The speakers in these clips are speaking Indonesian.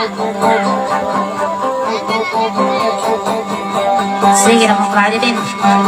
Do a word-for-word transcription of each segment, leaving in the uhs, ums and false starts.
Sige na mo kaya din.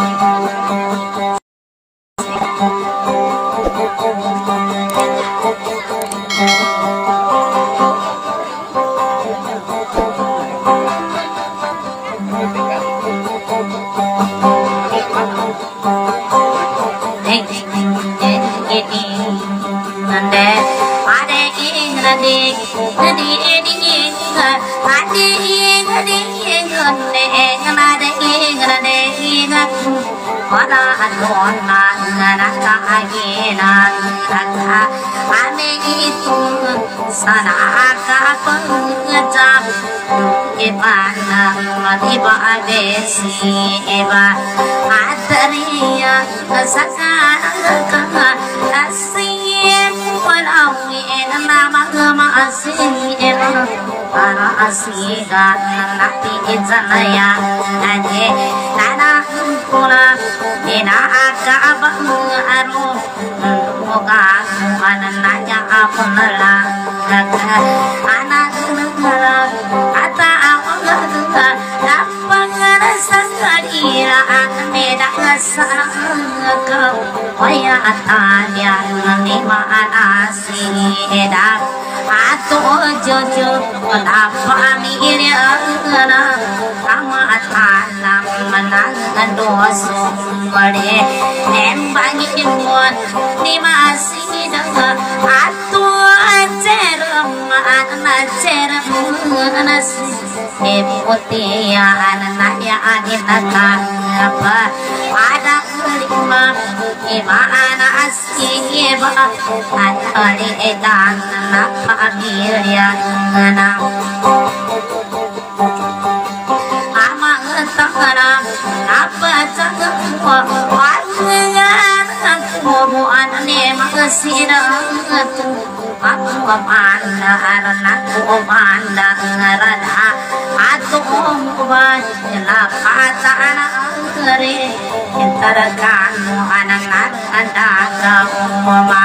Wala anon na nakakaginan ka ame itong sana kapagkajam iba na matiba abesi iba atariya kasaka asin walang na magmaasin para asigan natin sanaya ane nana kuna inaakabang aro muka ananya ako na lang anak nala ata ako na napangarasa kanila ane nakasarang ka kaya atanya ni maanasida ato jojo na pamilya na kama atalam manang doso bade nembangin mon ni masida ato ajeram ana jeram anas epotia anaya anita apa ada lima eba anas eba atali edan na pamilya na ama takara apa cakwa wangan aku ane makasira tu aku panda anakku panda rada atu muban la patana kare intarakan anak anda mama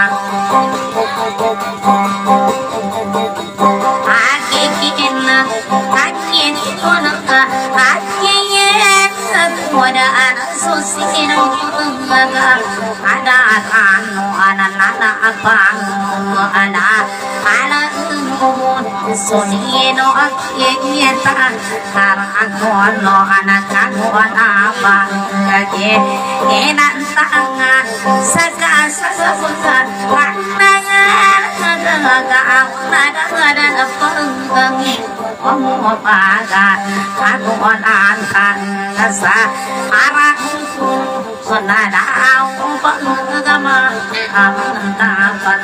akikinna akin konaka akiyen wada anak susino maga ada kanu anana abang ana ana umon sonino akiyeta karagono anak kanu abang kage enak tangan saka saka pandangan aga ada ada penggangi kamu paga aku ankan rasa arahku senada aku penggama amantapan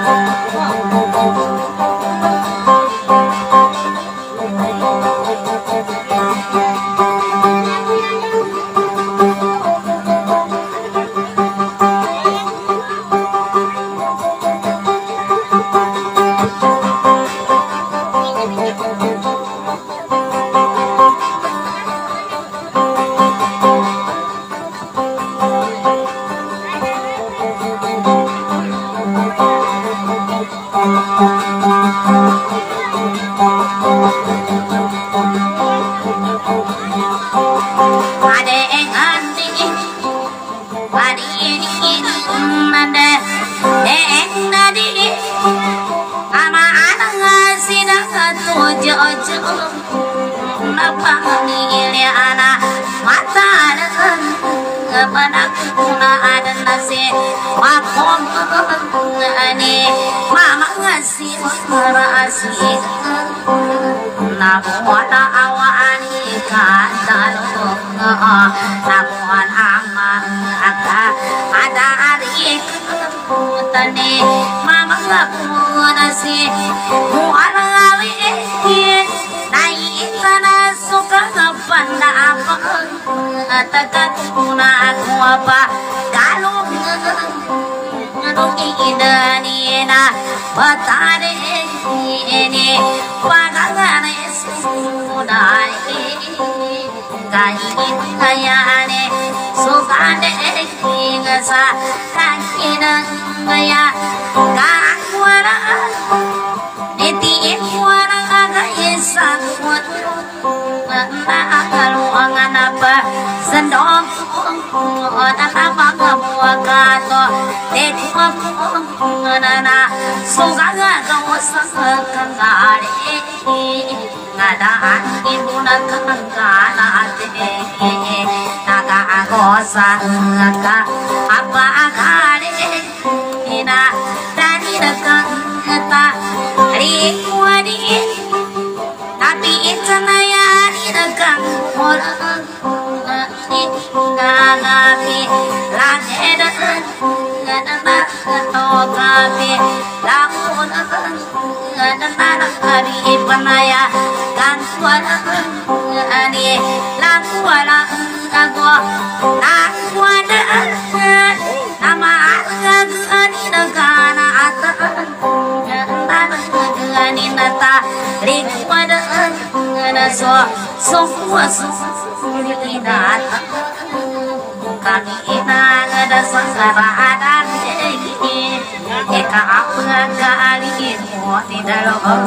Nabuana awani kadalo nabuan amang aka ada ari putane mama ngapuna si muana awi nai itana suka kapanda apa atakan kuna aku apa kalau ngadong idani na batane ini pagangan sudai kain kayane sukane kingasa kakinan kaya kakwara niti kwara aga yes na pagabuagato de ko na sugaga ko sa kangari ngadaan ibu na kangana ate nagagosa ka apa akari ina tani nakangata rikwani tapi itanaya nakang orang ngagapi langeda ngana togapi lamun ngana hari panaya kansuara ani lakuara agwa lakuara nama agani negara atan ngani nata rikwada ngana so semua sulidat kami inang ada sasaraan ini eka apa kali ini di dalam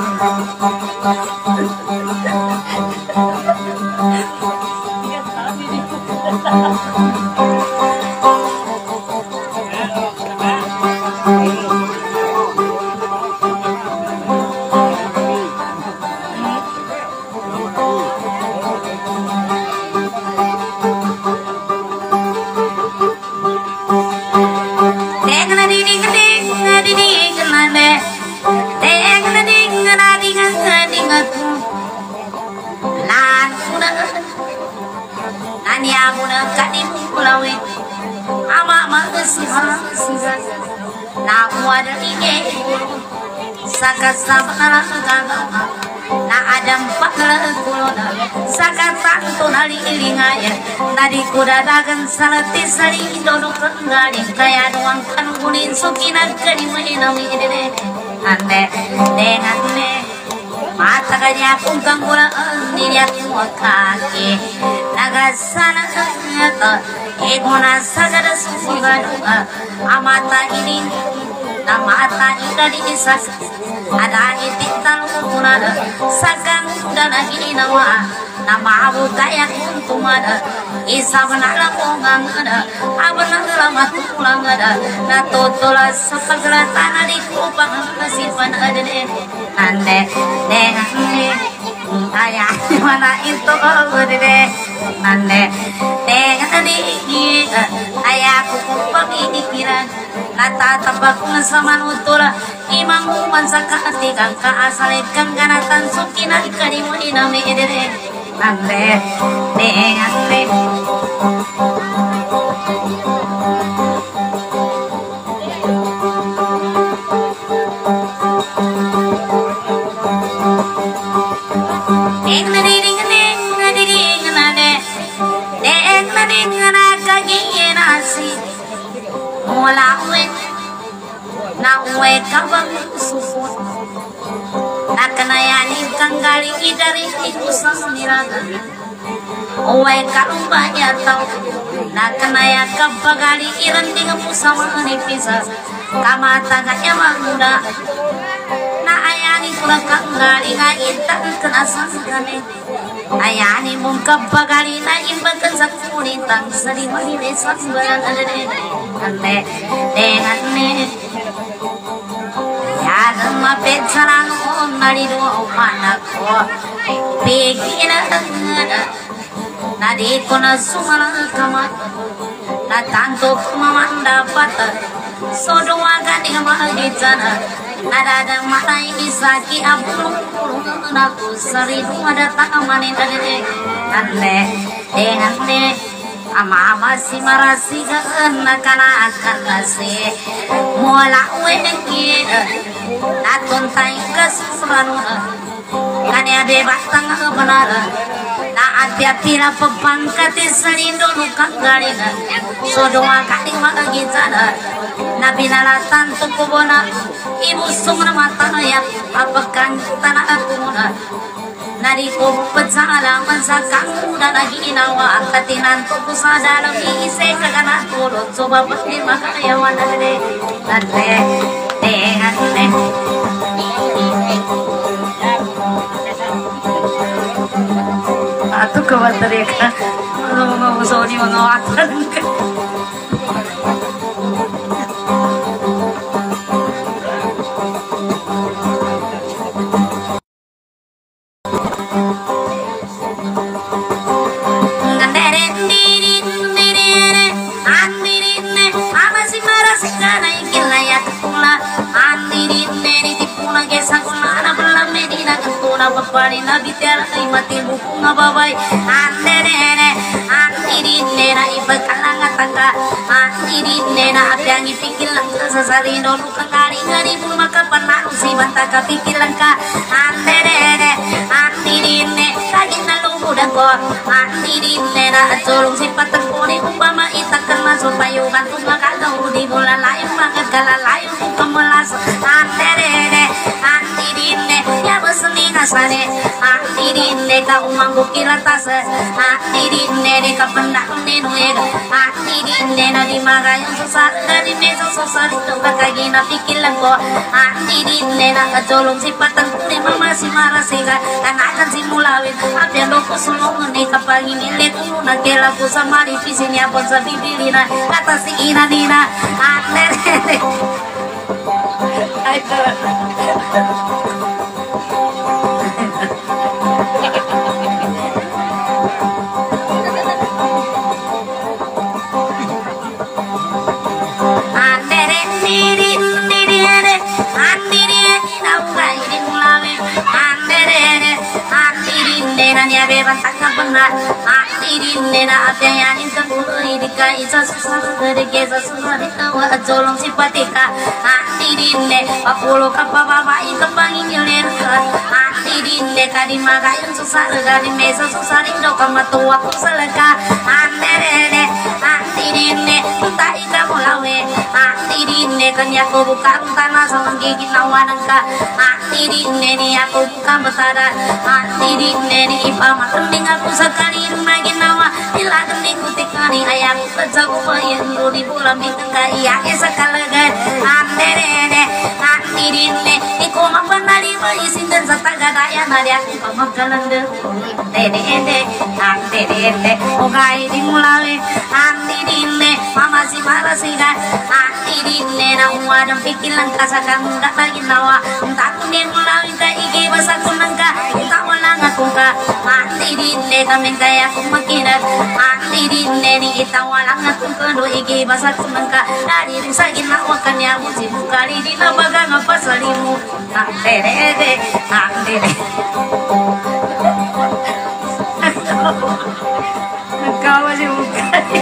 saka sabana na adam pakala kulona saka tanto nali ilingaya nadi kudadagan salati sari dono kengari kaya doang kan kunin sukina kani mahina mihide ande dengan me mata kanya kung kanggura niliat mo kaki nagasana kanyata egona sagada susugadu amata ini namata ida di isak ada ititan kunada sakang dana ini nama nama abu kaya kuntumada isa benala kongang ada abana lama tulang ada na totola sapagla tanah di kupang nasiban ada de ande dengan ni ayah mana itu de ande dengan ni ayah kupang ini kira natatabak na sa manutura imang uman sa kaatigang kaasalit kang ganatan sukina ikanimu inami idire nande nengande neng nadiring neng nadiring nade neng nadiring nagagingin nasi mula uwe na uwe kabang susut na kanayani kang galing idari ikusang niraga uwe kalumbanya tau na kanaya kabagali iranding mo sa mga nipisa kamata kanya mamuda na ayani kula kang galing nga itang kanasang kami ayani mong kabagali na imbagan sa kunitang sa limahili sa bayan alade ande dengan ne yagan mapet sarang on nalido panak ko pigina na di ko na sumala kamat na tanto kumamanda pata so duwagan nga mahagitana nadadang matay isaki apulong na ko sarido madata amanin alade ande dengan ne ama masih marasi kana kana akan nasi mola wengi natun tay kasranu kanya bebas tang benar na ati-ati na pagpangkat salindo nukang galing so doa kating magagitana na binalatan tukubona ibusong na mata na yan apagkan tanaan kumuna nari ko pagsalaman sa kamuda na ginawa at katinanto ko sa dalang iisay kagana tulot so babati makayawan na rin nante tengan ne ato kawan tadi ka mga mga usoni mga watan mana belam medina kentuna papari nabi tiara mati buku ngababai andere antirine na ibakalanga tangga antirine na abyangi pikir langka sasari dolu kangari ngari bulma kapan si bantaka pikir langka andere antirine kagina lugu dan ko antirine na colong si patakoni umpama itakan masuk payu bantu makagau di bulan layu makagala layu kemelas antirine antirine ya beseni nasane antirine ka umang bukira tase antirine de ka pendak nenu ega antirine na di magayang susah dari meso susah itu kakagina pikir langko antirine na kacolong si patang kuri mama si marasiga kanakan si mulawin abyan loko sulungan ni kapag inile kuno nagkela ko sa maripisi niya po sa bibilina kata si ina nina antirine ay beban tangga benar antirine na apayanin kangkulu idika isa susah kedeke susah ditawa colong simpatika antirine papulo kapababa ikapangin nyelir antirine kadimagayan susah dari mesa susah rindo kamatua kusalaka antirine antirine tuta ika mulawe antirine kanya ko buka tanah sama gigi nawanangka antirine ni aku buka betara antirine ni ipa matending aku sekali rumah ginawa bila tending kutikani ayam kejagu bayan di bulan bintang kaya esakalagan anderene antirine iko mapanari maisin dan sataga daya nari aku pamakalandeng dede antirine ogai dimulai antirine mama si marasigan antirine na uwadang pikilan kasakan muda lagi nawa entah kuning mulai ka igi basa kunangka entah walang aku ka antirine kami kaya kumakirat antirine ni itawalang aku kado igi basa kunangka dari rusa ginawa kanya mo si bukari di nabaga ngapasalimu antirine antirine nagkawa si bukari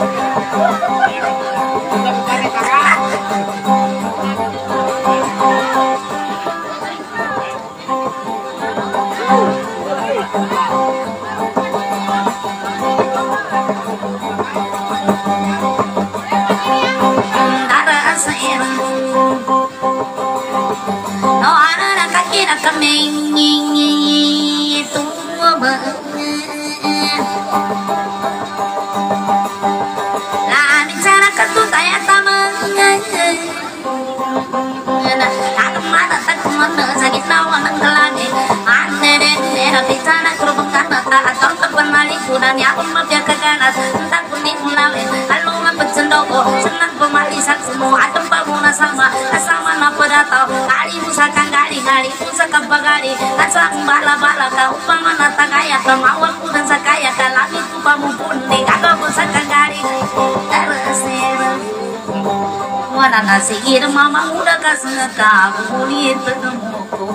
dan ya umat ya kaganas entah kuning mulai lalu ngapet sendoko senang pemalisan semua adem pamuna sama sama napa datau kali musakan gali gali musakan bagari asang bala bala kau pamana tagaya kemauan kudan sakaya kalami tupamu pundi kagak musakan gali terusir wana nasi kira mama udah kasih tahu kulit temuku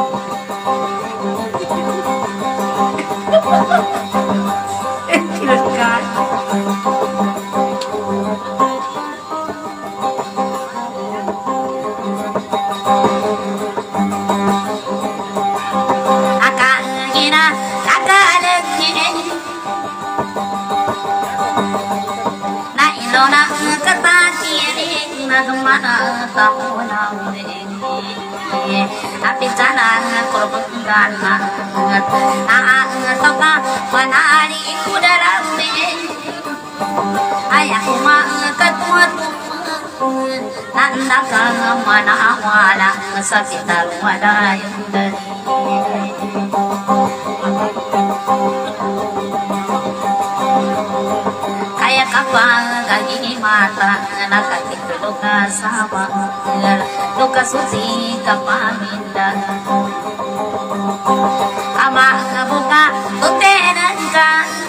mana tahu nawe tapi sana korban gana na toka manari kudara me ayah ma ketua nanda kang mana awala sakitar wada yudari kayak kapal gigi mata nakati luka sama luka suci kapaminda ama buka utenan ka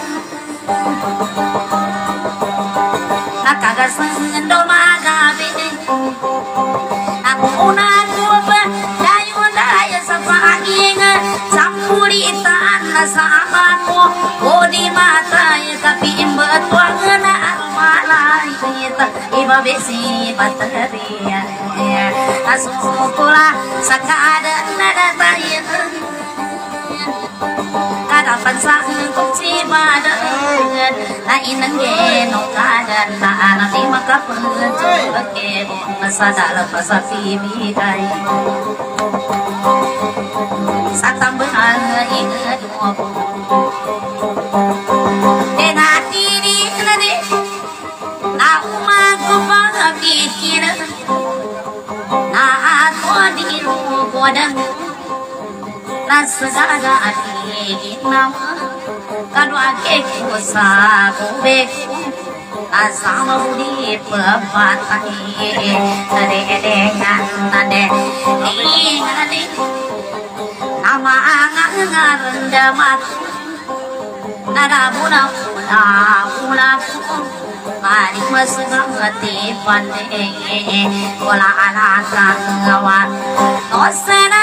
nakagasan do magabi aku una kuba dayo daya sa sahabatku bodi mata tapi imbet wangena armalai kita iba besi bateria asukula sakada nada tayin kada pansang kunci badan na inang geno kada na anati makapunjul ke masadala pasapi bigai satambahan ingat mo dengan diri nade na umago pagpikir na ako di rugodang nasagada atigin naman kadwa ke kusa kubek asama budi pepatah nade dengan nade ingane nama angang ngarendamat nada muna muna muna mari mesgang hati pande wala alasan ngawan dosana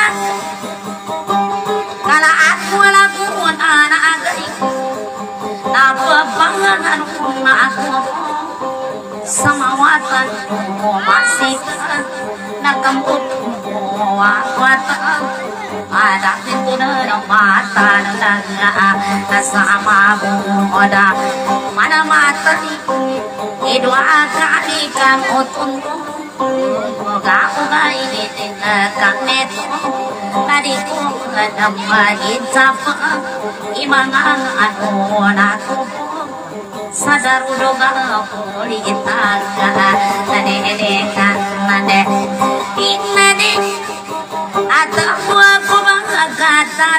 kala aku lagu anak agari napa bangan kuna aku sama watan masih nakambut watan ada pintu dalam mata dalam sama muda mana mata dua kali kamu tunggu kau gak ini dengan neto tadi ku dalam hijab imangan aku naku sadar udah polita tadi dengan nade ini atau aku bangga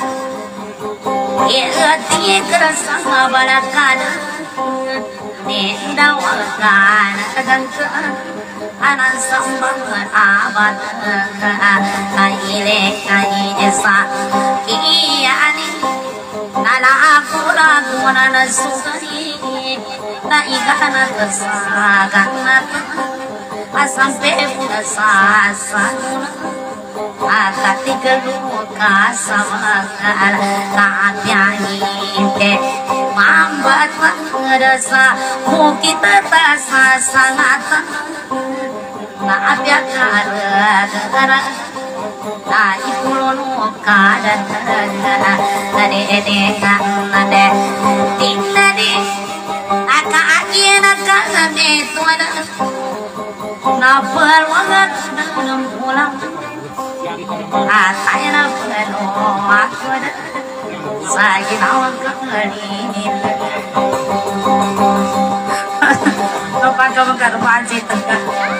iya tiga sama balakan ninda wakan gangga anan sambang abad kaile kaisa iya ani nala aku lagu nana sukari na ikana kesagan asampe sasa akati keluka sama kapianite mambat ngerasa kita tasa sangat na apiakara gara na ikulonu kada nade edeka nade tinade aka akiena kana metuana na perwangat dalam pulang atay na pano ako na sa ginawang kakalinin kapag ka magkarupansit ka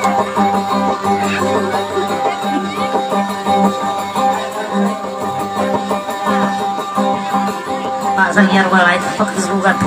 pasang yar walay pagkasugat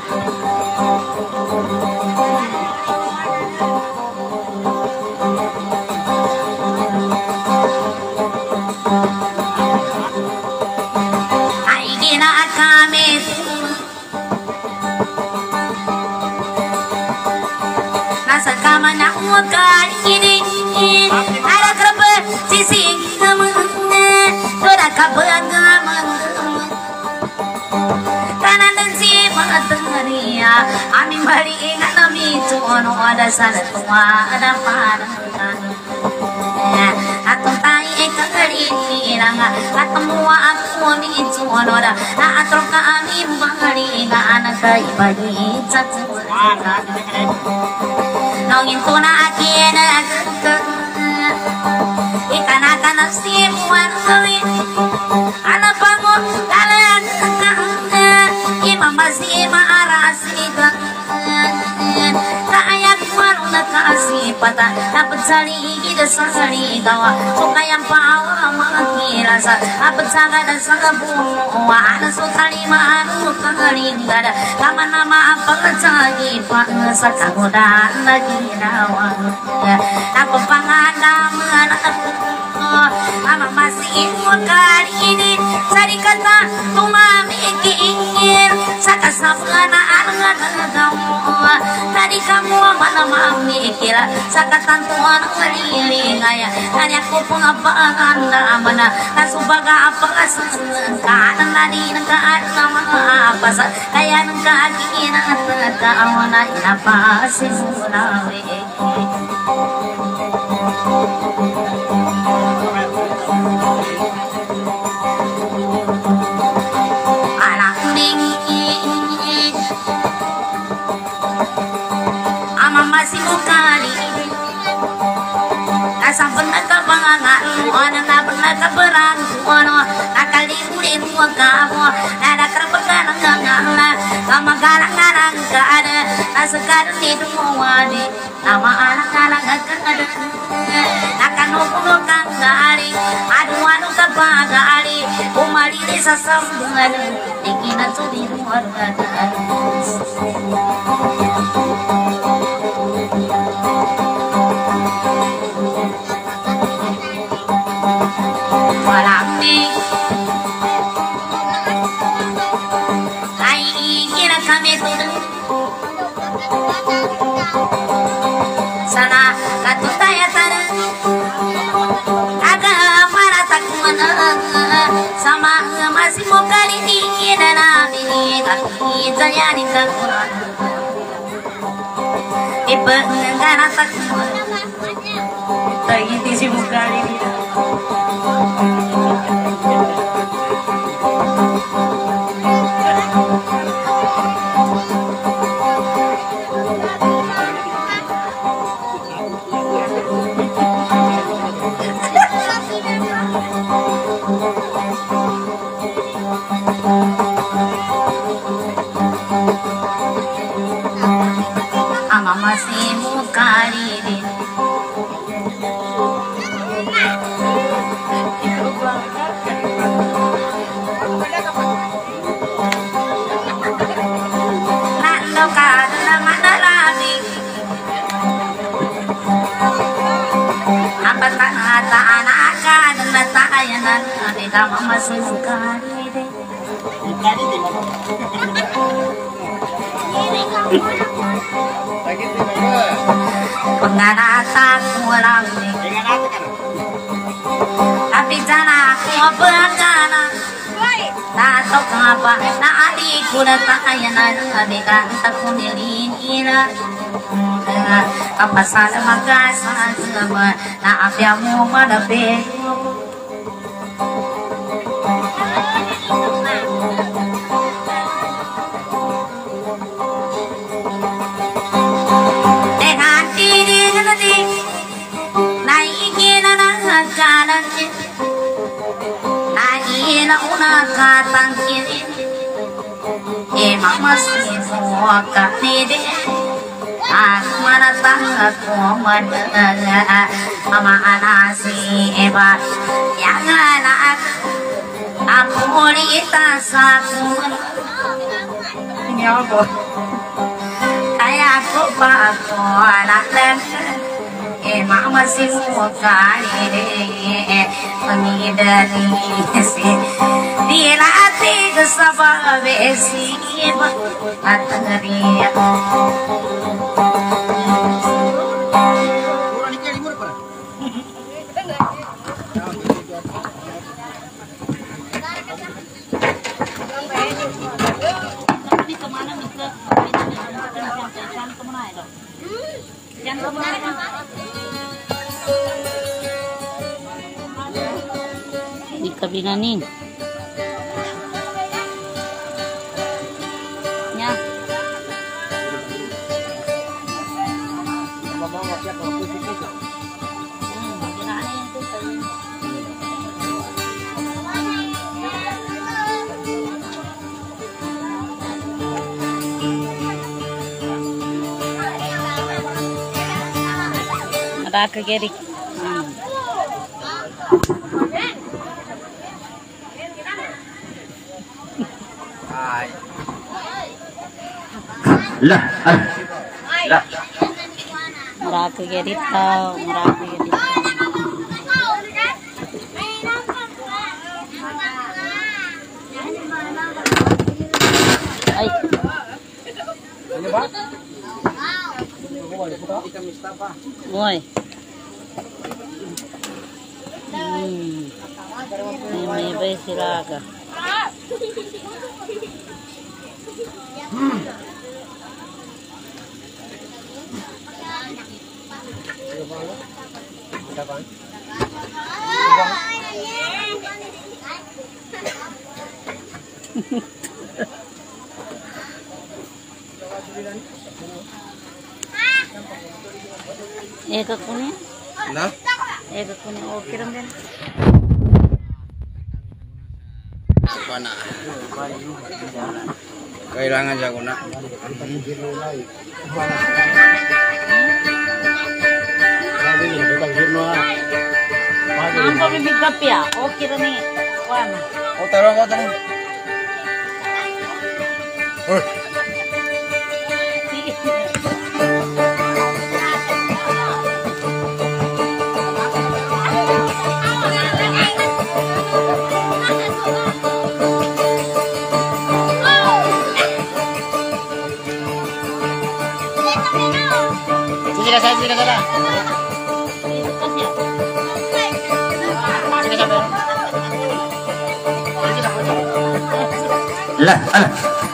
ini ada kerapa sisi kemana sudah kabangga kanan dan si matahari ami bali ingat nami cuono ada sana tua ada panangan atau tai kekali hilang atau mua aku mi cuono ada atau kami bali ingat anak bayi bayi cacing nongin tuna akina ikan akan simuan kawin anak bangun kalian imam masih marasi kayak warung kasih patah dapat sali kita sali kawa suka yang pawa mengira sa dapat sangat dan sangat bunga anak suka lima anu kali nggak ada nama nama apa kecagi pak sakagoda lagi nawang aku pangandam anakku mama masih ingin kali ini cari kata cuma ingin sakasabana arngan kamu tadi kamu mana mamikir sakatantuan ngeliling aya hanya ku pengapaan mana kasubaga apa kasan tadi nengkaan nama apa kaya nengkaki nengka awana apa sih sulawe masih mukali asam benar kebangan wana na benar keberang wana akali urin kamu ada kerbekan ngangala kama garang-garang ka ada nasekar di duwani nama anak-anak ada akan ukul kang gali adu anu kabagali umali desa sambungan dikina sudi warga Walami ai kira kami tuh sana katutaya tanah agak para takman sama masih mau kali tinggi dan amini kaki jayani kakuran ibu negara takman lagi di si mukali ama masih mukali kama masih mukali deh mukali di mana penganata kurang nih tapi jangan aku berangkana tak tahu kenapa nak adikku datang ayanan adegan tak kunilin ira apa salah maka salah nak apiamu pada be una katang kiri emang masih mau kini deh aku mana tahu mana ama anak si hebat yang anak aku mulita satu ini apa kayak aku pakai anak dan emang masih mau kali deh pengidari si dilatih kesabar besi materi di kabinan nih ya ada kegerik lah lah murah kegerik tau murah kegerik Ay. Moy. Hmm. May may bay sila ka. Eka kuning. Nah, Eka kuning oke ram din. mana? Kailangan jago na. Nampa bibigap ya. Oke ram ni. Wana. Oh, taruh kau taruh. Oh. Sini dah, sini dah, dah. Lah, alah.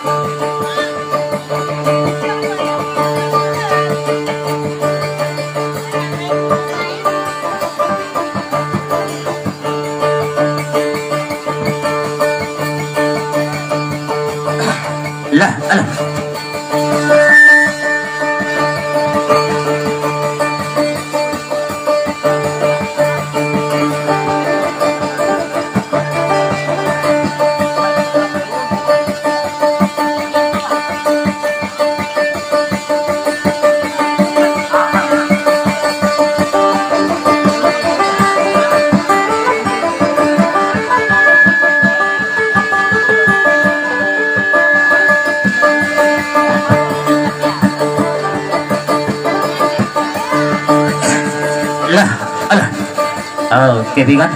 Lah, alah. Lah, alah. Oh, kaibigan.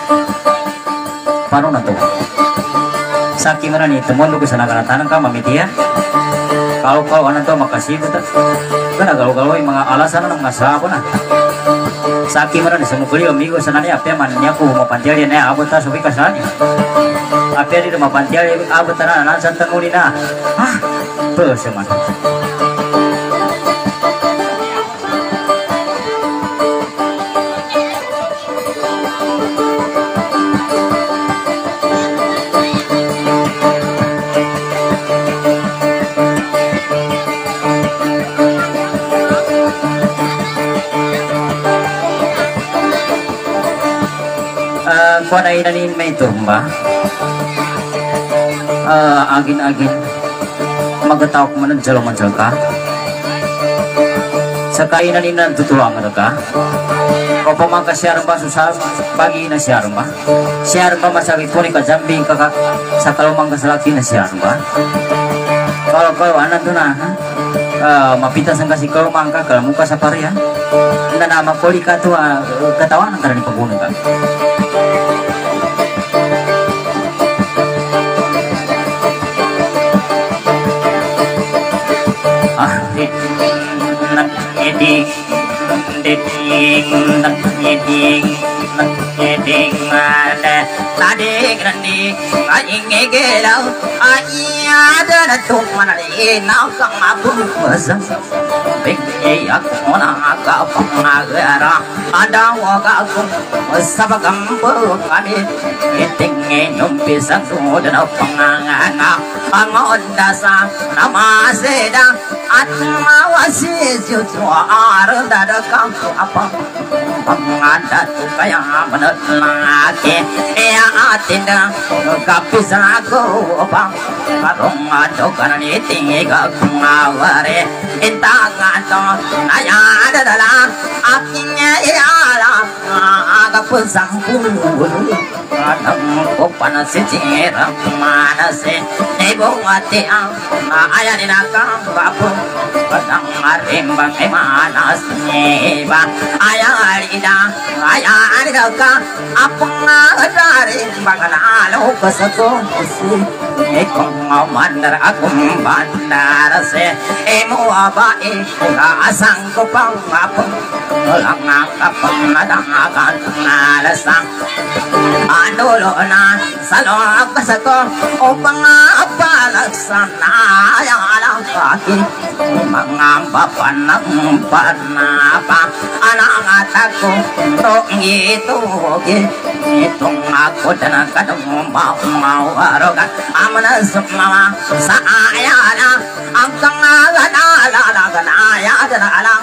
Paano na to? Sa akin na ni tumon ko sa naganatanan ka mamitiya. Kalau kau anak to makasibot. Kana gaw-gaw yung mga alasan ng mga sabo na. Sa akin na ni sa mukuli amigo sa nani apya man niya ko mapantiya na abot ta subi kasani. Apya di mapantiya abot na nan santang uli na. Ah, terus man. Kung ay nanin may tumba, uh, agin-agin magatawak mo ng jalo-manjal ka, sa kainanin na tutulungan ka, o pamangka siyarang ba susah, bagi na siyarang ba, siyarang ba masakit po ni kajambing ka sa kalumang kasalaki na siyarang ba, kalau kalau anak doon na, uh, mapitasan kasi kalumang ka, kalamuka sa parihan, na naman poli ka ito, uh, katawan ang karani pagbunan ka. Eding, deding, eding, eding, ada, tadi grandi, aing egelau, aing ada na tuman ali, nak ngabung pasang, begi aku nak kapung agara, ada wakaku, sabagam kami, eding nyum pisang sudah panganga, angon dasa, nama sedang, atma wasis jutwa. Arang dada kamu apa pengadat kaya menelaki ya atinda kapisa ko apa karong ato kanani tinga kumaware intangan to naya dala akinya yala aga pusang pulu kadang ko panasi cira manase nebo ate ang aya dinakam bapu kadang marimbang manas neba ayari ida ayaan ka apang dari manganalo ka sa kusi ikong mandar akong bandar se emo abae asang ko pang apang lang kapang nadangagan nalasang anulo na salong ka sa ko upang apalaksana ayalang kaki mga papanang panapa anang atako tong ito itong ako na kadong mawarogan amana sumama sa ayala ang kangalanalagan ayala alang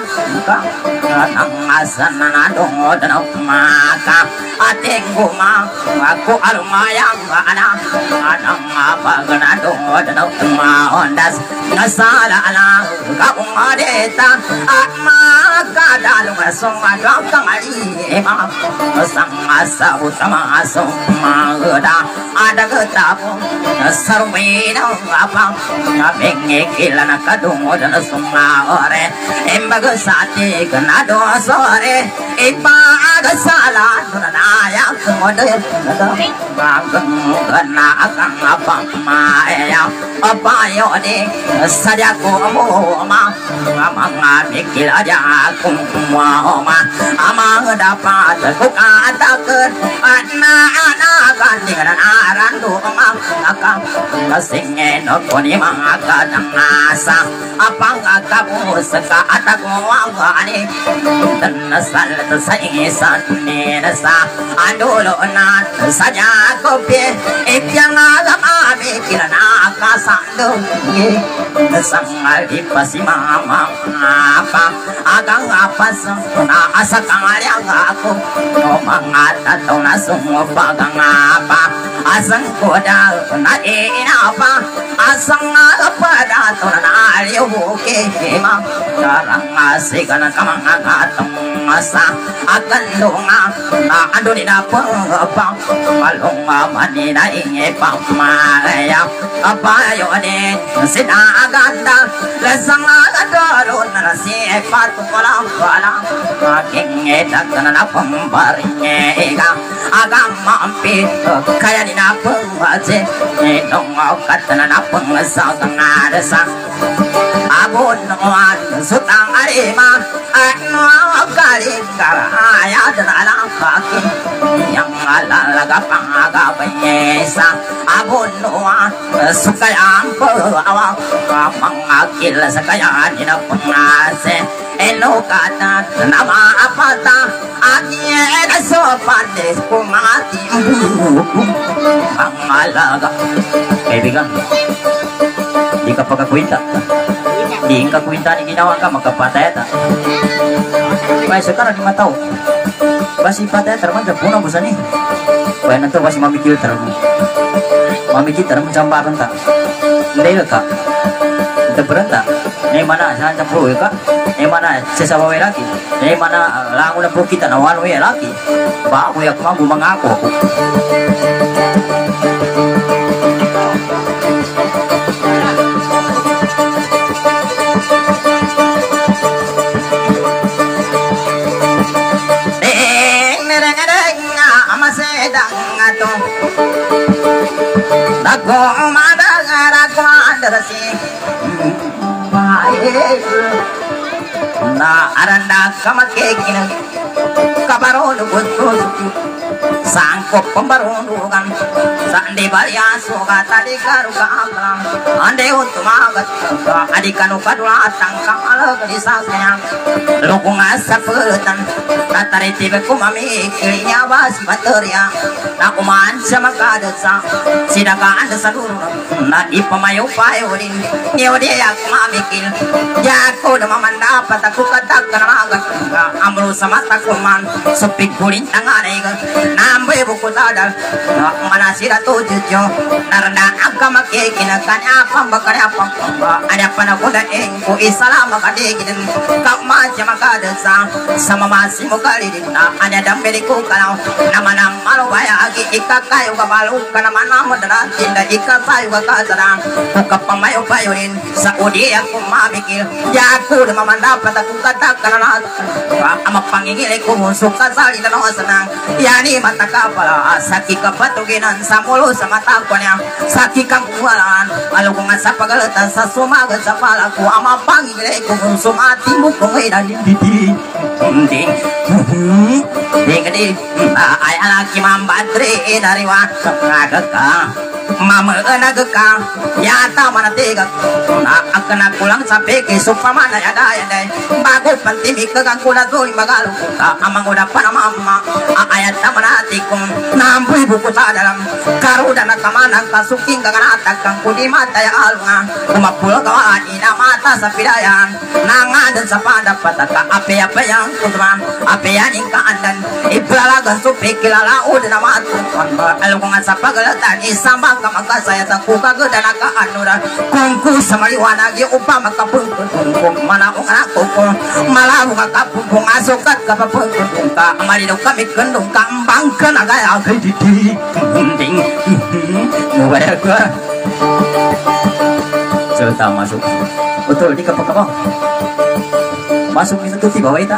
ang asan na dungod na umaka ating guma ako alumayang ana anang apagana dungod na umaondas nasala alang kaung adeta at makadalong sumadang kangalima sang asaw sama asong magda adagatapo sarwinang apang nabingikila na kadungod na sumaore embagusati kanado sore ipagasala nunaya kumodoy bagang kana akang apang maya apayo di sadako mo ma mga mikil aja kung ma amang dapat ko katakan at naanagan dengan aran dumang akang kasingin ko ni mga kadangasa apang agapos ka atagwawani dan nasalat sa isan nasa adulo na sa jakope ityang agamami kilana kasando nasangal ipasi mama apa agang apas na asakang ako no mga tataw na sumupagang apa asang koda na inapa asang apada to na aliw kema karang asika na kamang agatong asa agan lunga na ando ni na pang malunga manina inge pamaya apayo de sina aganda lesang agadoro na si patulang walang aking edak na pambaringa agam mampi kaya ni na pangwaje nong katana na pangsagang arasa abon noan sutang arima at mga galing karaya dan alang kaki yang alalaga pangagapanyesa abon noan sukayang pawawang mga kila sa kayaan na pangase eno kata nama apata akin sopates pumati pangalaga kaibigan di ka pagkakwinta di ka kwinta ni ginawa ka magkapatay ta kaya sekarang lima tahun basi patay terman punang busa ni kaya nanto basi mamikil terman mamikil terman sambaran ta hindi ka ito beranta ni mana saan campur ka ni mana sesawaway laki ni mana lango na po kita nawan way laki ba ako yak magu mangako ako Ako madagara ko andarasi na aranda kamakekin kabaron butos sangko pembarunugan sandi baria soga tadi karuga amlang ande untumagat adikanu kadula tangkang ala gedisa sayang lukung asapetan tatari tibe kumami kirinya bas materia nakuman sama kadesa sidakaan desaduru na ipamayo payorin nyode yak mamikil jako na mamanda pataku katak kanagat amru sama takuman sepik kuling tangan ega nambe buku tadal mana sirat tujuh narda agama kekina kanya pambakanya pamba ada panagoda engku isalama kadegin kak macam kadesa sama masih mukalidina ada dambeliku kalau nama-nama malu baya agi ikakai uga balu kana mana modana tinda ikakai uga kadang buka pamayo bayorin saudi aku mamikil ya aku de mamanda pataku kata kana ama pangingile ku suka sali dan senang yani mata kapala saki kapatuginan samulu sama takonya saki kampualan alu ngasa pagalata sasuma ga sapala ku ama pangingile ku sumati muko ida di di ding ding ding ay alaki mambatre dari wa ngagaka mama nagaka yata mana tega akana kulang sampai ke supamana ya daya dai bago pantimi kagang kula doi magalu ka amang udah pana mama ayat tamana tikum nampu buku sa dalam karuda na kamana kasuking kagana takang kudi mata ya alunga kumapul kawan ina mata sa pidayan nanga dan sa pada pataka ape ape yang kutman ape yang ka andan ibralaga supi kilala udah nama tuan alunga sa pagalatan isamba kamaka saya takuka gedana ka anura kungku samaliwana gi upama kapung kung mana kung aku kung malabu ka kapung asukat ka papung ka amari do kami kendung ka ambang kana ga agay didi ding mubaya ko cerita masuk betul di kapal-kapal masuk itu tuh bawah itu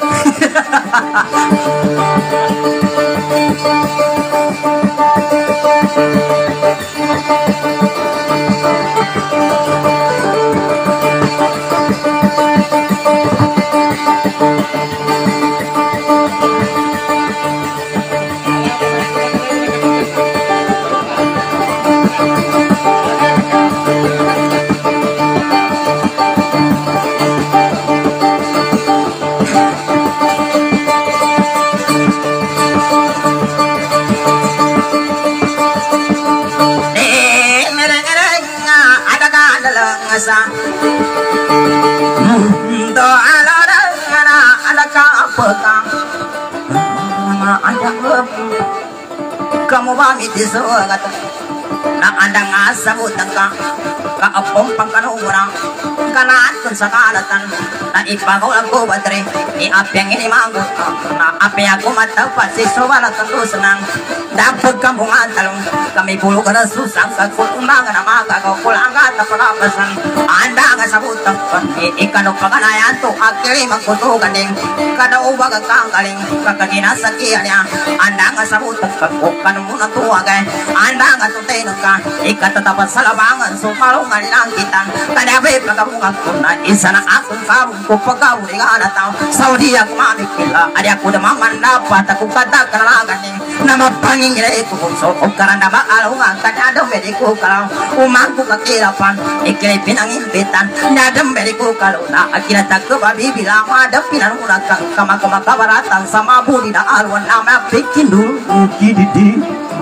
kamu bami disuruh kata na anda ngasabut ka ka apong pangkanurang kana atun sa kalatan na ipagaw ako batre ni apyang ini manggo na apya ako matapat si sobala kandos nang dapat kamu ngatalong kami bulu kana susang sa kutunangan na makagaw kulangat na pagapasan anda ngasabut ka ikano paganayan to akili magkutugan ding kada ubaga kangkaling kakaginasakyan niya anda ngasabut ka kukan muna tuwagay anda ngatutay ka ikatatapat sa labangan so malungan lang kita kadabi pagkamungan ko na isa na akong karong ko pagkawuli nga na tao saudi ako mamikila adi ako na mamandapat ako katak na laganing na mapangingila ito kung so o karanda maalungan kanadong mediko kalaw umangko kakilapan ikilay pinangimpitan nadang mediko kalaw na akinatag ko babibila madang pinanunag kang kamakamakabaratan sa mabuli na alwan na mapikin dulu kididi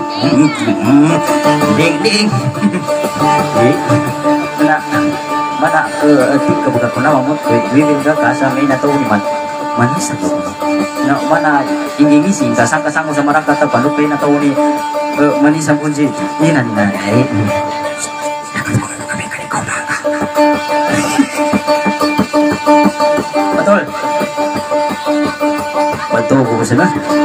ding ding mana mana ke tiga bukan pernah mamut ke wiwin ke kasa main atau lima manis atau na mana ingin ngisi kasang kasang sama orang kata banduk pain atau ni manis pun sih ini nanti nanti betul betul bu sana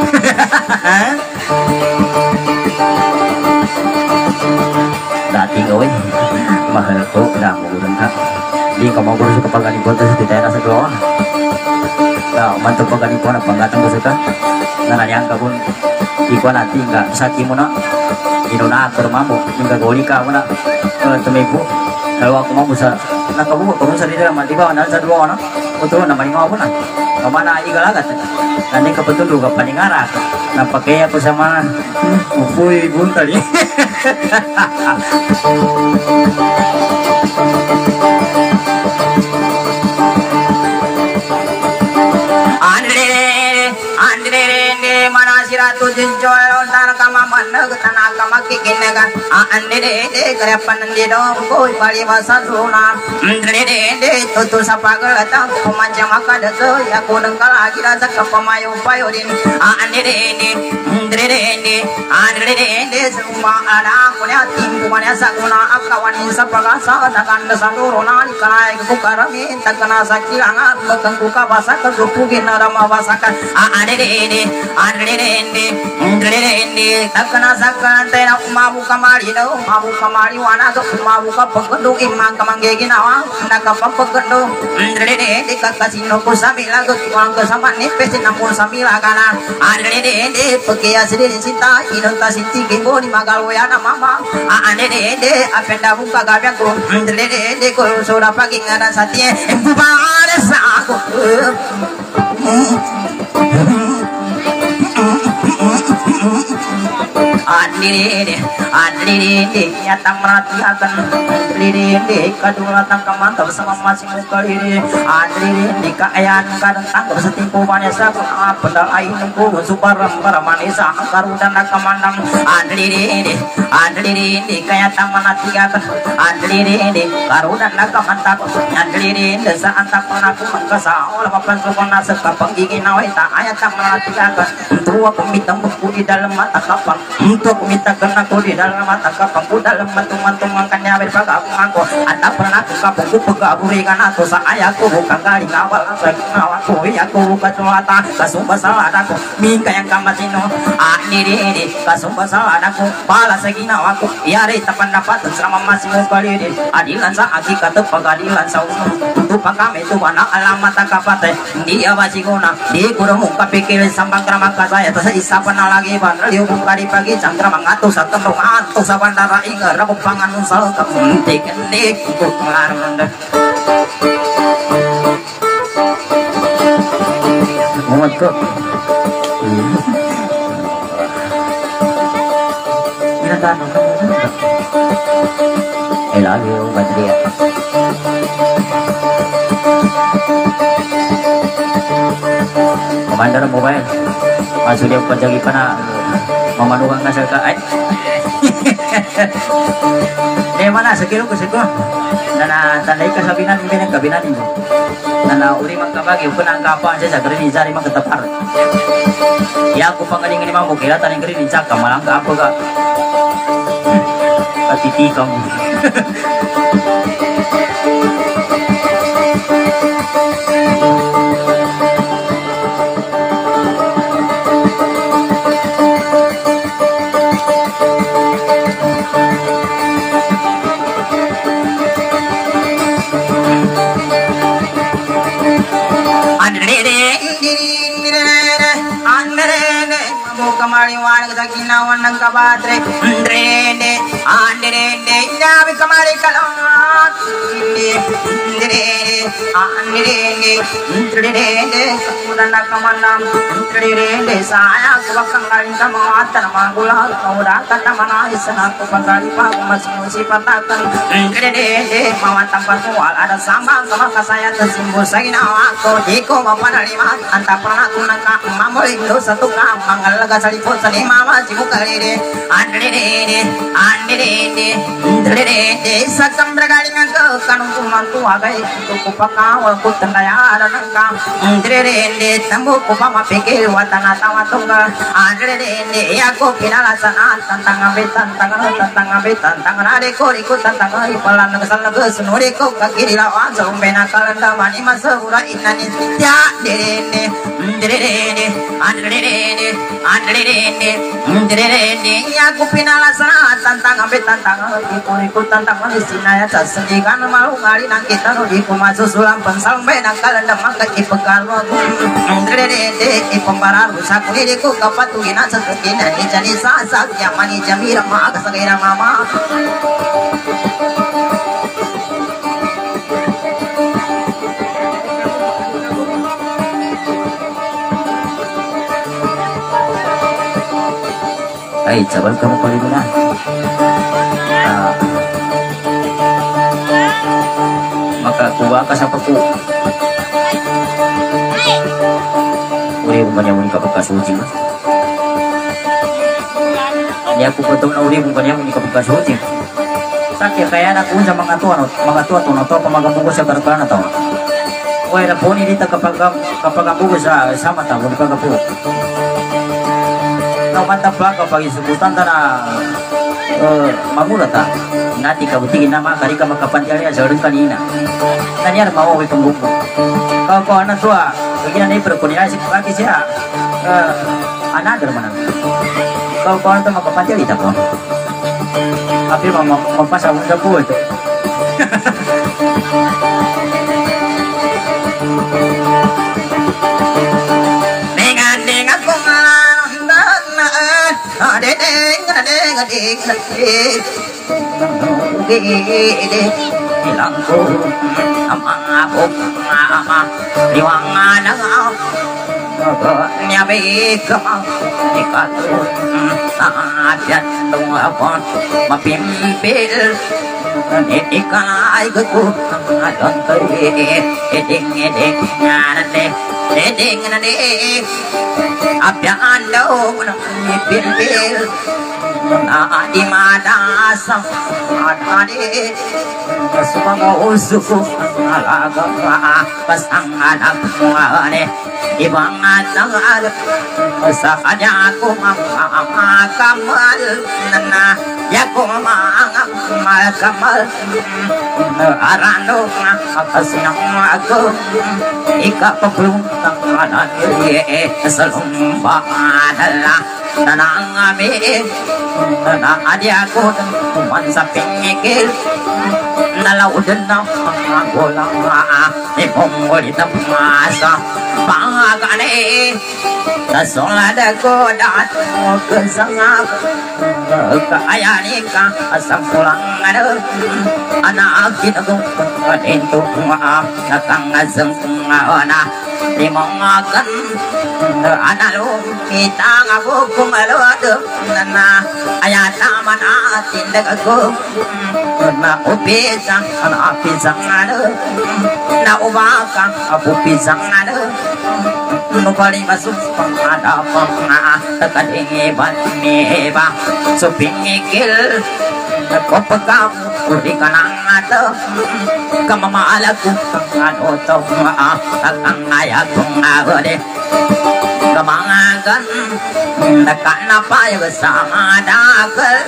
dating oi mahal ko na mo gudang ka di ka mau guru kapag ganito sa titera sa doon na manto pag ganito na panggatang gusto ka na nanyang ka pun iko natin ka saki mo na inuna ako mamu yung gagoli ka mo na tumipo kalau ako mau sa nakabuo kung sa dito naman diba na sa doon na utro na malingaw ko na kamana igalagat nanti kebetulan juga paningara nampaknya aku sama upuy buntal ya andre andre mana siratu jinjol ontar kama manag tanah kama makikinaga ande de de karepan de dom koi pali basa suna de de de tutu sapagal ta pemanja maka de so ya kunang kala gira sak pemayo payorin ande de de de de de ande de de semua ada punya tim punya sakuna akawan sapaga sa dakan sadurona kalai ku karami takana sakilanga bakang ku ka basa ka rupu ginara ma basa ka ande de de ande de de de de takana sakana tena mabu kamari do mabu kamari wana do mabu ka pagendo imang kamangge ginawa naka pagendo de de de kakasino ko samila ko tuang ko samani pesin namun samila kana ande de de pekia sedih cinta inonta sinti gembo ni magal yana mama ande de de apenda buka gabya ko de de de ko sura pagi ngada satie embare sa ko Adlirede, adlirede, nyatang merhatiakan adlirede, kadula tangkap mantap sama masing mukalire adlirede, kaayaan kadang tangkap setipu manesa pendal aing nunggu suparam para manesa karudan nakamandang adlirede, adlirede, kayatang merhatiakan adlirede, karudan nakamantap adlirede, saat tak pernah ku mengkasa olah papan sukona sekapang gigi nawai tak ayatang merhatiakan tua kumitang buku di dalam mata kapang untuk minta kena aku di dalam mata kapangku dalam mantung-mantung angkanya berbagai aku ngaku ada pernah aku kapungku pegak burikan atau sayakku bukan kali ngawal lagi ngawaku aku bukan celata kasumba salah aku mingka yang kamatino ah diri ini kasumba salah aku balas lagi ngawaku biari tapan dapat selama masih mukali ini adilan sa hakikat pengadilan sauno untuk pakam itu anak alamat kapate dia masih guna di kurung muka pikir sambang kerama kasaya tersa pernah lagi bandar liu buka di pagi cangkra mangatu satu mantu sa bandara ingar rabu pangan unsal kemuntik dik ikut ngarang muat kok ini kan I love you Badria Komander mobile masuk dia penjagi pana memandukan ngasal ka ay di mana sekilo ko sekilo nana tandai kasabinan hindi ng kabinan mo nana uri magkabagi upang ang kapaan siya sa garin izari magkatapar ya ako pangaling ni mamu kila taning garin insya ka malang ka apa ka katiti ka mo kamari wan ka kinawan ng kabatre ndrende andrende nyabi kamari kalon inde ndrende andrende ndrende kamudan nakamandam ndrende saya kubakang galing ka mga atan magula kauratan na mga isana ko pagkali pa kumasimusi patakan ndrende mawatang patuwal ada sambang sama kasaya tersimbol sa ginawa ko di ko mapanalima anta pernah ko nagkamamuling do sa tukang mangalaga sa lipot sa mama simukalire andrede andrede andrede sa kambragaling ang kanong kumantu agay ko pakawa ko tandaya ng kam andrede tambo ko pa mapikil watana tawatunga andrede ako kinalasan tantang abetan tangan tantang abetan tangan ade ko iko tantang ipalan ng salaga sunuri ko kakirilawan sa umbena kalanda mani masura inani ya dede andrede andrede andrede ndrede aku pinalasana tantang ambe tantang ikut ikut tantang sinaya sasendikan malu ngali nang kita no di kumasu sulam pensal be nang kalanda mangka ipekalo ndrede ipembarar sakuni di ku kapatu gina sakina ni jani sasak yamani jamira ma agasagera mama ay cabal kamu kali mana uh, maka kuwa ka sa paku uri umanya muni ka pagkasuji ya aku betul na uli bukan ya punya kebuka suci sakit kayak anak unsa mga tua mga tua to no to pamagambugo sa barkana to wala po ni dita kapag kapagambugo sa sama ta wala ka po no mantap ba kapag isubutan ta na mamula ta nati kabutingin nama kari ka makapanjari sa rin kanina nanyar mau wi pembuku kau kau anak tua begini nih berkoordinasi kaki siya anak mana kau kau itu makapanjari tak kau tapi mau mau pas aku udah kuat dengan dengan pengaruh ada dengan dengan dengan hilangku ama aku ama liwangan aku nyabe kama ikatu ajan tuapon mapimpil ikai ku adon teri eding eding nganate eding nane abyan ando mapimpil na di madasa adade semua usuku alaga pasang anak muane ibang anak sa kanya ko makamal na yaku makamal kamal arano akasinang ako ikapapulong tanganan salumba adala tanang amin na adi ako tuman sa pingikil nalaudan na mga gulang ipong ulit ang masa pangagani nasulad ako dahil mo kasangap kaayani ka asang pulang ano anak kinagong kanito nga nakangasang nga na limang akan analong kita nga po kumalod na ayata man atin nagago na upisang na upisang ano na umaka upisang ano nukali masupang adapang na takadingiban niba supingikil kopagam uli ka nang ato kamamaalag ko ano to ang ayag kong agode kamangagan nakanapay sa madakal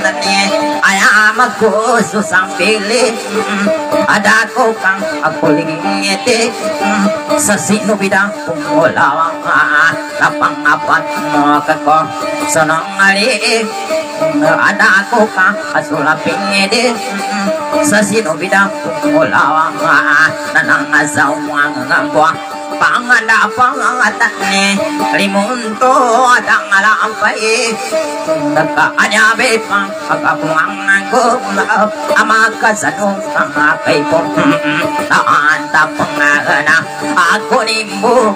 ayamag ko susang pili adako kang akulingiti sa sinubida kumulawang napangapat mo kako sanangali adako kang asulaping edi sa sinubida kumulawang nanangasaw mga ngambwa panganda pangatan ni limunto adang alampay nagkaanyabe pang pagkapungang ko amakasanong pangakay po naanta pangagana ako nimbo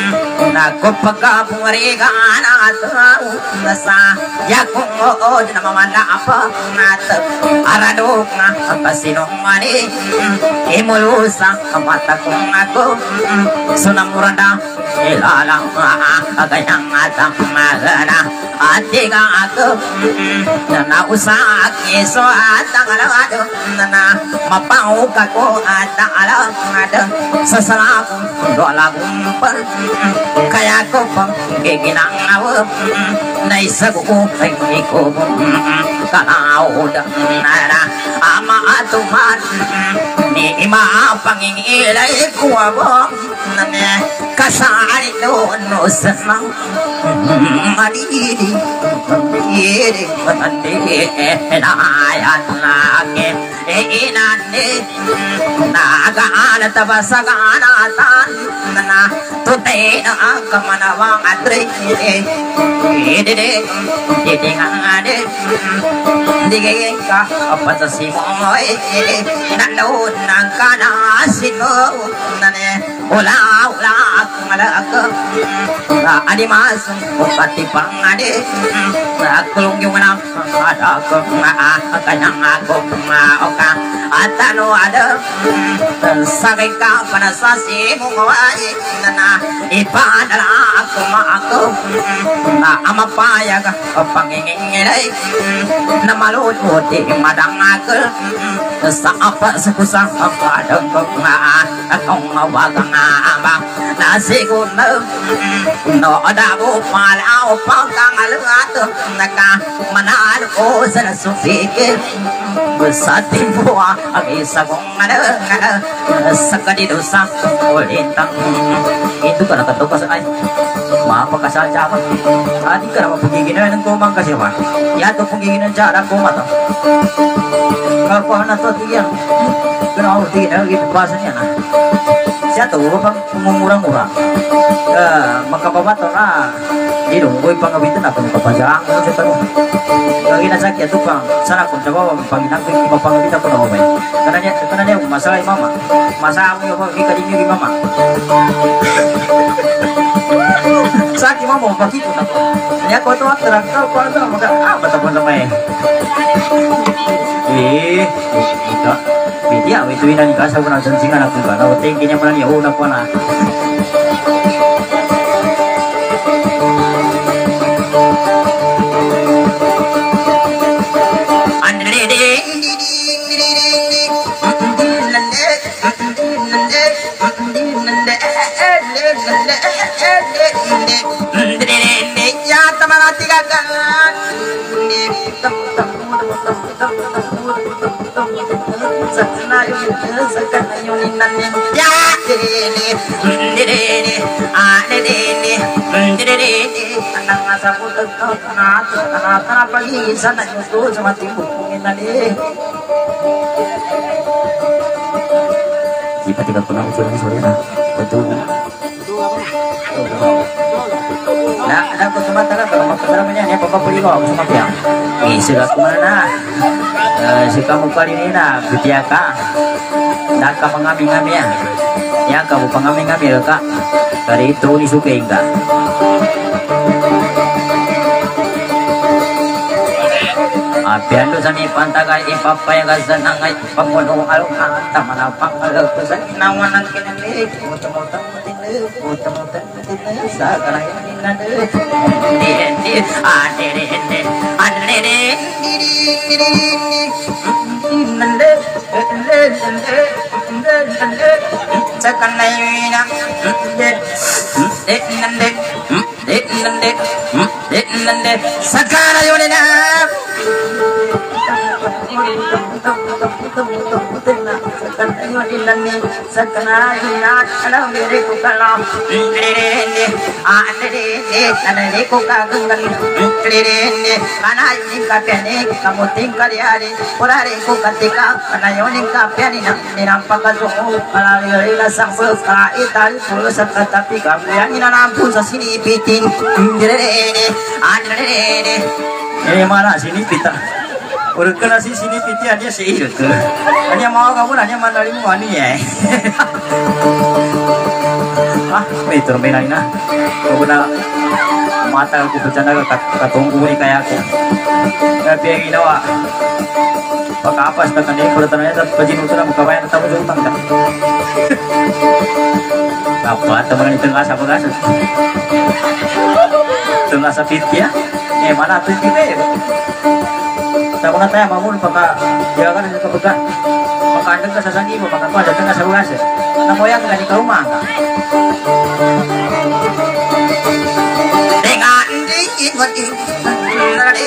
nagkupagkapungarigaan at nasa yakong ood na mamanapa natag aradok na kasinumani imulusa kamata kong ako sunamurada ilalang agayang atang magana atigang ako na usak iso atang alawado na mapauka ko atang alawado sa salakong dolagong par kaya ko pang giginangaw na isago ko ay ko kanaoda na ama atuman ni ima pangingilay ko abang kasari doon no sanang madidi yedi matandi enayan lagi inani nagaan tabasaganatan na tutay na kamanawang atri yedi yedi ngade digiging ka apa sa simoy nanood ng kanasin mo nane ula ula malaka adimas pati pang ade akulong yung anak ada ko kanyang ako oka atano ada sakay ka para sa simoy nana ipadala ako maako na amapayag pangingingilay na malulot di madangakal sa apa sa kusang padang ko nga akong mawagang ama na siguro no adabo palaw pangkangalat naka manalo ko sa nasufike sa timbo ang isa kong ano sa kanido sa ulitang itu ka nakatuka sa ay mapakasadya ka adi ka naman pagiginan ng kumang kasi ba yato pagiginan siya ang kumata kapahan na to tiyan kenapa tiyan gitu bahasa niya na siya to pag mumurang-murang makababato na ilunggoy pangawitan na pagpapasyaan ko sa tanong lagi na sakya to pang sana kung sabaw panginang ko mapangawitan ko na ko ba kananya kananya masalah mama masalah mo yung ikadin yung mama sakit mama begitu tak? Ya kau tu aktor aktor kau tu maka apa tak pun sampai. Eh, kita dia itu ini ni kasar pun asal singa nak buka. Kalau tingginya pun ni oh nak pun lah. Ya teman hati kakak tiba-tiba pernah muncul sore nah betul nah ada kesempatan kalau mau namanya ini papa beli kok sama dia ini sudah kemana si kamu kali ini nah butiaka nak kamu ngambil-ngambil ya ya kamu pengambil-ngambil kak dari itu disukai enggak apian lu sami pantagai ipapa yang gasan nangai pamono alungan tamana pangal kusan nawanan kinani mutu-mutu mutu-mutu sa kana ini nade di ade ade ade nande nande nande sakana yina nande nande nande nande sakana yina sakana hinat alam mere ko kalam rene ane ane ko kagungan rene kana yuni ka pene kamu tinggal hari porare ko katika kana yuni ka pene nirampaka jo ala ila sampo ka ital pulu sakata pika yang ina nampu sa sini piting rene ane eh mana sini pita urut kena si sini piti dia seirut ke hanya mau kamu hanya mandalimu ani ya ah itu mainan nah kau na mata aku bercanda ke katunggu ni kayak aku tapi yang ini wah pakai apa sekarang ni kalau ternyata pejin utara muka bayar tahu jauh tangga apa teman itu nggak sabar kasut tengah sapit ya eh mana tuh kita saya mau tanya bangun pakai dia kan ada kebetulan pakai ada kesasan ibu pakai apa ada tengah sabar kasut nah moyang nggak di rumah enggak dengan dingin wadi nade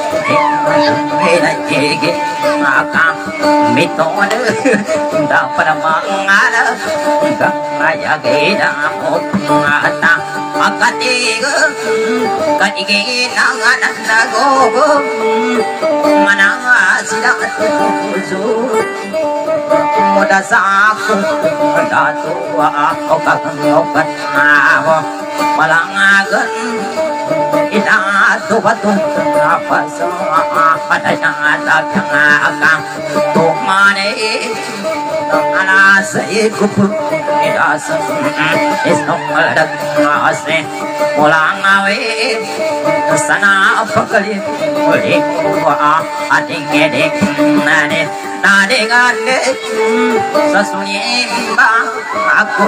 hei maka mitode tidak pada mangala enggak raya geda mot mata akatiga kadige nangan nago mana sida kuzu moda saku datu aku kakang okat nawo malangagan inar batu-batu apa semua ada yang ada yang akan tuh mana ala saya kupu tidak is no meledak nasi pulang awe sana apa kali boleh gua ading eding nade nade ngane sesunyi mbak aku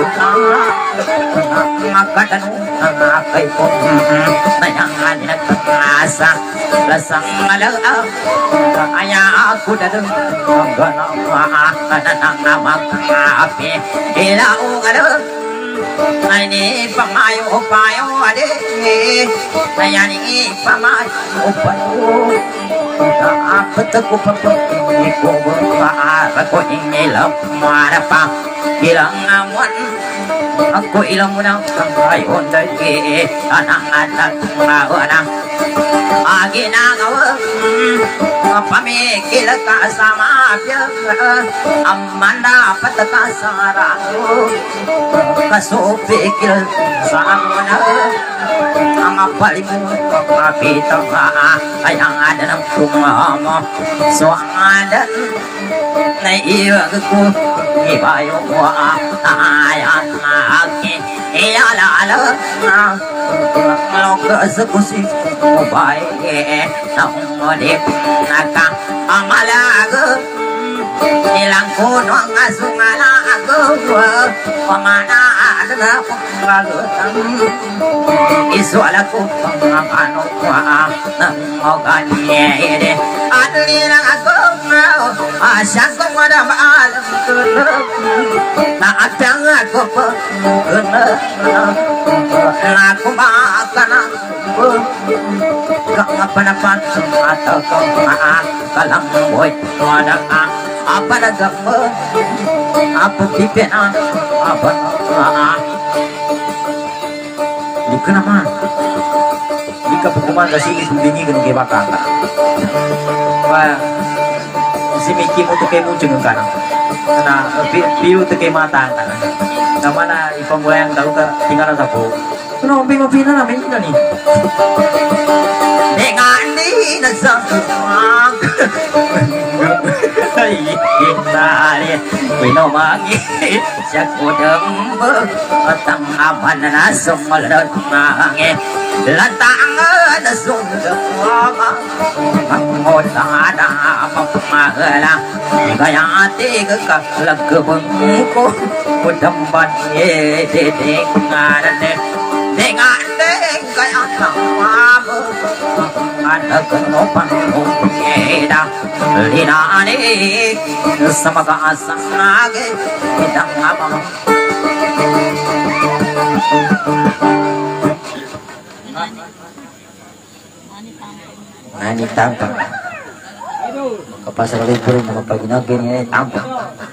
maka dan akai pun bayangan nak rasa lasang malah ayah aku datang gana ada nama api bila ungala ini pamayo payo ade ayani pamayo payo apa teku papo iku apa ko ingelam marapa ilang awan aku ilang muna kayon dagi anak-anak mawana agina gawa pamikil ka sama pya amanda pataka sara kasupikil sa amana ama palimu kapita ayang ada ng kumama so ada na iya ko ibayo wa ayan aki iyalala Malok sekusi Mubay Na umodip Naka Amalaga Ilang kuno ang asungalaga Pamana Adana Pagagutang Iswala ko Pangapano Kwa Nang Moganye Adlilang ako Asyang kong madamaalam Naatang ako po Naku makan aku Kang apa napan Atau kau maaf Kalang boy Ada apa dagang Apa pipena Apa maaf Buka nama Jika hukuman kasih Dindingi kan ke bakal Wah Si Miki mo to kay mo jeng kan na piu to kay mata kan nama na ipambulayang daw ka tinggalan sa po ano ang pimapina namin yun ni dengan di nagsasumang Itali Winomangi Siya kudang Atang aman na sumalad mangi Lantangan na sundang Ang mutang na mapamagala Kaya ati kakalagabang ko Kudamban Yediting ngaran Dengan deng kaya tamamo Ada kenopang Eda Linani Sama kaasang lagi Kita ngabang Nani tampang Kapasal libur Mga paginagin Nani tampang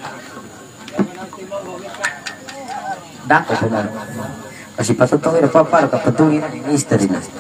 Dako puman Kasi patutong ina papara kapatungin ni istri na.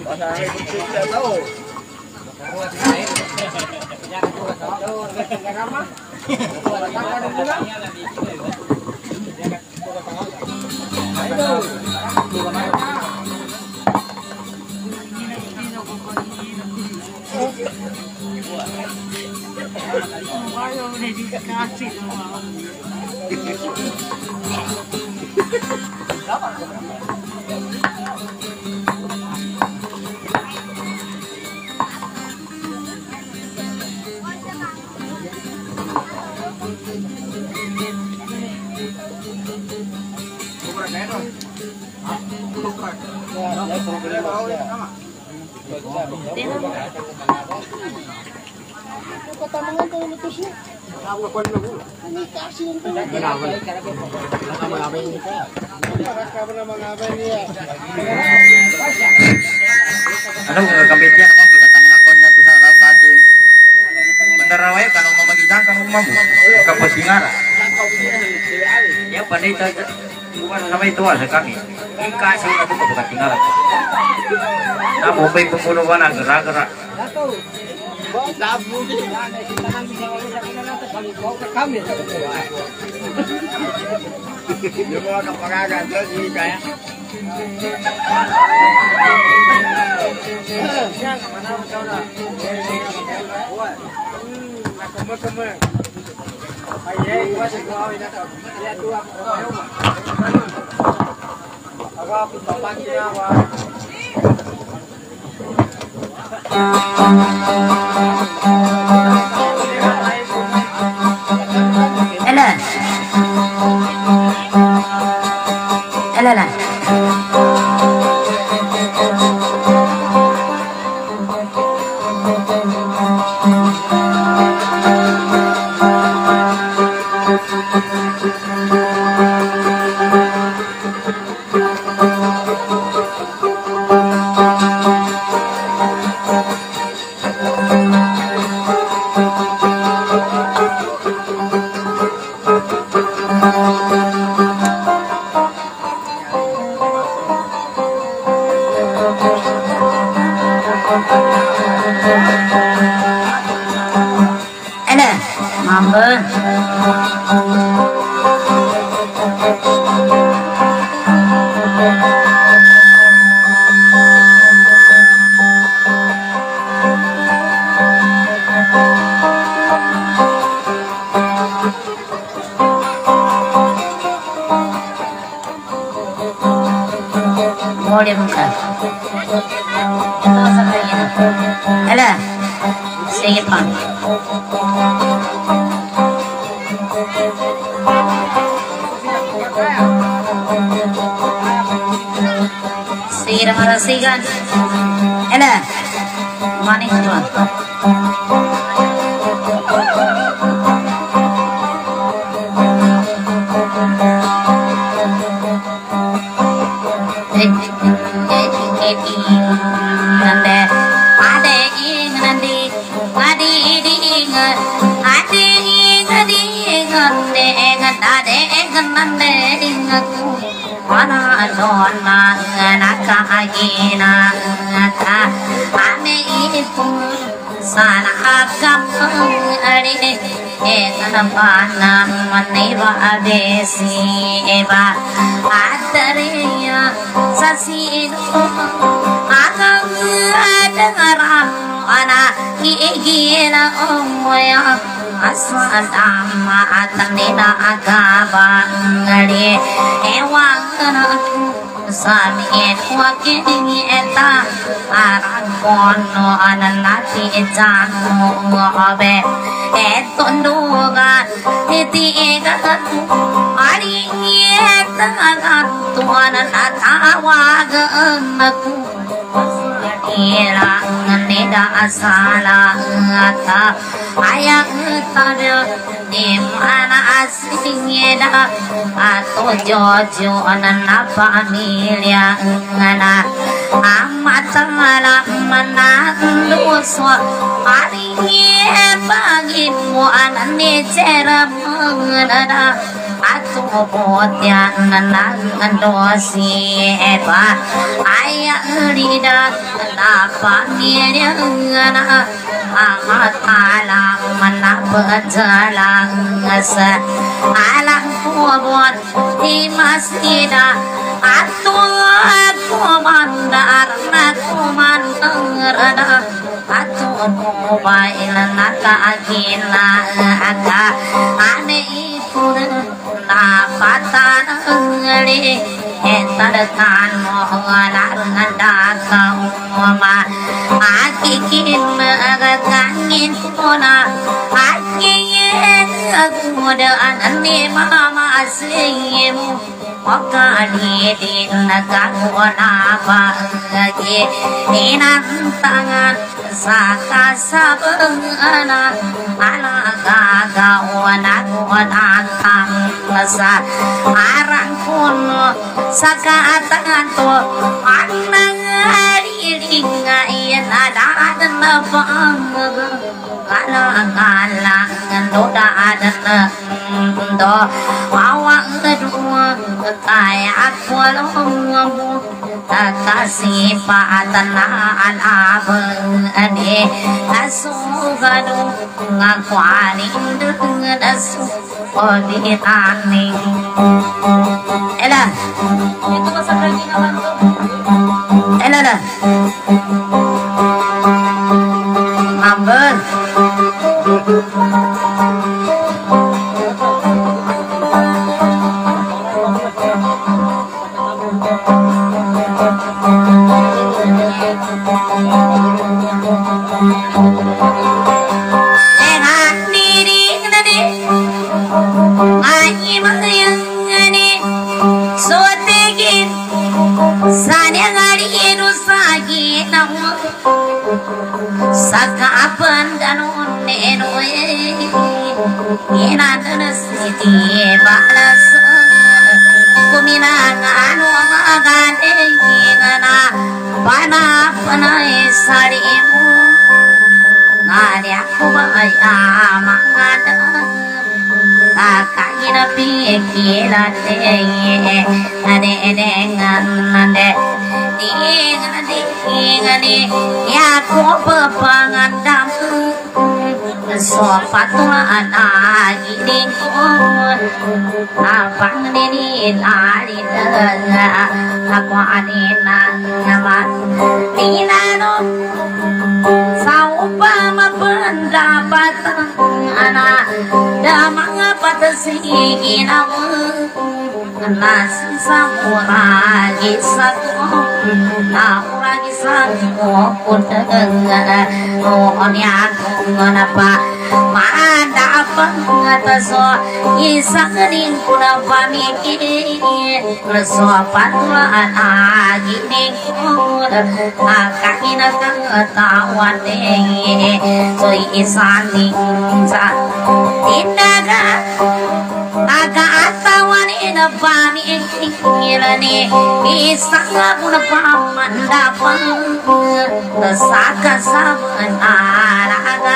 Pertambangan kalau mutusnya. Tahu apa dulu? Ini kasih untuk. Kenapa? Nama apa ini? Kabar nama apa ini ya? Ano kung gagamitin ako kita tamangan ko na to sa raw kasin. Pandaraway kanong mamagitan kanong mamu. Kapasingara. Ya pandai ta bukan nama itu ada kami. Ika sih aku bukan tinggal. Nah, Bombay pembunuhan ang gerak-gerak. Yung mga kapagagan doon, hindi kaya. Ela. Ela lah. Ela, mamba. Boleh buka. Ela, sige pa. Sige na marasigan. Ela, maning tuan. Nande ade ing nandi adi ding adi ing ding nande ing ade ing nande ding ana don na naka agina ka ame ipu sana akam ade ekana maniva abesi eva adariya sasino akang adangaram ana igila omoya aswadama atanina agabang ngari ewang sami etwakini eta arang kono ananati janu ngobe etondugan iti egatu ari eta tuanan atawagan aku ilang nida asala ata ayang tada di mana asingnya atau jojo anak familia ngana amat sangat mana dosa hari bagi mu anak cara mengada atau botian nangan dosi eba ayah lidah apa dia ngana amat alam mana berjalan asa alam kubur di masjid atau komandar nak komandar atau mobile naka agina aga ane itu napatan ngeli entadakan mohalar ngandaka umma akikin agakangin kona akikin agudaan ane mama asimu Wakali di nagaguna lagi inantangan saka sabengana alaga wana wana tangsa arang kuno saka tangan to anang riringa ina dan bang kala kala ndoda adan do awang kedua kaya aku lombu kasih patanaan abeng ade asugadu ngakwaning dengan asu oditaning elah itu masa lagi naman tuh elah lah number balas kuminang anu magadengana pana panai sarimu ngari aku baya mangada kakaknya pikiran deh ade dengan ade dengan dengan ya aku pepangan damu sopatuan agiding kon abang dini lari tengah aku anina nyaman tinano saupa mapendapatan anak damang patasi namu nasi samuragi satu nauragi satu pun tengah ohnya kenapa mana apa ngataso isang ning kuna pamikir so patulan agi ning kuna kakina kang tawan deh so isang ning sa tindaga aga atawan ina pamikir ni isang kuna pamandapan saka saman araga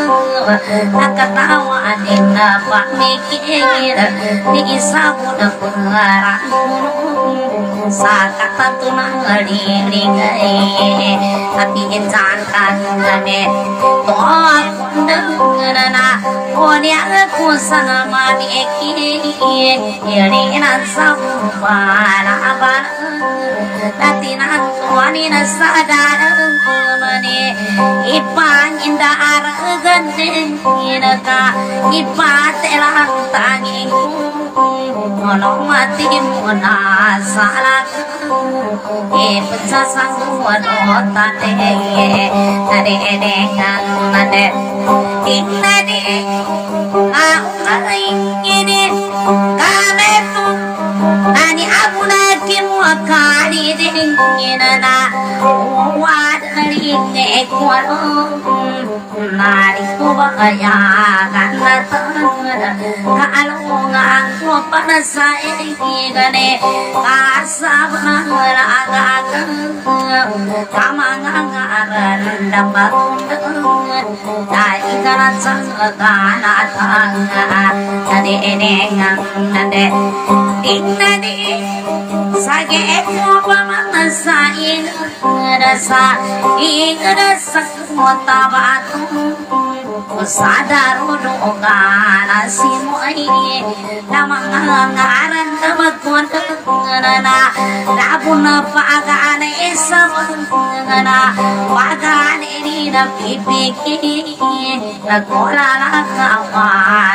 nakatawa nina pamikir ni isa mo na pangarang sa katantunang alilingay tapi insankan kami to ako na o niya ko sa mamikir irinan sa para Latinan tuani na sa darang kumani ipang inda aragan din ka ipatelang tanging Walau mati mo na salat ipensasang wadota deye nade dengan nade inade au ini kame tu ani abu naki wakali dingina na wadari ngekwalo nari ko bakaya kana kaalungan ko para sa igane kasab na ragagan kamangangaran dapat dai karat sang kana tanga nade enengang nade inade sage ko pamasa ing rasa ing rasa mota batu sadar udah kana simoi namangaran tabakon ngana rabuna pagane esamangana pagane ni na pipiki nakola la kawan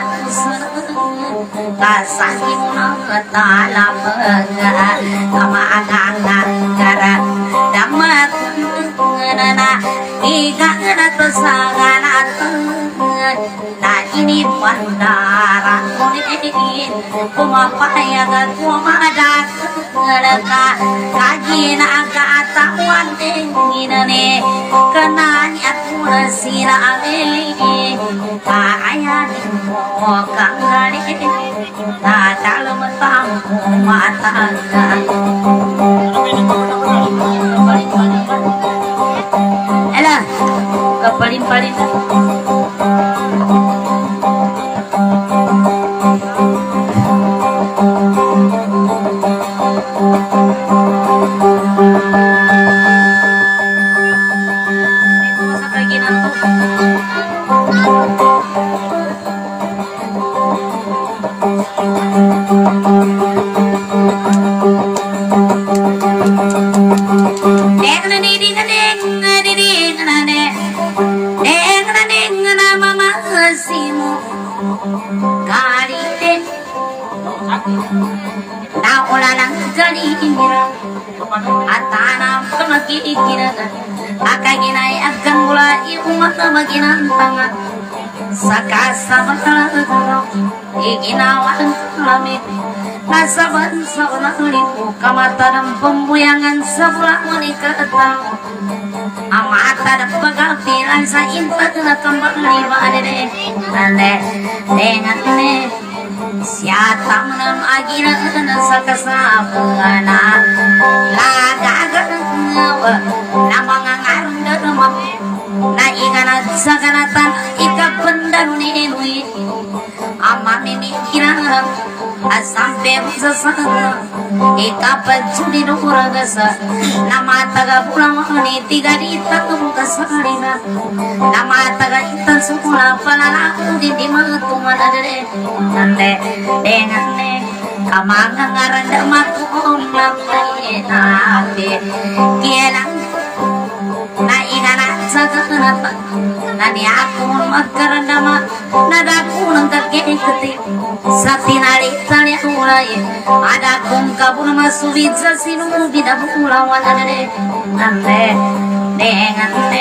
kasahin na talam kamangangara damat ngana igang na pasangan na ini pandara kunin kumapayagan kumadat ngalaka kaji na katawan tingin kananya kuna sila ame kaya mo kangali na dalam tampu mata elah kepalin-palin Thank you. kali deh na ulalang kalihira atana pemagikira akaginay akan mula iumat maginantangan sakasa matalaga iginawan lamit nasaban sa ulipo kamata ng pembuyangan sa bulan wanikatang amata ng pagapilan sa impat na kembali badede nande dengan ne siatang nam agina na sa kasabana lagagan ngawa na mga ngarandarama na inganat sa kanatan ikapandan ni Enui amami mikiran asampe sa sana ikapajudi nuragasa namataga pulang ni tiga di tatung kasarina namataga itan sukula palalaku di dimatuman adere nande dengan ne kamanga ngaranda maku omlam na ate kielang na ingana sa kanatan nani aku makarandama nadaku nang kakeketi sa tinalitanya ulay ada kong kabur masubid sa sinong binabulawan adere nande dengan ne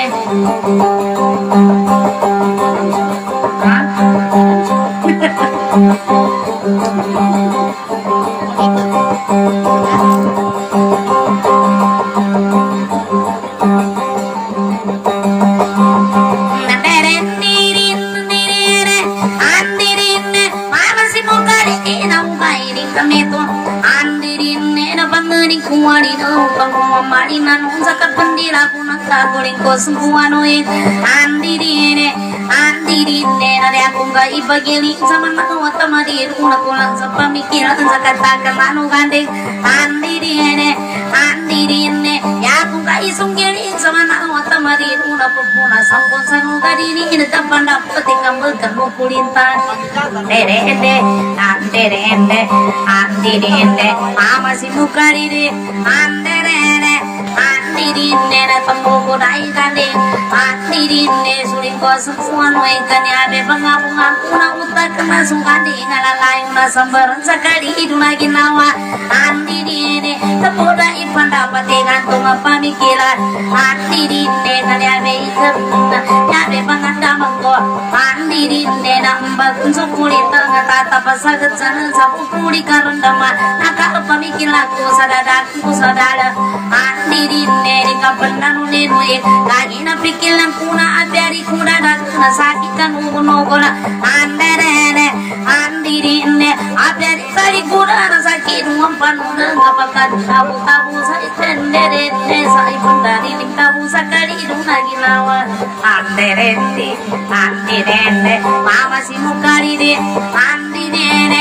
kuwari no pangmamari nanu sa kapandira kunang kaguling ko semua noy andirine andirine nari akong ga ibagili sa mga tamadir kuna kulang sa pamikiran sa katakan anu gandeng andirine andirine ya akong ga isunggiling sa mga tamadir kuna pupuna sampun sa nugadini inatapan dapat ikambagan mo kulintan derende anderende andirine mama si mukarire anderene andirine na pambuburay kani andirine suling ko semua noy kani abe pangapungapu na utak na sungkani ngalalayong na sambaran sakali idu na ginawa andirine tapoda ipandapat ikantung pamikiran andirine kani abe ikat na abe pangandamang ko andirine na mbag sukulit nga tatapasagat sana sa pupuli karundama nakapamikiran ko sa dadaku sa dada andirine di kapananu nenoy lagi na pikilan kuna adari kuna dan nasakikan ugunogola anderene andirine adari kali kuna nasakit umpanuna ngapakan tabu-tabu sa itendere sa ipundari ning tabu sa kali duna ginawa anderene andirene mama si mukaride andirene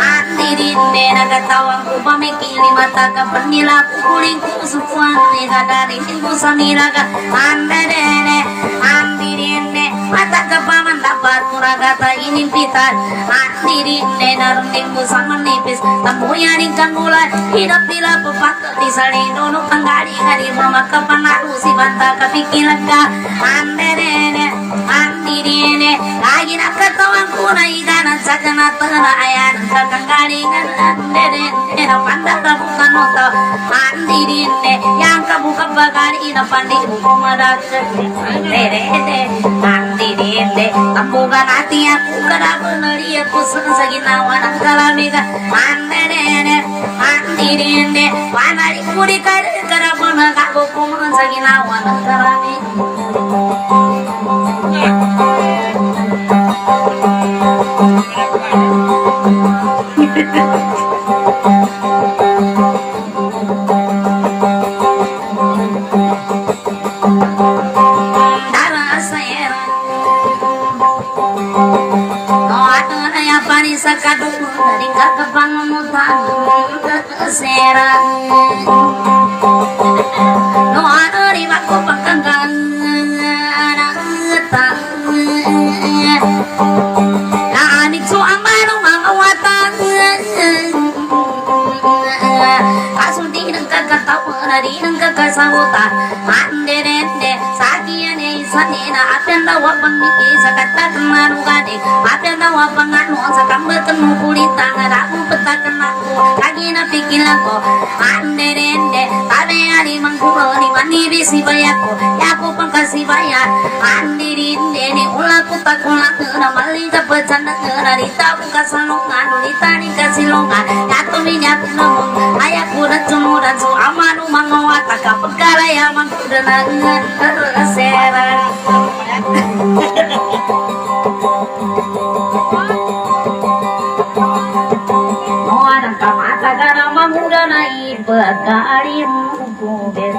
andirine nagatawang ko pamikili mata kapanila kukuling ko supuan ni kadari minggu samiraga anderene andirine mata kapaman dapat muragata ini pitar andirine narunding mo sa manipis tamuyaning kangulan hirap nila papakat di salino no panggali kari mama kapanaru si banta kapikilan ka anderene andirine lagi nakatawang ko na iganan sa kanatan na ayan kakanggalingan anderene na pandaka bukan noto andirine yang kabuka bagari na pandiru kumadak anderene andirine tambukan hati aku karaban nari aku sa ginawa ng kalamiga anderene andirine panari kuri karaban ako kuman sa ginawa ng kalamiga sa kadung dari kakapangutan keseran no ano rin ako pagkanggang nangetang naanik so ang manong mga watang kaso di ng kakatawa na di ng kakasabutan anderende sa kiyan ay sanina apenda wapangi sakata kenanu gade apenda wapanganu sakamba kenu kulita ngaraku petakenaku kagina pikilako anderende tabe ari mangkulo ni mani bisi bayako yaku pangkasi bayar andirinde ni ulaku takula na malita pecanda na rita buka salongan rita ni kasilongan yatu minyak namun ayaku racumuran so amanu mangawata kapekala ya mangkudana terserah orang kamata karena mangkudana ibekali mukubet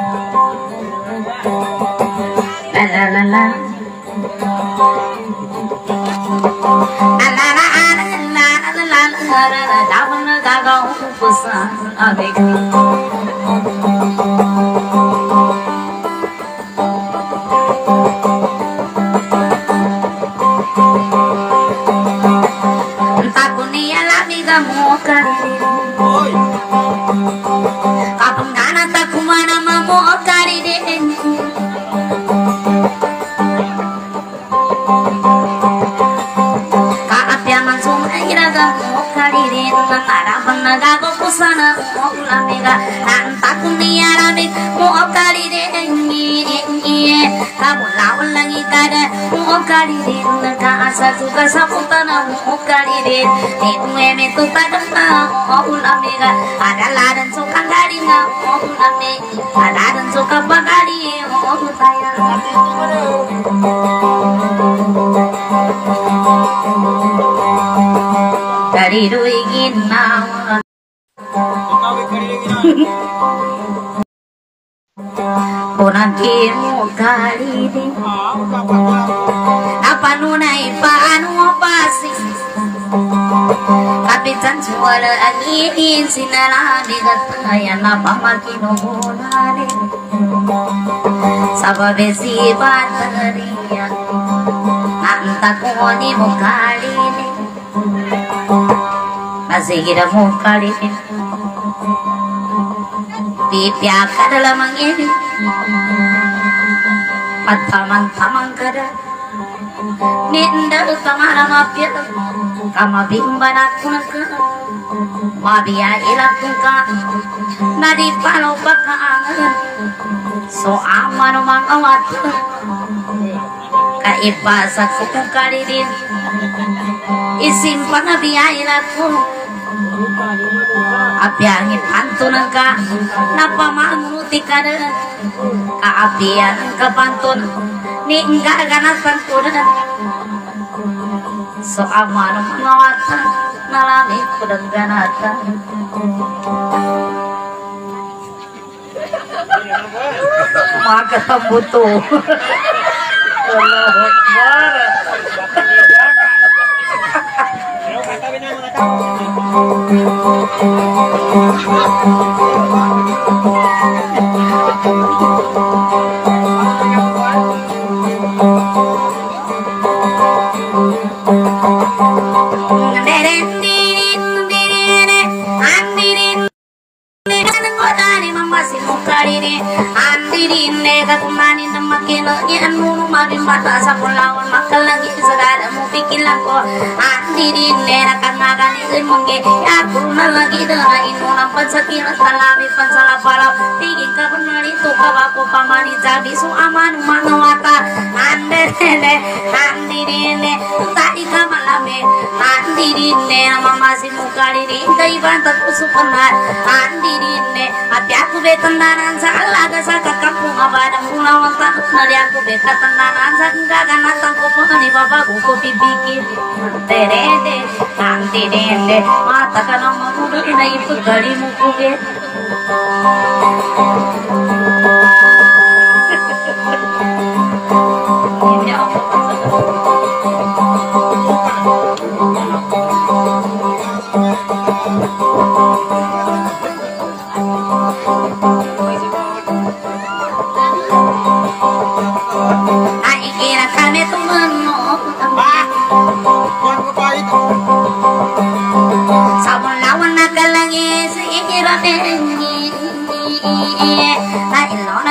la la la la sana olamega nantak niarame mo kali de ngi kamu lawan lagi kada mo kali de naka asa juga saputana mo kali de itu eme tu tadana olamega ada ladan suka garinga olame ada dan suka bagari olaya dari duigin nawa orang kimu kali di apa nunai panu pasi kapitan suara angin sinara di gataya napa makino bolare sababe si bateria anta koni mo kali di masih kira mo kali di pipiaka dalam angin patamang-tamang kada ninda kamara mapya kama bimban aku nak mabia ilakun ka nadi palo bakaangan so aman mangawat ka ipasa ko kalidin isimpan nabia ilakun apiangin pantunan ka napamanguti ka na kaapian ka pantun ni enggak ganatan kuda so aman mengawatan nalami kudang ganatan maka tembutu Allahu Akbar mata sa pulawan makalagi sagala mo pikilan ko andirin nera kangagan isin mungge ya kurna lagi dana inunang pansakinas talabi pansalapalaw tiging ka panalito kawako pamani jabi so aman manawata andirine andirine tadi ka malame andirine mamasi mukalini kaiban takusupanar andirine ati aku betandanan sa alaga sa kakapung abadang pulawan takut nari aku betandanan enggak kan natang ko po ni baba ko ko bibiki terede kanti dende mata kana mamudu na ipu gali mo kuge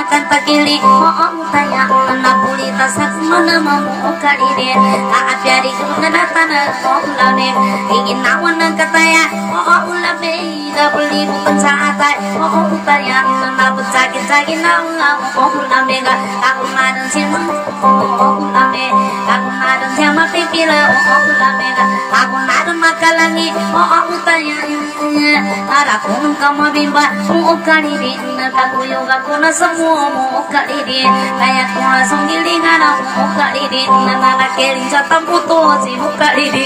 akan takili oh tanya napuli tasak mana mau kalide apiari kena tanah oh lane ingin nawan katanya oh ulame beli pencatat oh tanya nabu sakit sakit nawa oh ulame aku madan siapa oh ulame aku madan siapa pikir oh ulame aku madan makalangi oh tanya Arakun kama bimba mukaliri nataku yoga kuna semua mukaliri kayak kuna songili ngana mukaliri nana kering jata puto si mukaliri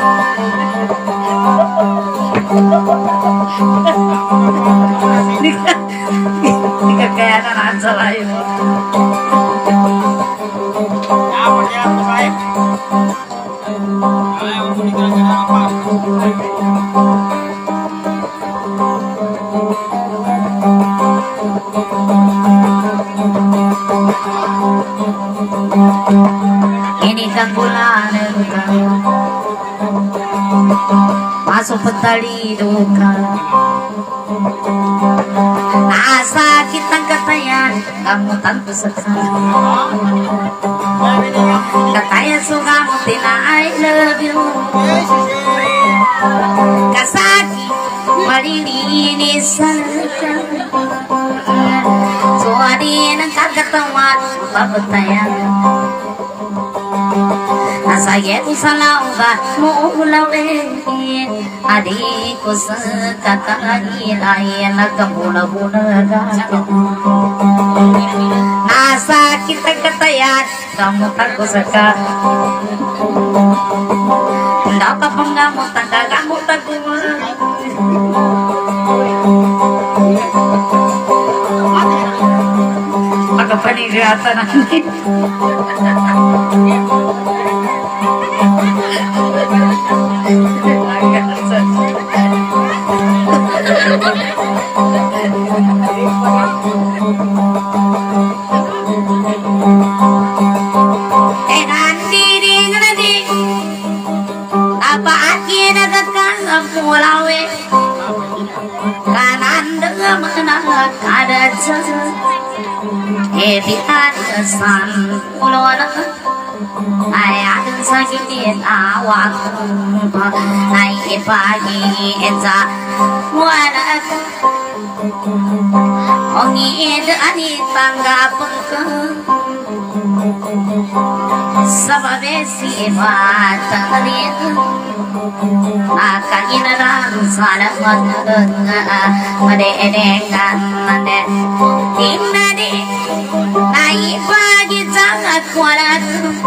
Nika kayak anak salah itu Apa dia terbaik? Ayo meninggalkan apa? Ini kan bulan duka masuk petali duka asa kita katanya kamu tanpa sekali katanya suka mutina I love you kasaki malini ini salahkan suari nang kagatawan papataya Saya usalau ga muulawe adiko sa kakalain ay nagkamula-bulaga nasa kita katayan gamutan ko sa ka dapat panggamutan ka gamutan ko pagkapanigatan natin Ebitan kesan ulona ayat sakit awak naik pagi enza wala ongid ani tangga pengke sababe si matangin akan inaran salamat made edekan made inadi naik pagi sangat kuat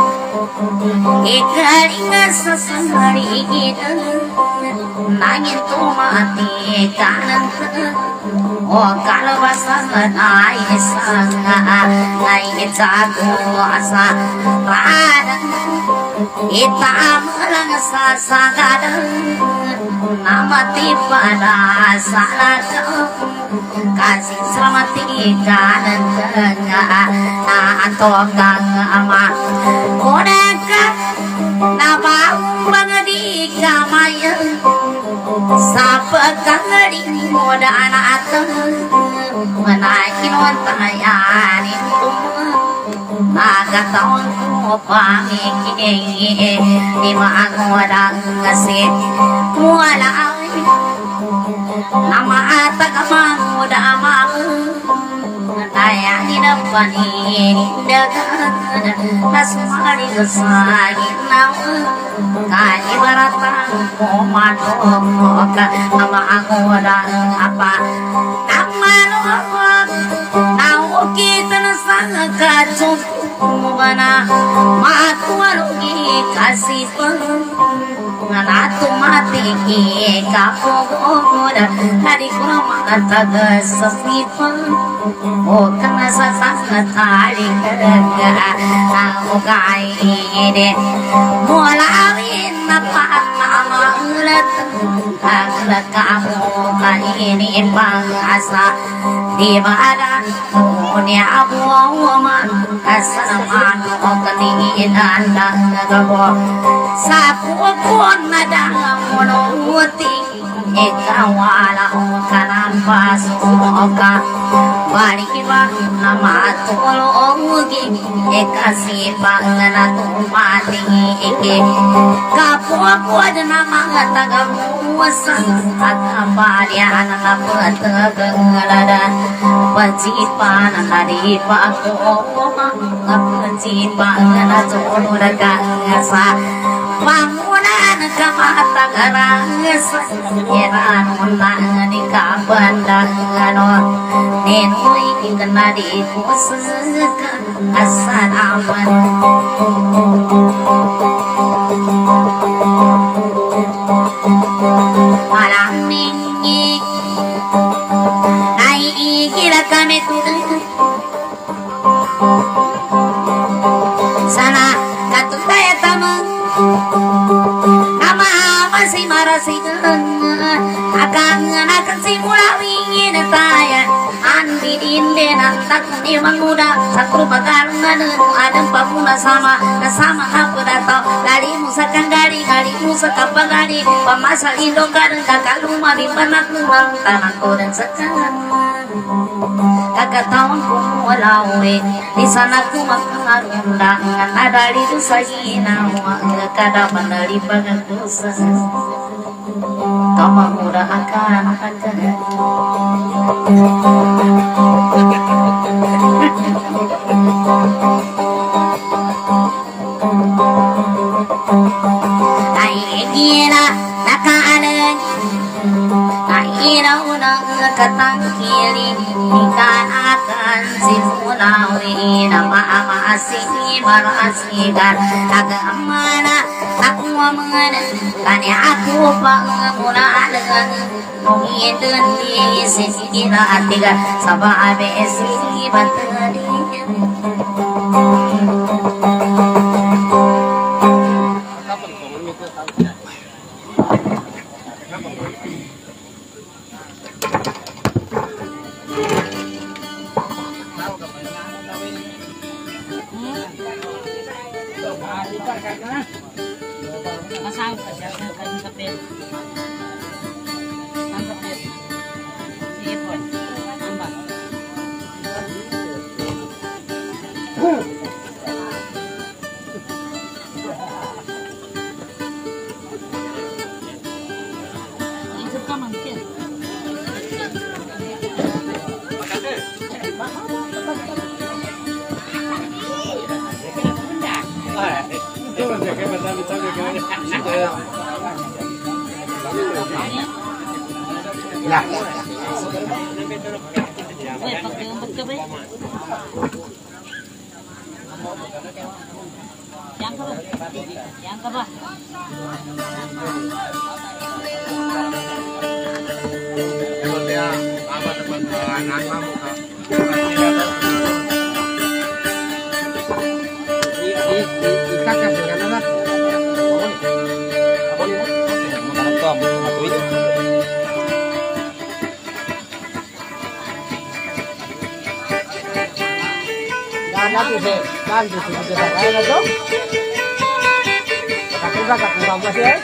ikaringa sasari kita nangin tu mati kanan oh kalau pasangan ayah sangat naik jago asa rada kita malang sasagan nama tipada salah kasih selamat kanan tengah atau gang ama kodaka nama bangadi kamaya sapa kangari moda anak atau menaiki wantayaan itu naga tahun pangi kini di mana ngasih muala nama atak kamu dah mau ayah di depan ini dekat nasmari kesagi nama kaji baratan komando nama aku dah apa nama lo tahu kita sangat kacau mana matu alugi kasih pun natu mati kapogoda hari kurang kata sepi pun oh karena sasana tali kerja aku kaya deh mulai apa nama ulat agak kamu kali ini bangsa di badan dunia abu aman kesamaan ketinggian anda gabo sapu pun ada mono uting eka wala kanan pasuka balikiba nama tolo ogi eka sipa ngana tumati eke kapua kuad nama ngataga muasa akabaria anak petega pacipa nari paku pacipa ngana tolo daga ngasa bangunan kamata garanges yeran unang di kabandangano nenoi kena di kuseka asan aman malam minggi ai kira kami tuh sana katu saya tamu nama masih marasi akan akan si mula ingin tanya andi inde nantak ni manguda satu bakaran ada pamuna sama sama apa datang dari musa kangari kali musa kapagari pamasa indo kadang kakaluma di panak nuang tanah kodan sekarang kakak tahun kumulawe di sana ku makarundangan ada di dosa hina kada mandali bagan dosa kama muda akan akan ai gila nakalan Ira unang katang kiri ikan akan simulawi nama amasi marasikan agamana aku mengenal kani aku pangmula dengan mungkin di sisi kita tiga sabah besi bateri Nah, yang ke yang ke bawah Nanti sih, nanti sih kita kaya tuh. Kakak kakak kurang masih ya.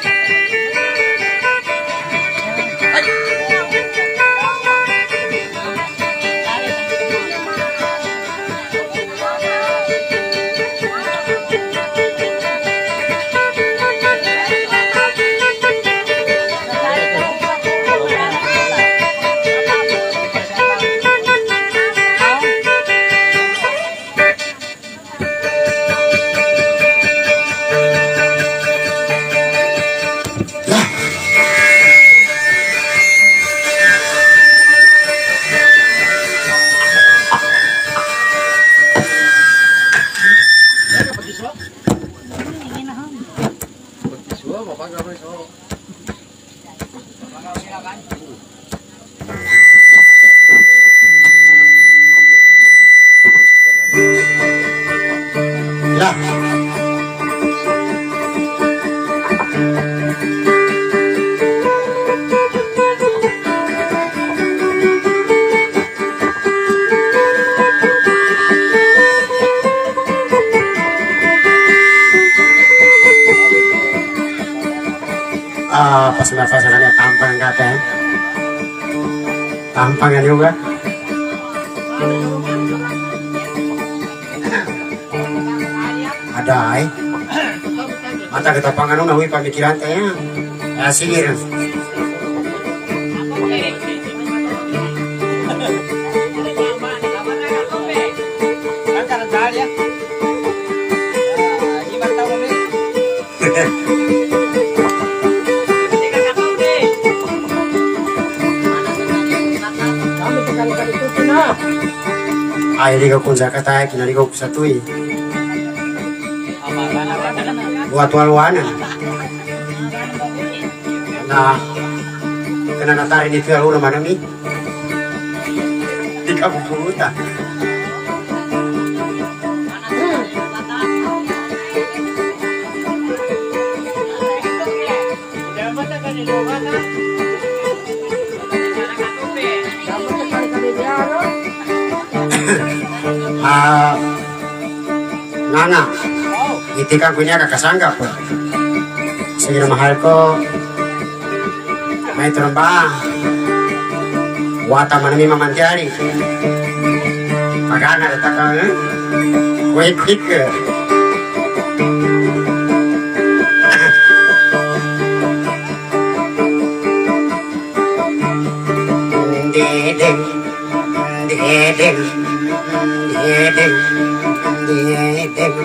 pasangannya tampang kata tampangan juga ada ay mata kita pangan nawi pamikiran teh ya sigir ay ligaw kung sa katay kinaligaw ko sa tuy buat walwanan na kena natari ni tuya ulo manami di ka bubuta ah nana itikan punya kakasangga po sige na mahal ko may tromba wata manami mamantiari pagana ita ka eh wait quick dedeng dedeng dedeng dedeng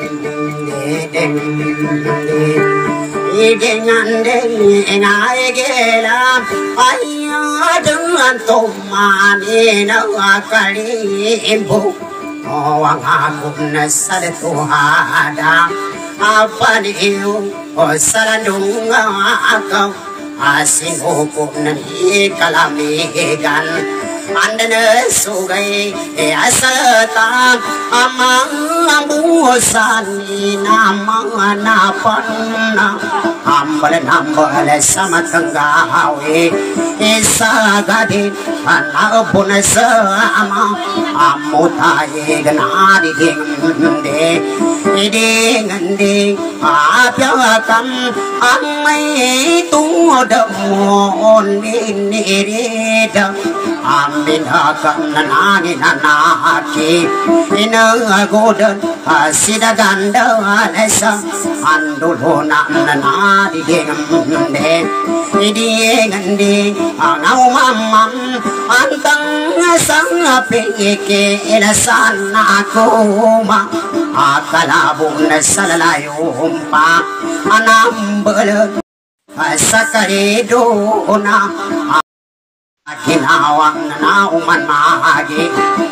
dengan dengan gela ayah dengan tomani nak kali ibu orang aku nasad tuhada apa ni oh salandung aku asin hukum nani kalamigan andana sugai asata amang busani nama napana ambal nambal sama tenggawe isa gadin anak pun sama amutai genadi dingde dingde apiakan amai tu demon ini dah amin akan nanani nanaki ina godan asida ganda nesa andul nanani dengde dengde angau mamam antang sang peke sana koma akalabun salayumpa anam belut sakare dona kinawang nauman magi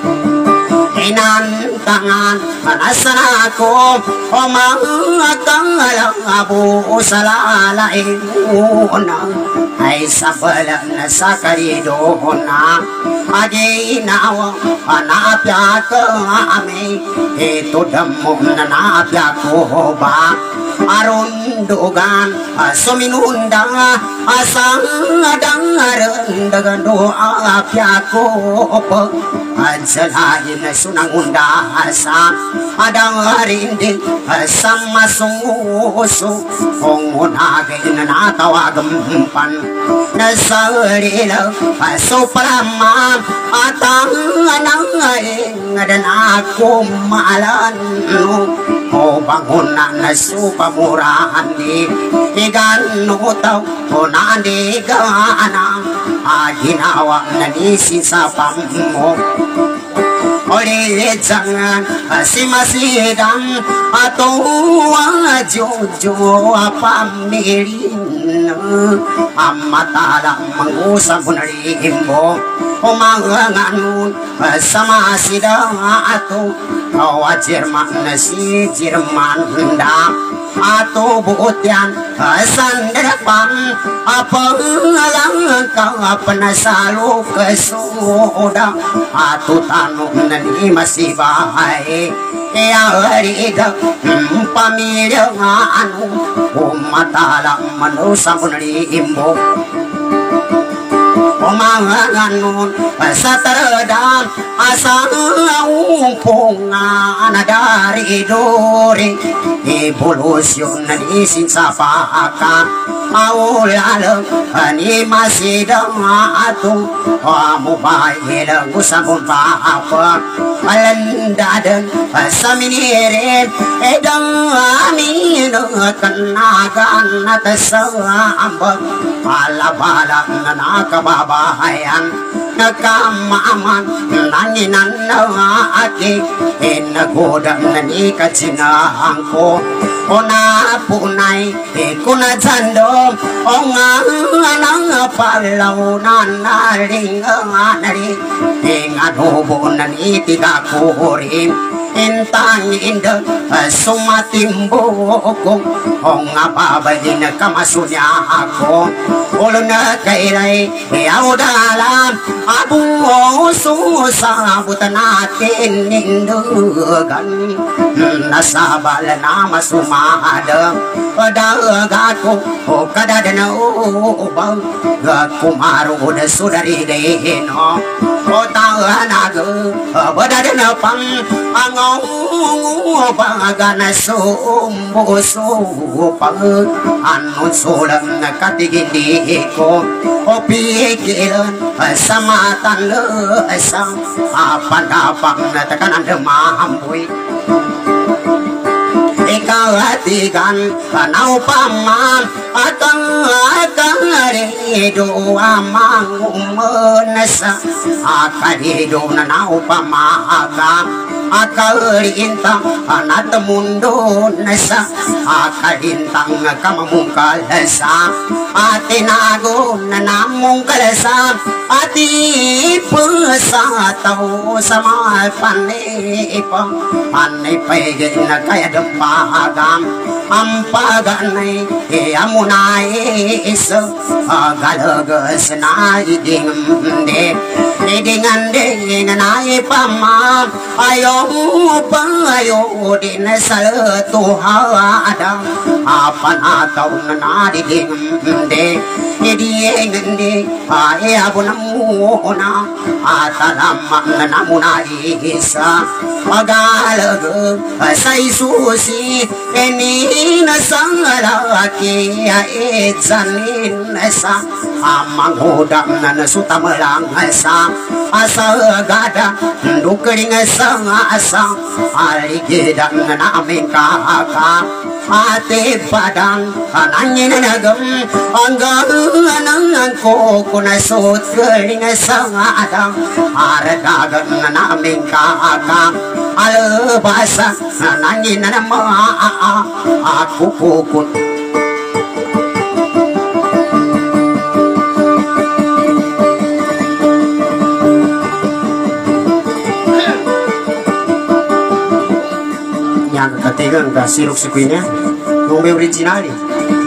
inan tangan panasana ko omang abu salala inguna ay sabalan na sakaridona agi nawa anapya ka ame ito damon na napya ko ba aron dugan suminunda asang dangaran dagan doa apya ko pa adsalahin na sunang undasa adang harindi sama sunguso kung unagin na natawagampan na sarila so palama atang nangaring dan ako maalan o bangunan na supamurahan di igan nutaw o nandi gana aginawa na nisin sa pamo ulit jangan asimasidang atuwa jojo pamirin amatalang mangusang kunarin mo umanganganun sama sidang ato kawa Jerman na si Jerman da ato buot yan sanderapan apangalang ka panasalo kasoda ato tanong na ni masibahay kaya harida pamilya nga ano umatalang manusang kunarin mo umanganganun sa taradang asang umpong na dari dori evolusyon na nisin sa paka aulalang ani masidang atung mubayil usabun paapa alandadan saminirin edang amin kenagan atasambang pala-pala nakababahayan nakamaman nanginan na ati inagodang nanikatsinaan ko ona punay kuna jando onga nang palaw nanaring nari ingadobo nanitiga kurin intang inda sumatimbo ko onga babayin kamasunya ako ulo na kairay yaudala abu susabot natin nindugan nasabal na masumada padagat ko o kadadana ubang kumarod sudari din o tanganag badadana pang angong bagana sumbuso pang anon sulang katigindi ko o pikilan sa matan lesang apan-apang na tekanan demampuy ikaw atigan kanaw paman atang atang rido amang umanasa akarido na naw pamaga akalintang anat mundo nasa akalintang kamamungkal sa atinago na namong kalasa ati pusa tao sa mga panipang panipay na kaya dapagam ang paganay iamunay iso agalagas na idingde idingande na ipama ayaw pa ayaw din sa tuhada apanataw na nadidingde idingande ayaw na muna atalaman na muna isa magalag sa isusi enina sang lalaki itsanin sa amangudang na nasutamalang sa asagada dukaling sa asa aligidang na namin kakaka ate padang anangin na nagam hanggang anang ko kunasot kaling sa adang aradagan na namin kakaka alabasa anangin na mga ako kukun yang ketiga enggak sirup sekuinya nomor original ini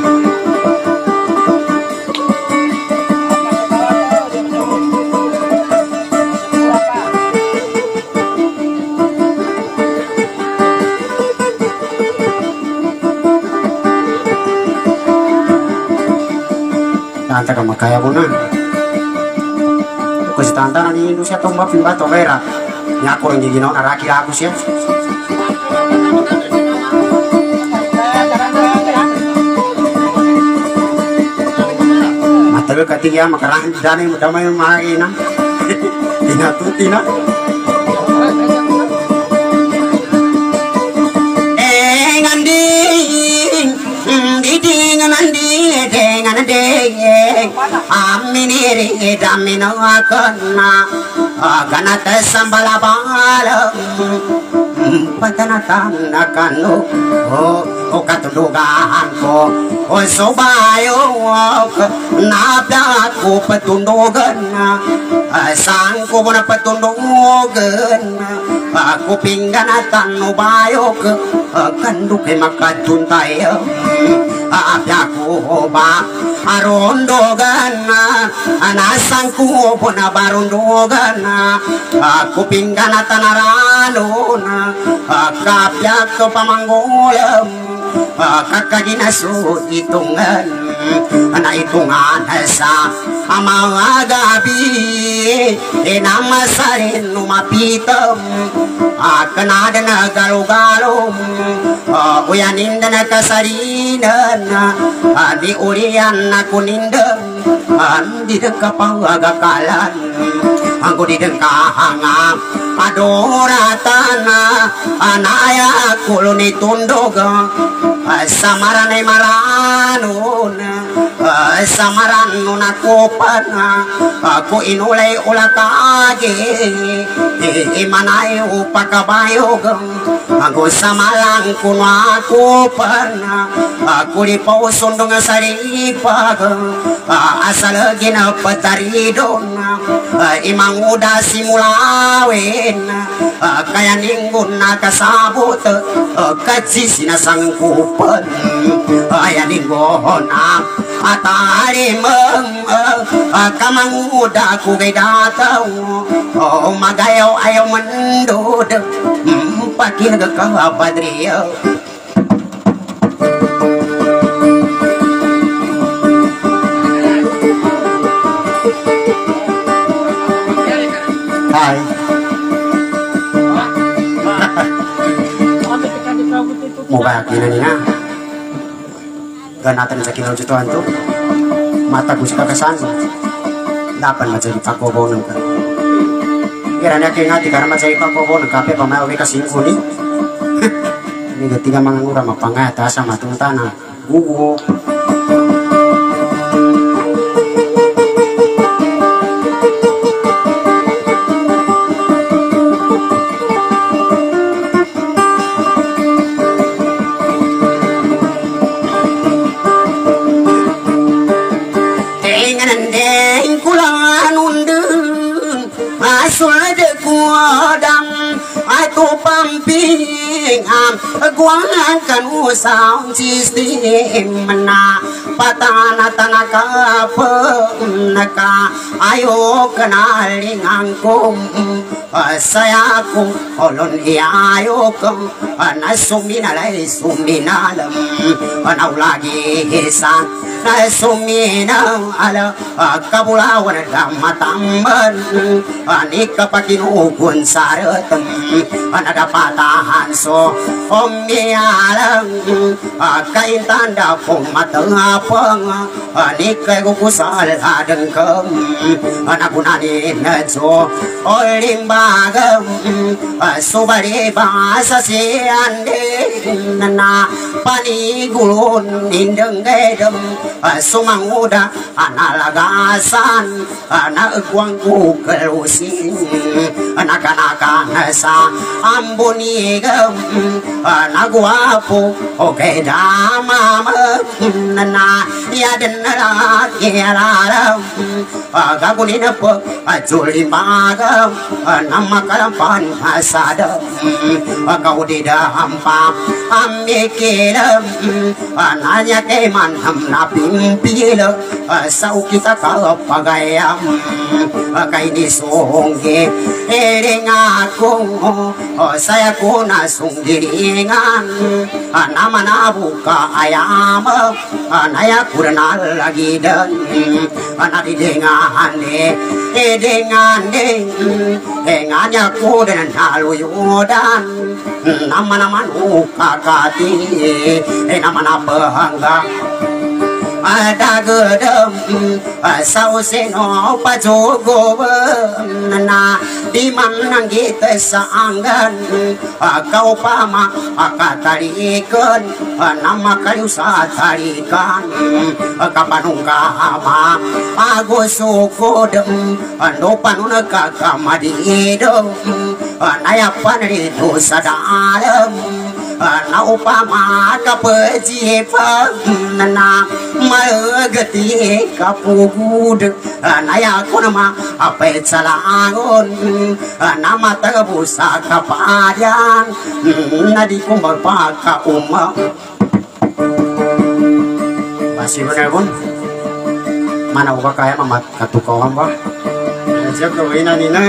tanta kama kaya bona ko si tanta na ni Indonesia tomba pimba tobera nya ko ngi gino araki aku sih matagal katiya makarang dani madamay mahina tina tutina eh ngandi diding ngandi dengan deng aminiri damino akana ganat sambala balam patanatan nakano o katudugan ko o sobayo napda ko patundogan sang ko na patundogan ako pingganatan no bayo kandu ke makatuntay apya ko ba arondogan anasang ko po na barondogan ako pingganatan arano na kapya ko pamanggolam kakaginaso itungan na itungan sa mga gabi inamasarin numapitam akanada na galugalom uyanin na kasarinan di urian na kunindan di dekapagakalan anggo di dekahanga adoratan anaya kuluni tundog samaranay maranun samaran nuna kopan ako inulay ulakage imanay upakabayog ako samalang kuno ako pan ako di pausundong saripag asalagi na pataridon imang uda simulawin kaya ninggun nakasabot kasi sinasangkupan kaya ninggun atari meng kamanguda ku gay dataw magayaw ayaw mandod pakir ka kapadriyo hai moga kinanina ganatan sa kinaujutuan to mata gusto kakasan dapat menjadi pakobonan kan kiranya kaya ngati karena menjadi pakobonan kape pamayawi kasingkuni ini ketiga mangangura mapangata sama tungtana gugu aku pamping am guang kan usang sistem na patana tanaka penaka ayo kenaling angkum saya ku olon ayo kem nasumina lai suminalam anau lagi sang nasumina ala kabulawan damatamban anika pakinugun saretem anada patahan so omialang kain tanda pumatapang anika gukusal adengkem anakunani najo oling bagam subari bahasa siande nana panigulun indeng gedem sumanguda analagasan anak kuangku kelusin anak-anak nasa ambuni gem anak guapu oke dama nana ya denara ya gagunin po ajuli magam nama kalampan asada kau di dampa amikilam nanya keman napimpil sau kita kapagayam kay disunggi ering aku saya kuna sunggiringan nama nabuka ayam naya kurna lagi dan nadidengan de dengan deng dengannya ku dan haluyudan nama-nama ukakati nama-nama bahangga ada gedem sauseno pajogo na di mana kita saanggan kau pama akatarikan nama kayu satarikan kapanung kama agus sukodem ando panuna kakamadidem nayapan itu sadalem na upama kapejipa na magati kapugud naya ko nama apa salangon nama tagabusa kapadyan nadi kumbal paka umma masih benar pun mana uka kaya mamat katukawan ba siap gawin na nina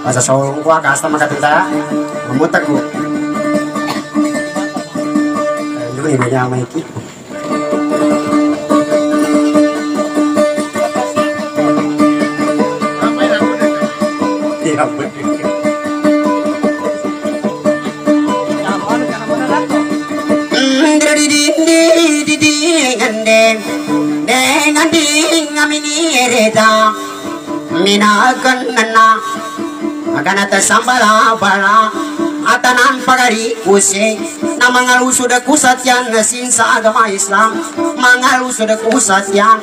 Masa solong ko akas na makatita. Mamutak ko. Ayun, hindi niya may ki. Minakan nana aganata sambala bala atanan pagari kuse na mga lusod kusat yan na sinsa agama Islam mga lusod kusat yan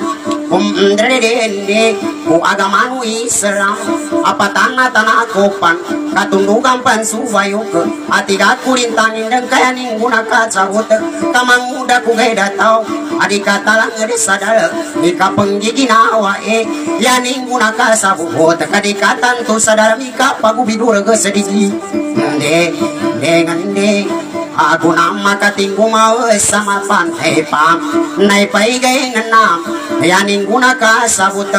umdredende ku agama Islam apatan na tanakopan katundugan pansuvayok atigat kurintanin dan kaya ningguna kacawot kamang muda ku gay dataw adi katalang edi sadal ika penggiginawa e yaning muna kasabuhot kadikatan tu sadal mika pagubidur ke sedigi nde dengan nde aku nama katinggu mau sama pantai pam nai pai gay ngenam yaning guna kasabut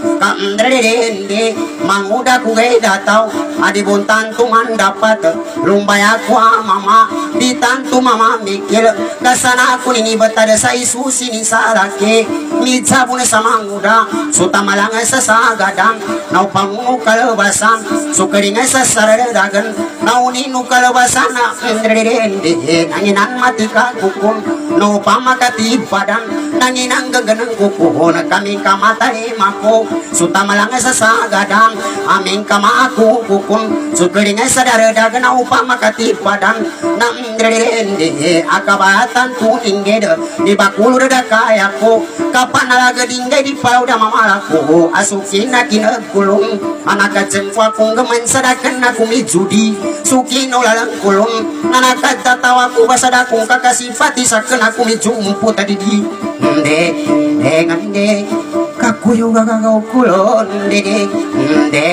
kamdrende manguda ku gay datau adi buntan tu mandapat lumbaya ku mama ditantu mama mikir kasana aku ini betada sa Isus ini sarake mitsa pun sama muda suta malanga sa sagadang nau pangu kalabasan sukeringa sa saradagan nau ninu kalabasan na ndrende nanginan mati ka kukun no pamakati padang nanginang gaganang kukun kami kamatay mako suta malanga sa sagadang aming kamaku kukun sukeringa sa daradagan nau pamakati padang nang ndrende akabatan tuning gede di bakulu da kaya ko kapan alaga dingay di pauda mamalaku asukin na kinagkulong anak kacengwa kong gaman sadakan na kumijudi sukin o lalang kulong nanakad tatawa ko basada kong kakasipati sa kana kumijumpo tadi di nde dengan nde kakuyo gagagaw kulon nde nde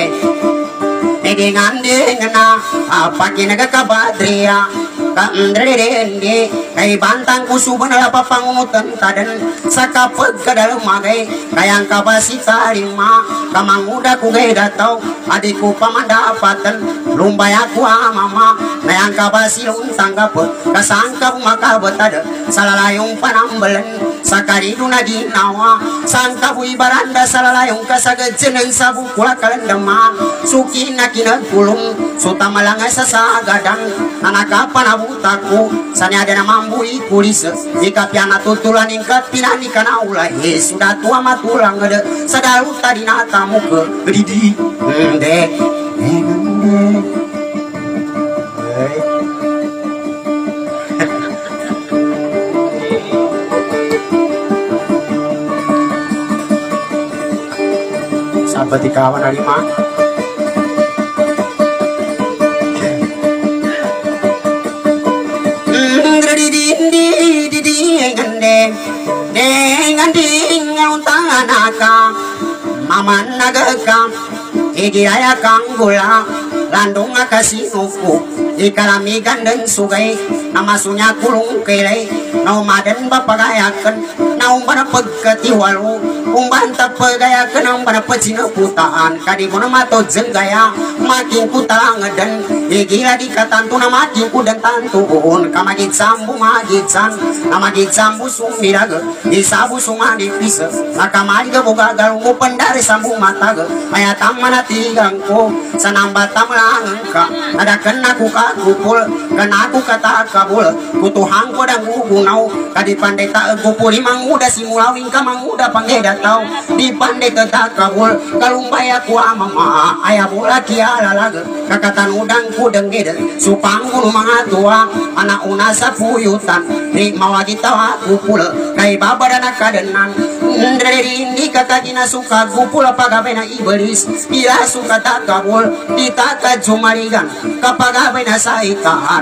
dengan nde ngana apa kinagakabadriya kamdrende kay bantang kusuban ala papangutan tadan sa kapag kadal magay kayang kabasita lima kamanguda ku gay dataw adiku pamandapatan lumbay aku mama nayang kabasilong tanggap kasangkap makabatad salalayong panambalan sa karido na ginawa sangkap ibaranda salalayong kasagadsinan sa bukula kalandama suki na kinagpulong suta malanga sa sagadang anakapan taku sanya ada mambui kulis ika piana tutulan ingkat pinani kana ulah he sudah tua matulang ada sadalu tadi natamu ke didi nde sahabat kawan alima dengan dingang tanganaka mama nagaka igiraya kanggula landong akasinuku ikalamigan dan sugay namasunya kulung kilay naumadan bapagayakan naumban pagkatiwalo umban tapagayakan naumban pacinaputaan kadimu na mato jenggaya makin kutalangadan igila di katantu na makin kudan tantuun kamagit sambu magitsan namagit sambu sumiraga isabu sungadi pisa nakamariga bugagal ngupan dari sambu mataga mayatang manatigang ko sanambata melangka ada kena ku kakupul kena aku kata kabul kutuhang ko dan gugunau kadi pandai tak gupul imang udah simulawing kamang udah panggil datau di pandai tak kabul kalumbay aku mama ayah bola kiala laga kakatan udang ku denggede supang gulu mga tua anak una sa puyutan di mawagi tawa gupul kay baba dan akadenan ndreri indi kata gina suka gupul pagabe na iblis ila suka tak kabul ditaka jumarigan kapagabe na saitaan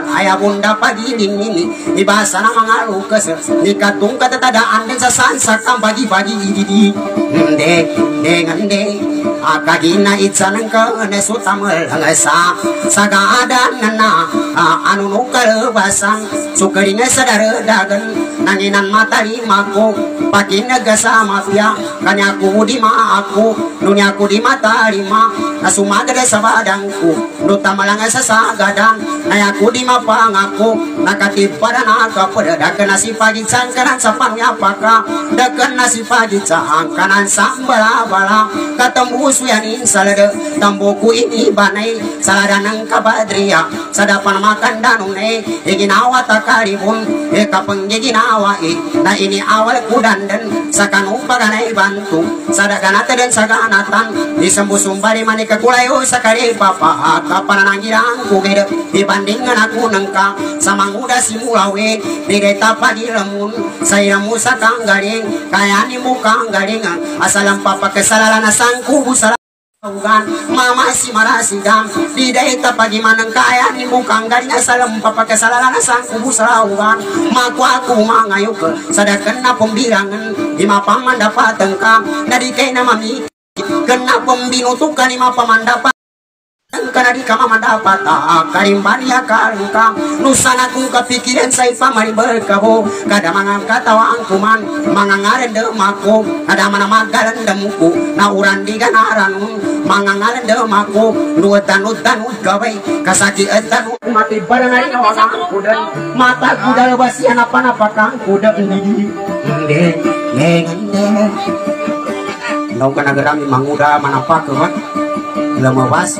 San ayah bunda pagi dingin di bahasa nama ngalukes di katung ketetadaan dan sasansakam pagi-pagi di de dengan de akagina itsanang ka nesu tamal ngasa sagada nana anu nukal basang sukaringa sadar dagan nanginan mata limaku pagi negasa mafia kanyaku di ma aku nunyaku di mata lima nasumagada sabadangku nuta malanga sasagadang nayaku di mapangaku nakatip pada naka pada dakan nasi pagi cangkaran sapangnya apakah dakan nasi pagi cangkaran sambala bala ketemu suyanin salada tamboku ini banai saladanang kabadria sadapan makan danune ingin awat takaribun eka penggigin awai nah ini awal kudandan sakanu paganai bantu sadakanata dan saganatan disembuh sumbari manika kulayo sakari papa kapan nanggirangku beda dibandingkan aku nengka sama muda si mulawe direta pagi lemun saya musa kanggaring kayani muka garing asalam papa kesalalana sangku busala bukan mama si marasidam di data pagi manang kaya ni muka garing asalam papa kesalalana sangku busala bukan maku aku mangayuk sadakan na pembirangan di mapaman dapat tengkam nadi kay na mami kena pembinutukan di mapaman dapat karena di kamar mendapat karimbani akarungkang nusana kung kepikiran saya pamari berkabo kada mangang katawa angkuman mangangaren demaku kada mana magaran demuku na uran di ganaran mangangaren demaku nuetan utan gawai kasaki etan mati badan ari orang kuda mata kuda basian apa-apa kang kuda ini de ngende nau kana gerami manguda manapa ke mah lama was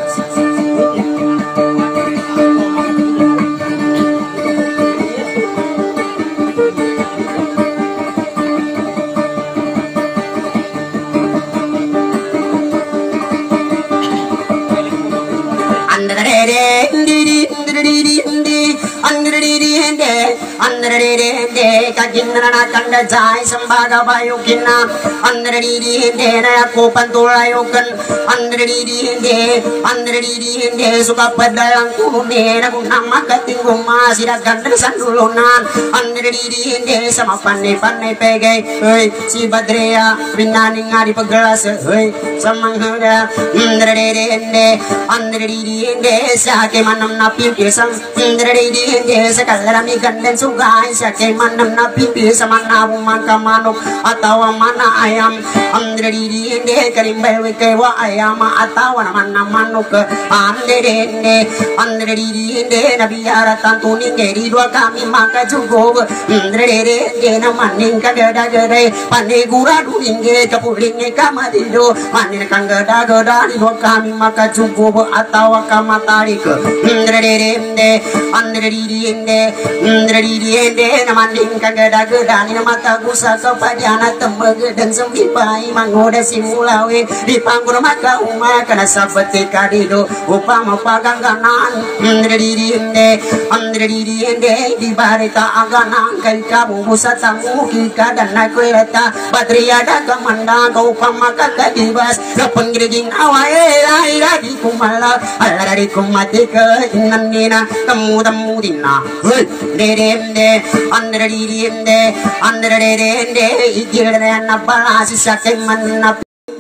kaginana kanda jai sembaga bayukina andre di hinde na aku pantulayukan andre di hinde andre di hinde suka padalang kuhune na nama katinggung masih dagan dan dulunan andre di hinde sama pandai pandai pegai hei si badrea binani ngari pegelas hei sama huda andre di hinde andre di hinde sake manam napi pisang andre di hinde sekalami ganden sugai sake manam napi sama nabu mangka manuk atau mana ayam andre di ende karimbel kewa ayam atau mana manuk andre dende andre di ende nabi aratan tuning di dua kami maka cukup andre dende na maning kagada gede pandai gura duninge kapulinge kamadido maning kagada gada di dua kami maka cukup atau kamatari ke andre dende andre di ende andre di ende na maning kagada geda ni mata gusa kepada tembe dan sembi pai mangoda simulawe di panggur maka uma kana sabete kadido upama pagangganan andre di ende andre di ende di barita agana kai kamu busa tamu kita dan nakweta patria da kamanda kau upama kakadibas kapenggiging awae lai lagi kumala ala dari kumati ke nanina temu temu dina hei dedende andre di ende andre dedende ikirana nabala sisake manap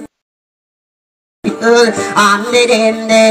andre dedende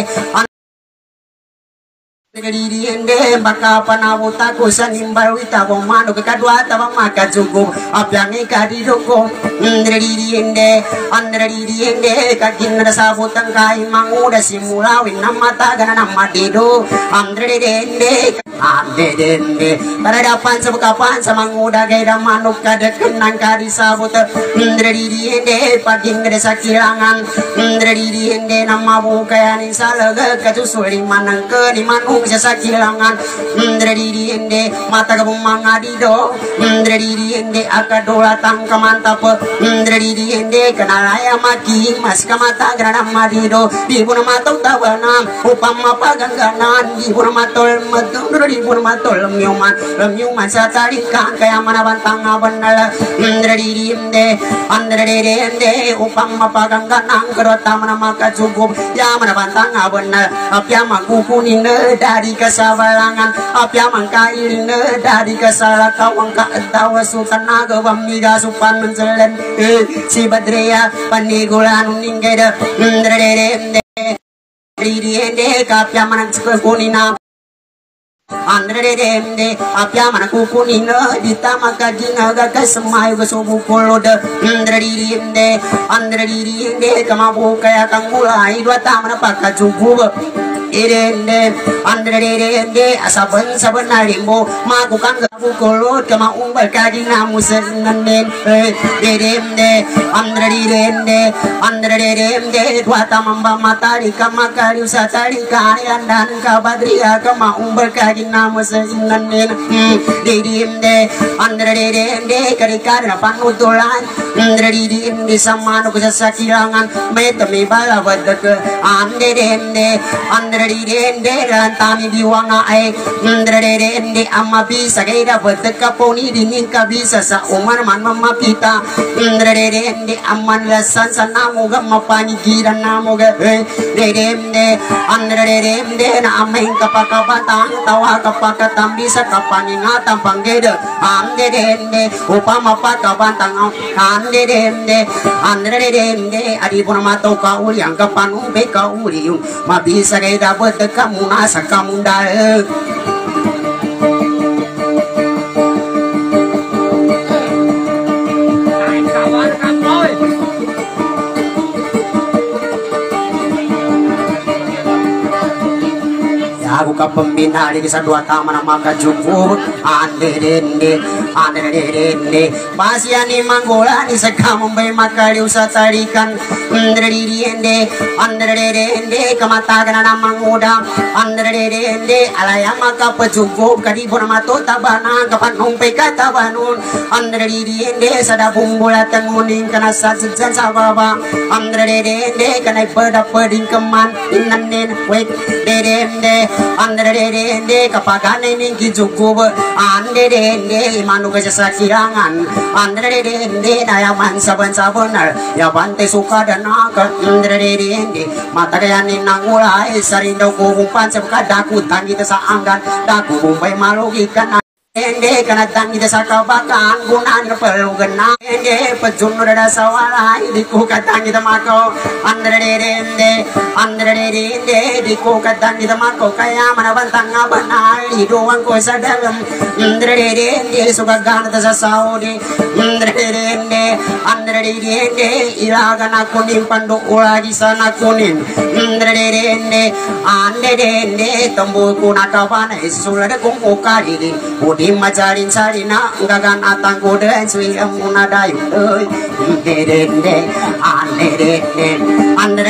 Diri ende baka panawuta ko sa nimbal wita ko mano kadua tawa maka cukup apyang ikadi doko diri ende andre diri ende kakin na sabutan kai manguda simulawin na mata gana na madido andre ende andre ende para dapan sa bukapan sa manguda gay da manok kadekan nang kadi sabut andre diri ende paging na sa kilangan andre diri ende na mabukayanin sa laga katusuli manang ke di manok sa kilangan andre di ende mata kabung mangadido andre di ende akadola tang kamantap andre di ende kanalaya maki mas kamata grana madido di pun matau tawana upama pagangganan di pun matol matol di pun matol myuman myuman sa tarikan kaya mana bantang abanala andre di ende andre di ende upama pagangganan kerota mana maka cukup ya mana bantang abanal apya maku kuning da dari kesabarangan apya mangka iline dari kesala kawang ka entawa sultan naga wamiga supan mencelen si badreya panigulan ninggeda ndrede Ride kapya manang kunina Andre demde apya mana kukunina ditama kagina gaga semayu kesubu koloda Andre demde Andre demde kamabu kaya kang mulai dua tamana pakai cukup Irende Andre demde asaben saben narimbo makukan gabu kolot kama umbal kagina musenanen demde Andre demde Andre demde dua tamamba matari kama kari usatari kari andan kabadria kama umbal kagina nama seinan men didim andre didim de karikar panutulan andre didim di samanu kesakilangan metemi bala wadak ande didim de andre didim de rantami diwang ai andre didim de amma bisa gaida wadak kaponi dinin ka bisa sa umar man mamapita andre didim de amman lasan sanamu ga mapanigiran namu ga didim de andre didim de na ameng kapakabatang tawa kapaka tambisa kapaningatan panggede ande dende upama pakabantang ande dende andre dende adipun mato kauli ang kapanu be kauli mabisa kay dapat kamu nasa kamunda aku ka pembina di kisah dua taman maka cukup ande dende ande dende pasiani manggola di sekam bay maka diusah tarikan andre dende andre dende kamatagan na manguda andre dende alaya maka pecukup kadi pun mato tabana kapan umpe kata banun andre dende sada bumbola tenguning kana sajen sababa andre dende kana pada peding keman inanen wek dende andre dende kapagane ningki cukup ande dende imanu kesakirangan andre dende nayaman saban-sabenar ya bante suka dan naga andre dende mata kaya ninang ulai sarindo kumpan sebka daku tangi tesa anggan daku bumbai malugikan ende kana tangi desa kabakan gunan perlu gena ende pejun rada sawalai diku katangi temako andre dende andre dende diku katangi temako kaya mana bantang ngabanal hiduang ko sa dalam andre dende suka gana desa saudi andre dende andre dende ilagan aku nimpandu ulagi sana kunin andre dende andre dende tembu kunakabana isulada kungku kari di majalin salina gagan atang koden sui amuna dayu oi dende ande dende ande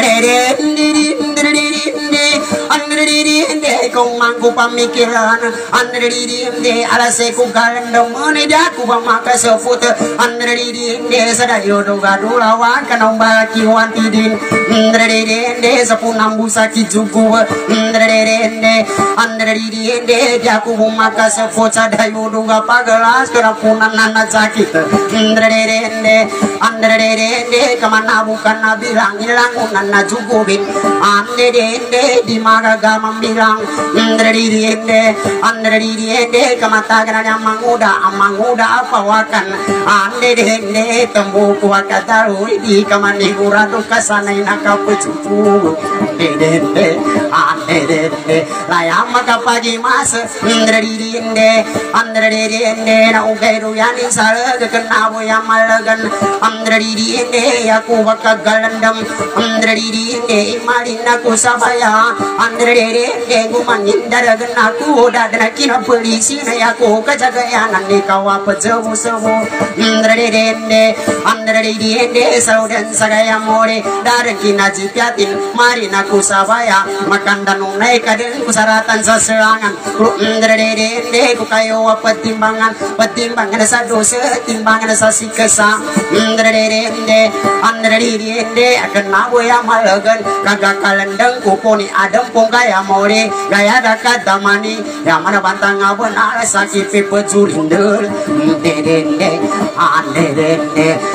dende andre dende kong mangku pamikiran andre dende alase ku galendo mone daku pamaka sefut andre dende sadayo doga dulawan kanombal kiwan tidin andre dende sepunam busaki jugu andre dende andre dende daku pamaka sefut dayu dunga pagalas kerapunan nana sakit andre dende andre dende kemana bukan nabilang hilang nana jugubin andre dende di magaga membilang andre dende andre dende kemata gananya manguda manguda apa wakan andre dende tembu kuakataru di kamani kuradu kasana inaka pecupu dende andre dende layam maka pagi mas andre dende andre dende na ugeru yani sala kenabu yang malagan andre dende aku bakal galandam andre dende imalina ku sabaya andre dende gumanin daragan aku dadana kina polisi na aku kajagayanan ni kawa pejabu sewu andre dende andre dende saudan sagaya more daran kina jipiatin marina ku sabaya makan danung naik kaden kusaratan seselangan andre dende ku kayo pertimbangan pertimbangan sa dosa timbangan sa sikasa andre dende andre dende akan nabu yang malagan kagak kalendang kuponi adam pong gaya more gaya dakat damani yang mana bantang abon ala sakit pepejulindel dende andre dende andre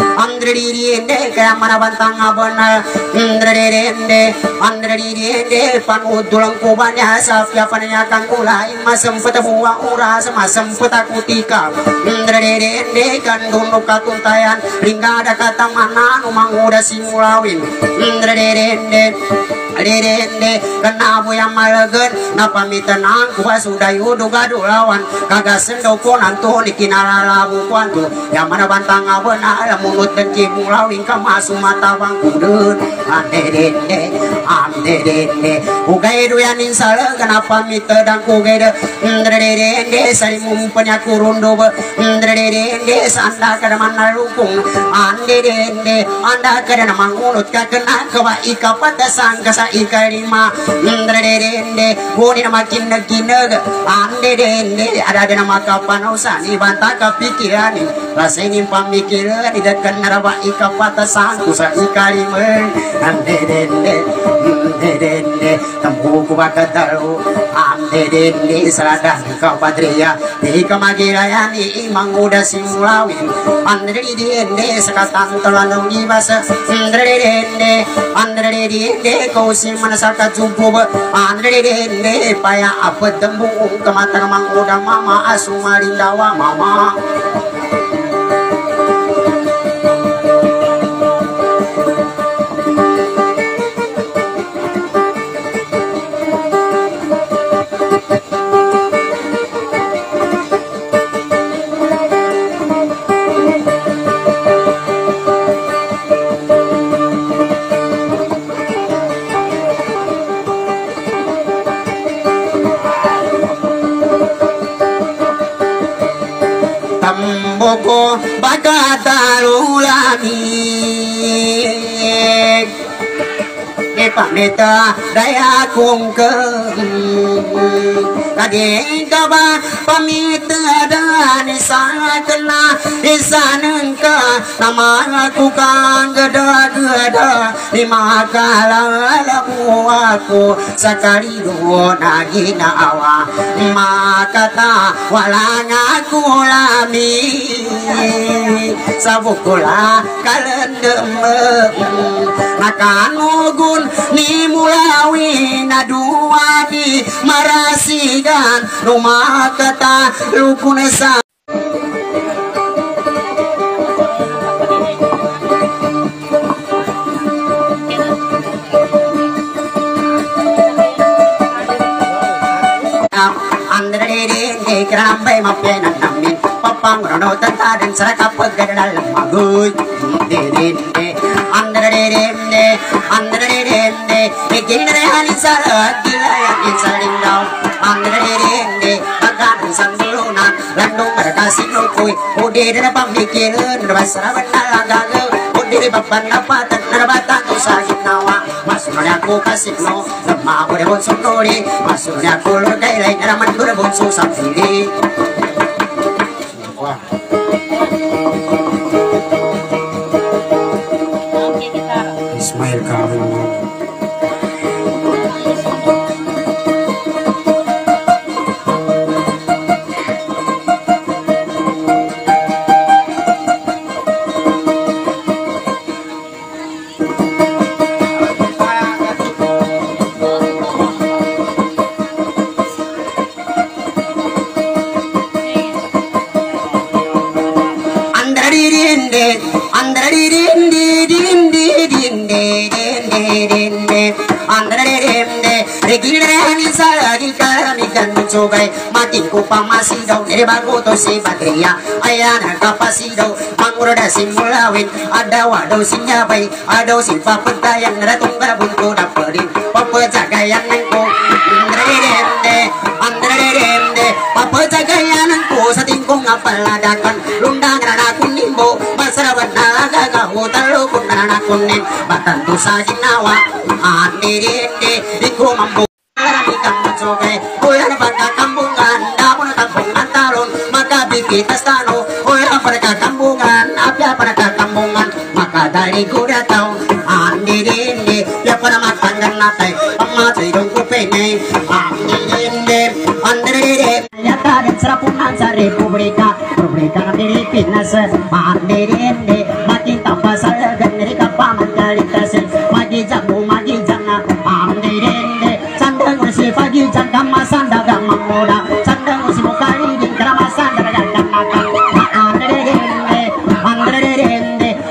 andre dirinde kaya mana bantang abana andre dirinde andre dirinde panudulang kubanya sapya pananya kang kulai masem petabuwa ura semasem petakutika andre dirinde kan dunu katuntayan ringga ada kata mana numang udah simulawin andre dirinde dirinde kena yang malagen napa mitenang kuha sudah yudu gaduh lawan kagak sendoko nantu dikinala labu kuantu yang mana bantang abena ala mulut dan cimulawin kamasu mata bang kudun ande dende ande dende ugai duyan insala kenapa mitedang kugede ndre dende sari mumpenya kurundo be ndre dende sanda kada mana lukung ande dende anda kada mangunut ka kena kawa ika pada sangka sa ika lima ndre dende boni nama kinna kinna ande dende ada ada nama kapanausan ibanta kepikiran rasanya pamikiran tidak kena rawa ika pada sangku sa ika lima ande dende ande dende tempuku bakataru ande dende saladang kau padria di kamagirayani imang udah simulawin ande dende sekatan telanung ibasa ande dende ande dende kau simana saka jumpu ande dende paya apa tembung kemata mang udah mama asumarindawa mama Boko bakatarulami pamita daya kung ke kade kaba pamita dan sana kena isanengka nama aku kang geda geda lima kala lamu aku sakali dua nagina awa makata walang aku lami sabukula kalendem nakanugun ni mulawi na dua di marasigan rumah kata lukunesa andre de krambai mapena namin papang rono tanta dan saraka pagdadal magoy de de de andre de de andre de de beginner ani sara dilayan insaling daw andre de de bagan sanduluna landung kasih nukui udah de pamikiran basara banalaga udah bapan napatan nabatan usahin nawa masuknya aku kasih no lemah boleh bonsong dori masuknya aku lordai lain raman boleh bonsong sapili wah Ismail kami Sugai mati kupa masih daun dari bagu to si batria ayana kapasido mangura simulawin ada wado sinyabai ada simpa pentayan ratung garabuntu daperin papa jagayan nengko andre dende andre dende papa jagayan nengko sa tingkong apaladakan lundang rana kunimbo masarawan naga gahu talo kunana kunin batantu sa ginawa ande dende iko mambo Soke, kuya na pagkakambungan, damo na tambungan talon, magkabikitas tano, kuya pagkakambungan, apya pagkakambungan, makadali ko na tao, andi dindi, ya pa na matanggan natay, pamatay dong kupene, andi dindi, andi dindi, yata din sarapunan sa Republika, Republika ng Pilipinas, andi dindi, mating tampas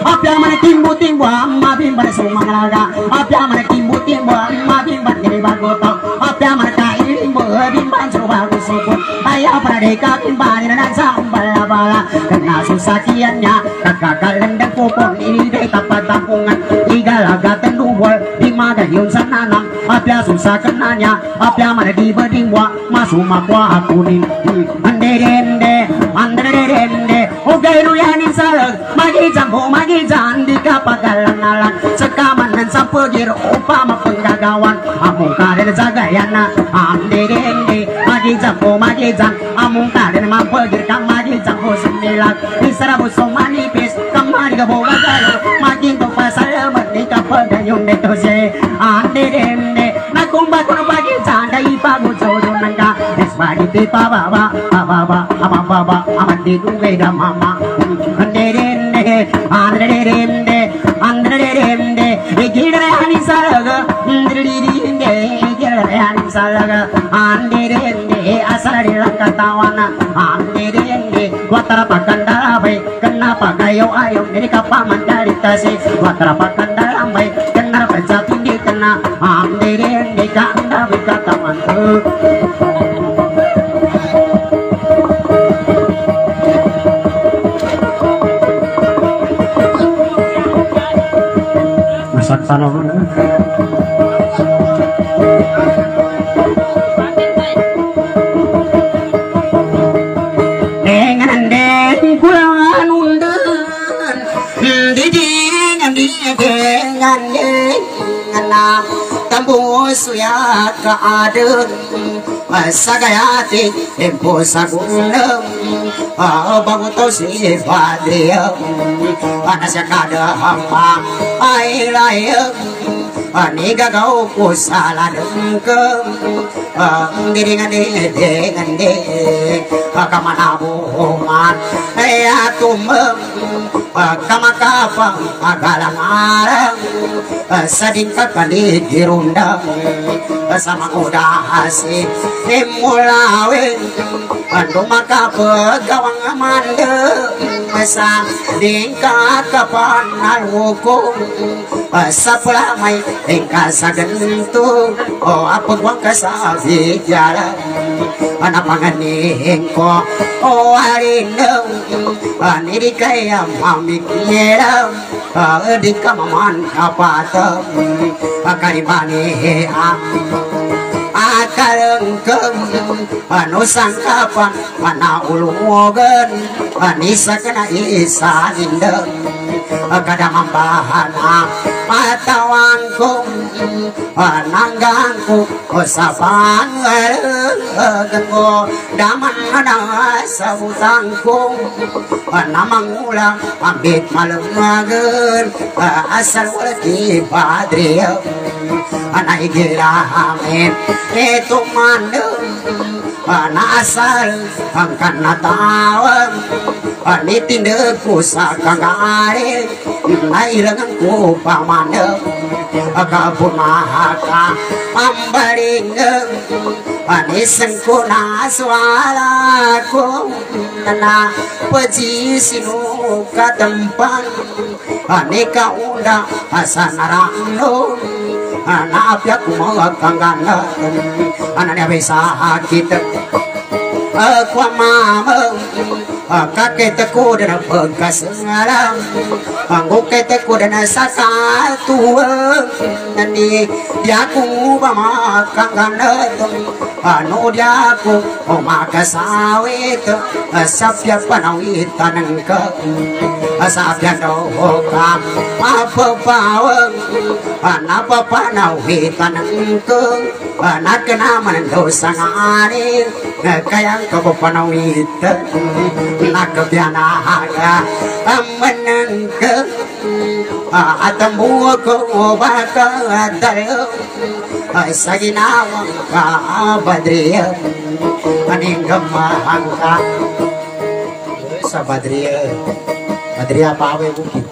apya mana timbu timbu amma bimbar sumangalaga apya mana timbu timbu amma bimbar jadi bagoto apya mana kai bimbar coba kusukun ayah pradeka bimbari dan sambal bala kena susah kiannya kakak kalian dan kupon ini deh tapat tampungan igalaga tendubol di mana yung sananang apya susah kenanya apya mana di berdingwa masuk makwa aku nih ande dende ande dende oke ruyanin salag magi jambu magi jandi kapagalan nalan sekaman dan sampegir upama penggagawan amung karen jagayana ande dende magi jambu magi jang amung karen mampegir kang magi jambu sembilan diserabu somanipis kamari gaboga galo magi to pasal menika pagayong netose ande dende nakumba kono bagi janda ipago jodoh nangka esbagi tipa baba baba ama baba amandi dungeda mama ande dende ande dende ande dende igidare ani salaga ande dende igidare ani salaga ande dende asal dilangkatawana ande dende watara pakandala bai kenapa gayo ayo ini kapaman dari tasi watara pakandala bai kenapa jatuh di kena ande dende kanda bikatawan masak tanah dengan deng kulangan undan dengan dengan dengan tambus ya keadaan masa gayati tempo sagunem bangun tau si padriam panas yang ada hamba air air Aniga kau kusala dengkem Diringan dengan deng Kamana buman Ya tumem Kamakapang Agalang arang Sading kakali dirundang Sama kuda hasi Nimulawin Dumaka pegawang amanda Masa dingkat kapan hukum Sapulamay Engka sa ganito O apagwang ka sa bigyaran Anapanganin ko O harinaw Aniri kaya mamikiraw Di ka maman kapataw Akarimani ang Akarengkem Ano sangkapan Manaulungogan Anisa ka na isa nindang Kadamambahan ang matawan ko Ananggan ko sa pangalagan ko Daman na sa utang ko Namangulang ambit malamagan Asal wala di padriya Anahigiramin ito mandang Naasal ang kanatawang Anitindag ko sa kagarin Nailangan ko pamanang Agabunahaka Pambalingang Anisan ko na swala ko Na pajisino katampang Anika unda asa narangno Naapya ko mga kanggana Ananya bisa kita Aku mamang kakek teku dan bekas ngalang angguke teku dan satu nanti dia ku bama kanggana anu dia ku o maka sawit sapya panawit tanangka sapya doka apa pawang anapa panawit tanangka anak kenaman dosa ngari kayang kau panawit Nakabyanahaga Amanangka Atamu ko baka Adalo Sa ginawang kabadriya Maninggamahang ka Sa badriya Badriya pawe bukit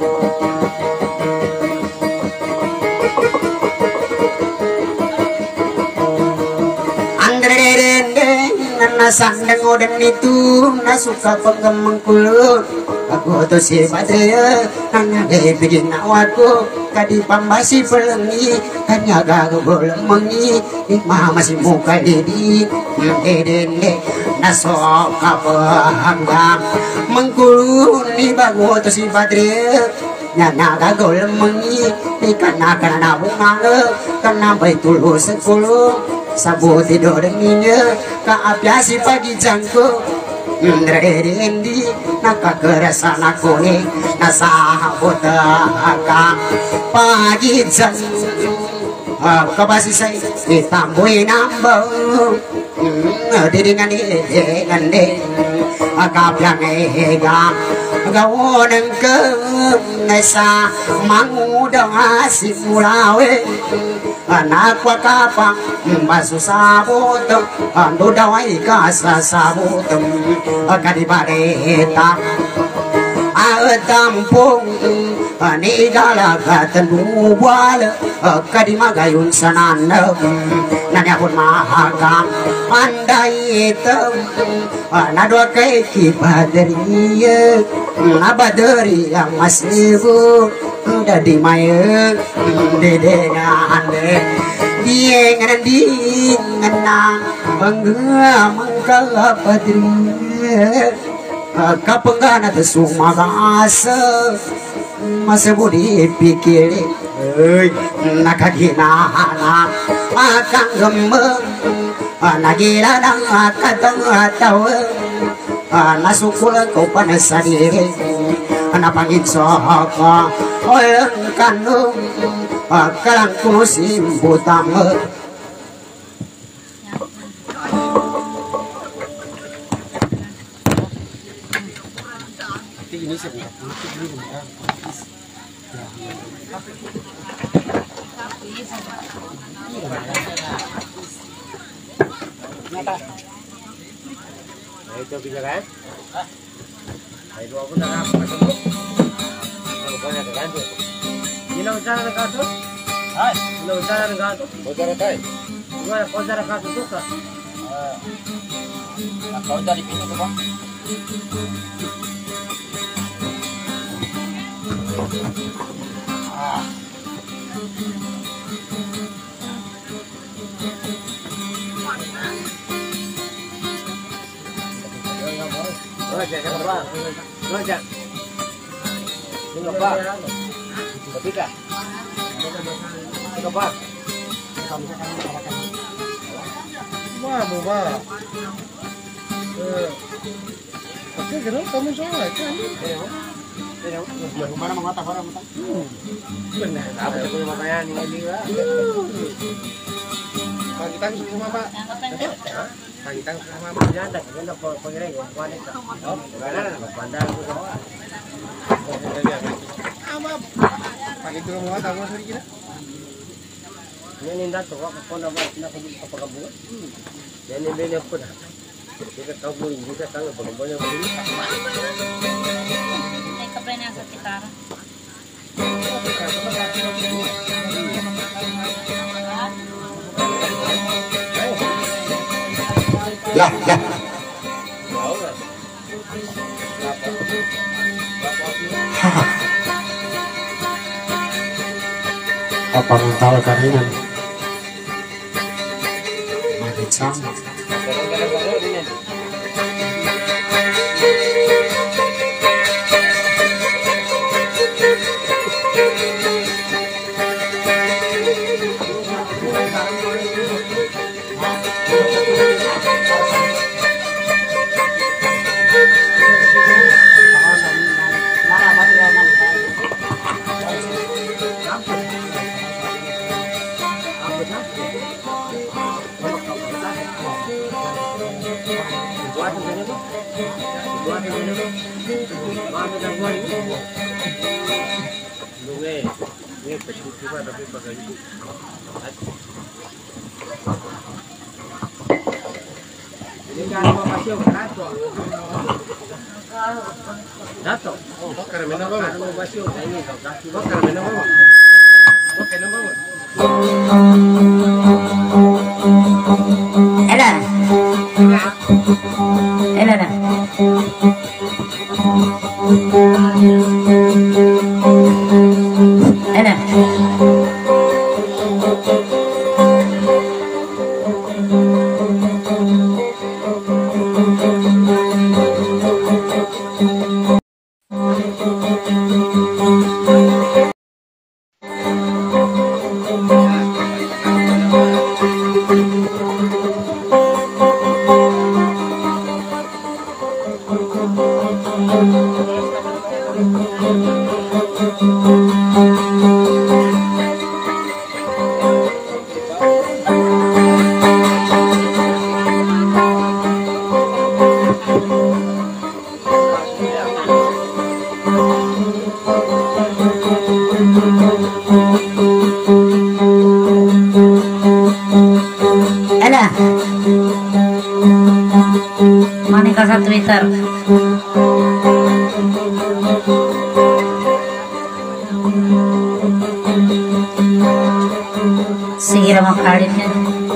Andre Nasandang odan itu nasuka penggemang kulut aku tuh si Patria nang bikin awatku kadi pambasi pelengi kanya gagal boleh mengi mama masih muka didi dede nasok kapanggang mengkuluni bagu tuh si Patria nyana gagal mengi karena karena bunga karena baitul sepuluh sabu tidur denginya keapiasi pagi jangku Ndrendi naka kerasa nakuni nasahabot akang pagi jang kabasi say itamboy nambang didingan didingan din akapyang egang gawonang ke nasa mangudang asimulawe anak wakapang basu sabut ando dawai kasa sabut kadibadeta tampung ani galagatan buwal kadimagayun sanana nanya pun mahakam andai tem nadwa kay kibadariya nabadari yang maslibu udah di maya dede ngande dia ngandi ngenang bangga mangkala padri kapenggana tesuma asa masa budi pikir euy nakagina anak akan gemeng nagira dang akatang ataw nasukul ko panasari napangit soka oyang kanung kalang kusim butam ini sih itu bisa kan? Ayo dua pun dah apa masuk? Kalau kau nak ganti, ini usaha nak ganti? Hai, ini usaha nak ganti? Usaha kai? Gua usaha nak ganti tu kan? Ah, kau dari pintu tu bang? Ah. Roja, jangan apa? Roja. Ini apa? Tapi kah? Ini apa? Wah, boba. Eh, oke, kenapa kamu coba kan? Mana mengata orang mata? Benar, apa yang punya makanya nih ini lah. Kalau kita semua pak, kalau kita semua berjanda, kita pengiring, wanita. Oh, mana? Pandang tu semua. Apa? Pagi tu mau tahu apa sih kita? Ini ninda tu, kau nak buat nak apa kamu? Jadi ini apa dah? Kita tahu boleh, kita tahu apa banyak boleh. Kaprennya sekitar. Ya, ya. Apa mental karingan? Mari sama. Dato, oh, karena mana bawa? Kalau basio, ini kau kasih. Oh, karena mana bawa? Oh, kena bawa. Elah, elah dah. Twitter. Sihir makalinnya.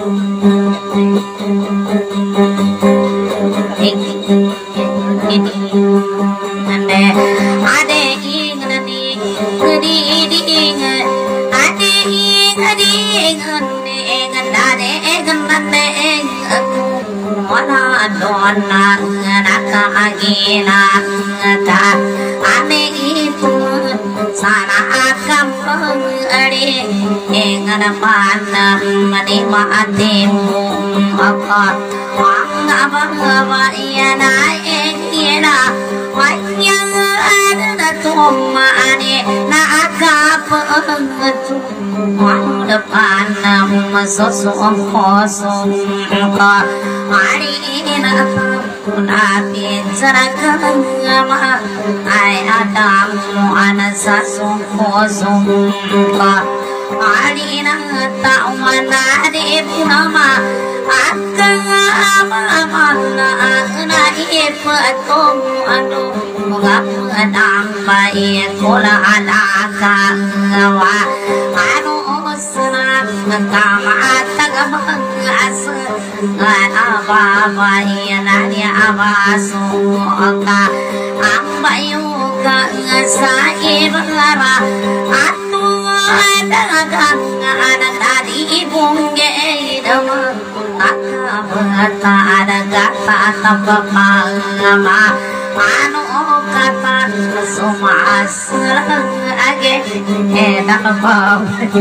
Ini ande ade ing nadi ngadi di ing ade ing adi ing ing ade ing nade ing mana dona naka agina ta ame itu sana akam ade ing mana mani maatimu apa Angabangaba yana engina wanyang ada tumane na akapangatu wang depan masosong kosong ka ari na nabi saragang ma ay adam ana sasong kosong ka ari na tawana de punama akang amana na ipatom ano mga adambay kola alaka wa ano sana nagkamatagabang asa anababay na niya abaso ka ang bayuga sa ibara ato dagang anak tadi ibong gaidama bata ada gata tapapangama ano kata sumas age enak bau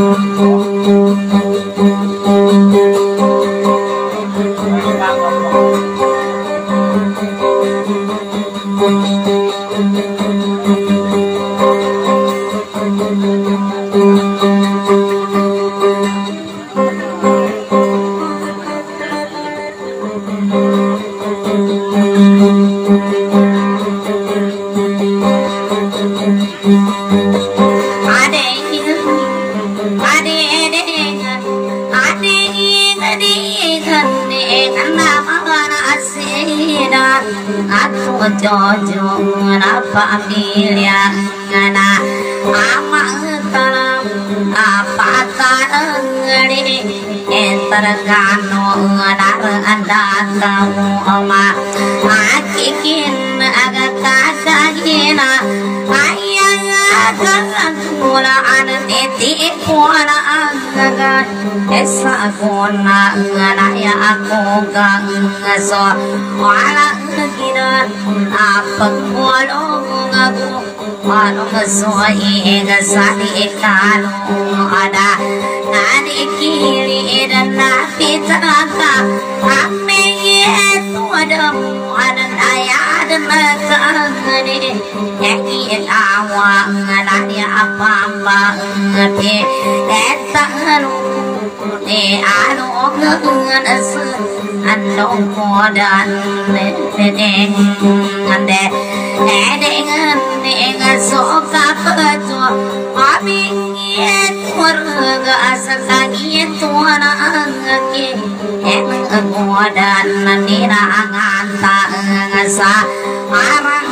jojo na pamilya na ama taram apa tarangri entargano nar anda kamu ama akikin aga kakagina ayang akan mula aneti kuana aga esa kona na ya aku gang so wala kina apag walong ako walong soy gasani kalong ada nani kiri dan napitaka ame itu ada anan ayat makani yaki lawa nani apa apa ngerti etalu ne anu ngenas andong kodan nedeng ande nedeng nedeng soka petu abi warga asakagi tuana angke eng kodan nira anganta ngasa arang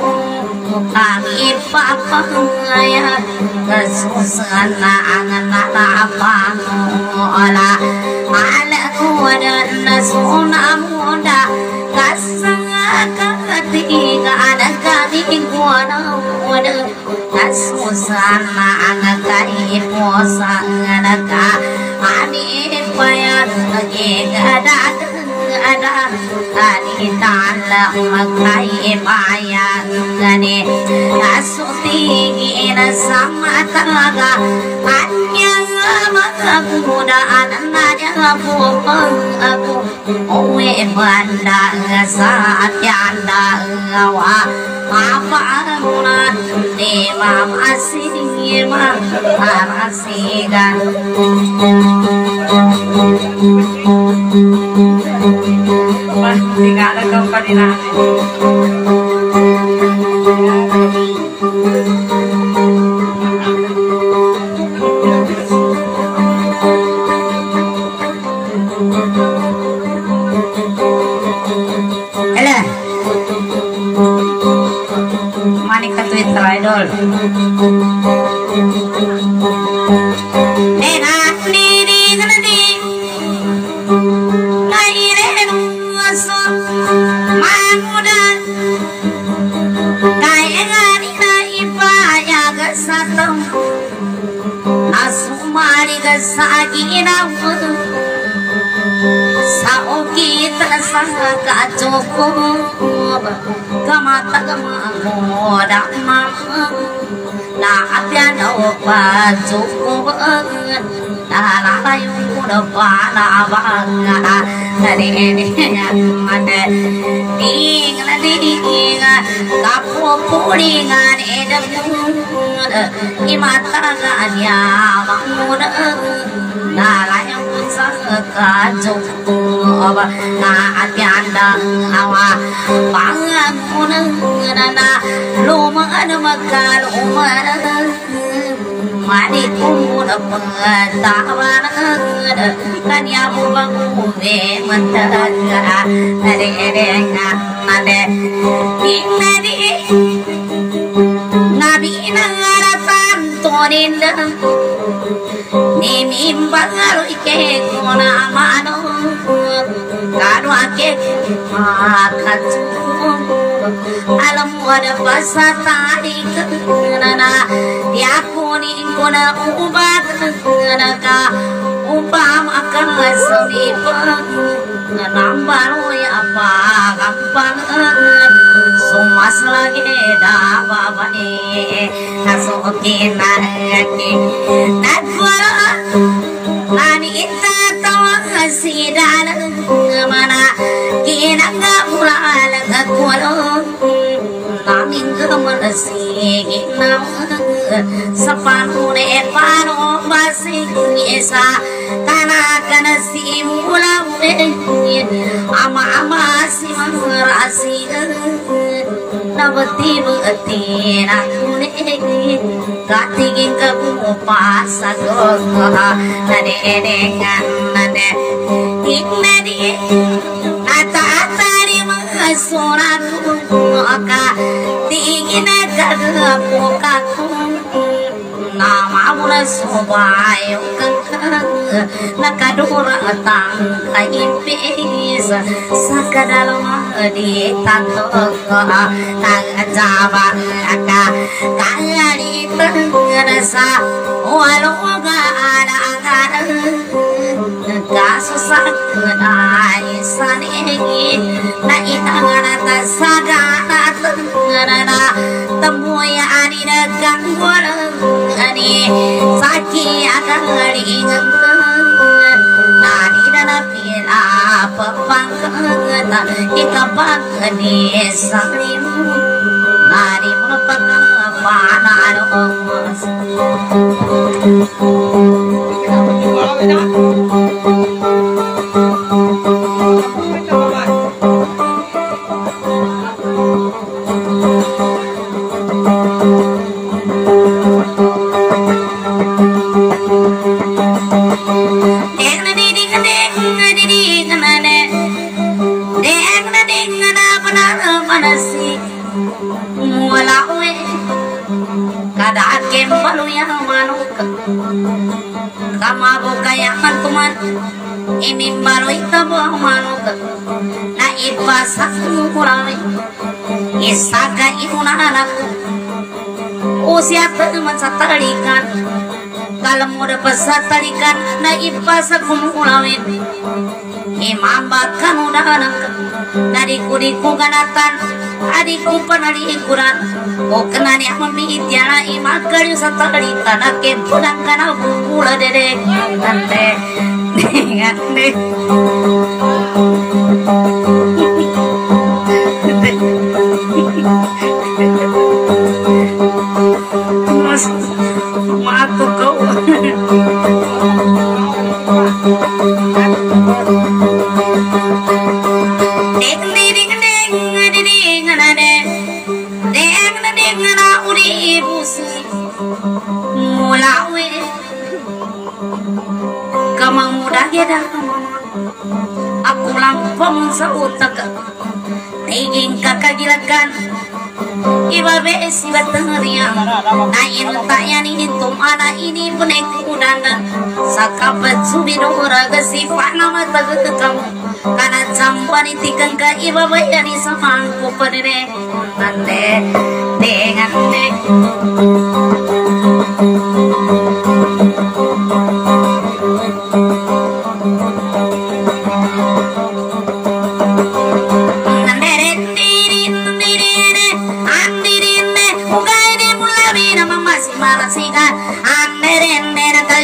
kami papa ngaya kesusana angana apa ola ala kuada nasuna muda kasanga katiga ada kami kuana muda kasusana angakai posa ngana ani payat ngada ada ani tala makai bayan gane asuti ina sama talaga anyang makakuda ananya aku aku owe banda saat yanda wa apa guna dewa masih ma marasigan Wah, tidak ada kepadinaan. Hello. asumari gasagina saoki tersangka cukup kamata kamamoda mama na apiana opa cukup na layung udah pala bangga dari ini ada ding ding kapu puringan edem imata ganya mamuda na layung sangka cukup na apiana awa bangun na lumayan makal umar mari kumuna pengetahuan kan yang bangun mentega nade dengan nade nade nabi ngaratan tonin nimi bangaru ike kona mano kado ake makatu alam wada basa tadi kenana dia kuning kona ubat kenaka upam akan semipang nambah ya apa gampang sumas lagi dah baba eh nasukin naki nadwara nani ita tawa sidan mana kina ngapula lagakwalo naming kemanasi na sapanu ne pano basi esa kana kana si mula ama ama si mangrasi nabati bati na kune katigin kabu pasago nade dengan nade iknadi ata atari masuranku aka tingin kagapukaku nama mula subayo kangkang nakadura tang kaipis sakadalam di tanto tang jaba aka kali pengerasa walau ada angin kasusah kenai sanegi na itangan atas sadar tengerana temu ya ani dagang ani saki akan ringan nani dana pila pepangkata ikapang ni salim nani merupakan mana dong ini baru itu buah manuk na ibasa kurang isaga ibu anak usia teman satarikan kalau muda pesatarikan na ibasa kumulawin imam bahkan udah anak dari kudiku ganatan adikku pernah diikuran oh kenani aku mimitiana imak kayu satarikan ake pulang karena pula dedek tante ingat deh mas matu kau ding ding ding ding nade ding ding na uri busi mulawe kamang muda geda aku lampung sautak tingin kakagilakan iba besi batangnya nain tayan ini tum ada ini bonek udana sakabat subidora gesifah nama tagatekam karena campuan itikan ka iba bayani sama aku pedere nande dengan dek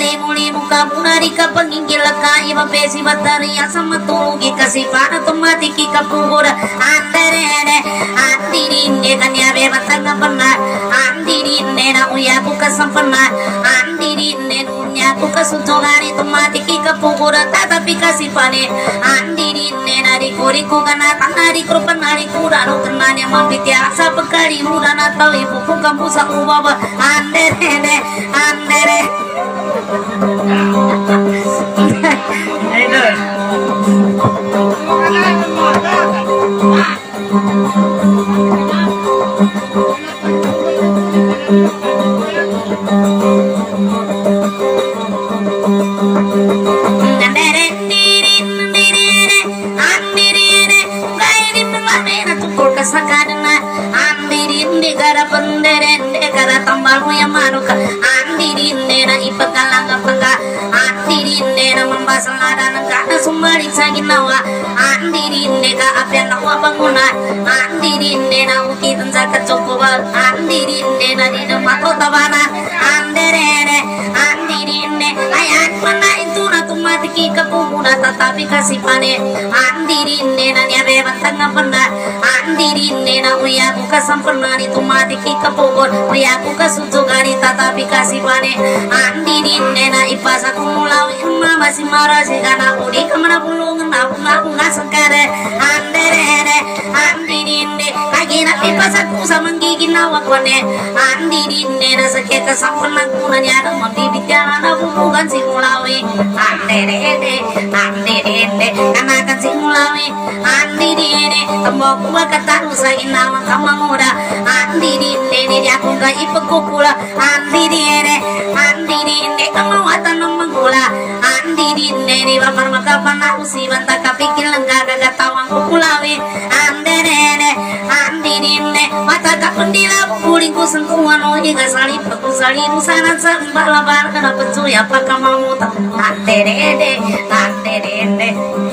limu-limu kabuna di kapangingkil ka iba besi batari sama tulugi kasih para tomati kika pugura anderene andirine kanya be batanga pernah andirine na uya buka sampana andirine nunya buka sutogari tomati kika pugura tatapi kasih pane andirine na di kuriku kana tanari krupan nari kura no kenanya mampitiara sa pekari muda na tawi buku kampusa ubaba anderene andere Ginawa andirine ka apyan nawa bangunan andirine na ukitan sa katsukubal andirine na di mato tabana andirine andirine ayan mana itu na tumatiki ka pumuna tatapi kasih pane andirine na niya bebantang nga panda andirine na uya buka sampurna ni tumatiki ka pukon uya buka sutugari tatapi kasih pane andirine na ipasa kumulaw ima masih marah sigana udi kamana pulungan aku ngaku nggak sekare anderene andirine lagi nanti pas aku sama gigi nawak wane andirine na sakit kesampenan kunanya ada membibit jalan aku bukan si mulawi anderene andirine karena kan si mulawi andirine tembok gua kata usahin nawak kamu muda andirine dia aku nggak ipekukula andirine andirine kamu watan menggula andirine di bamar makapan aku si bantah kapikir lenggak gak tawang kukulawi anderene andirine mata kapendila kulingku sengkuan oh hingga salib aku saliru sana sembah labar kena pecu ya apakah mau tak anderene anderene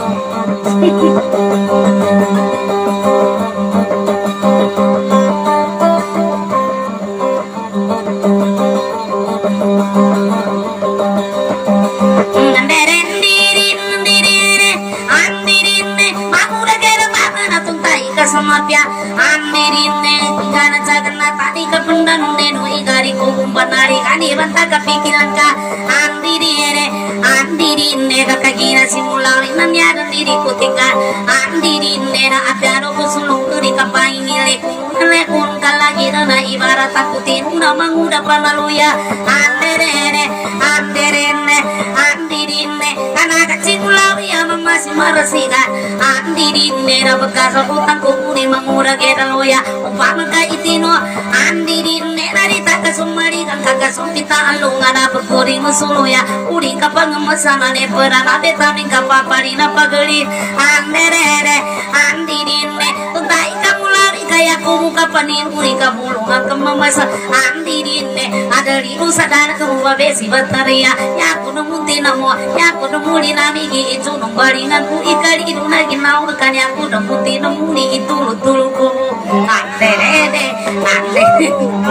samapya andirine kana jagana tadi kependan nenu igari kumbanari kani banta kepikiran ka andirine andirine kakakira simulawi nanya dan diriku tinggal andirine na apiano kusulung kuri kapain nilekun nilekun kalagi na ibarat takutin una manguda panaluya andirine andirine andirine kana kacimulawi ama masih marasikan andirine na bekas utang kuni mangura kera loya upama ka itino andirine narita ka sumari kan kaka sumpita alungan na pagkuri musuluya uri ka pangamasana ne perana betamin ka paparina pageli anderere andirine tuntai ka mulari kaya kumuka panin uri ka bulungan ka mamasa andirine adari usadana ka mubabesi bataria ya kuno muntina mo ya kuno muli namigi itu numbaringan ku ikari iduna ginau kan ya kuno muntina muli tulu-tulu ku anderene anderene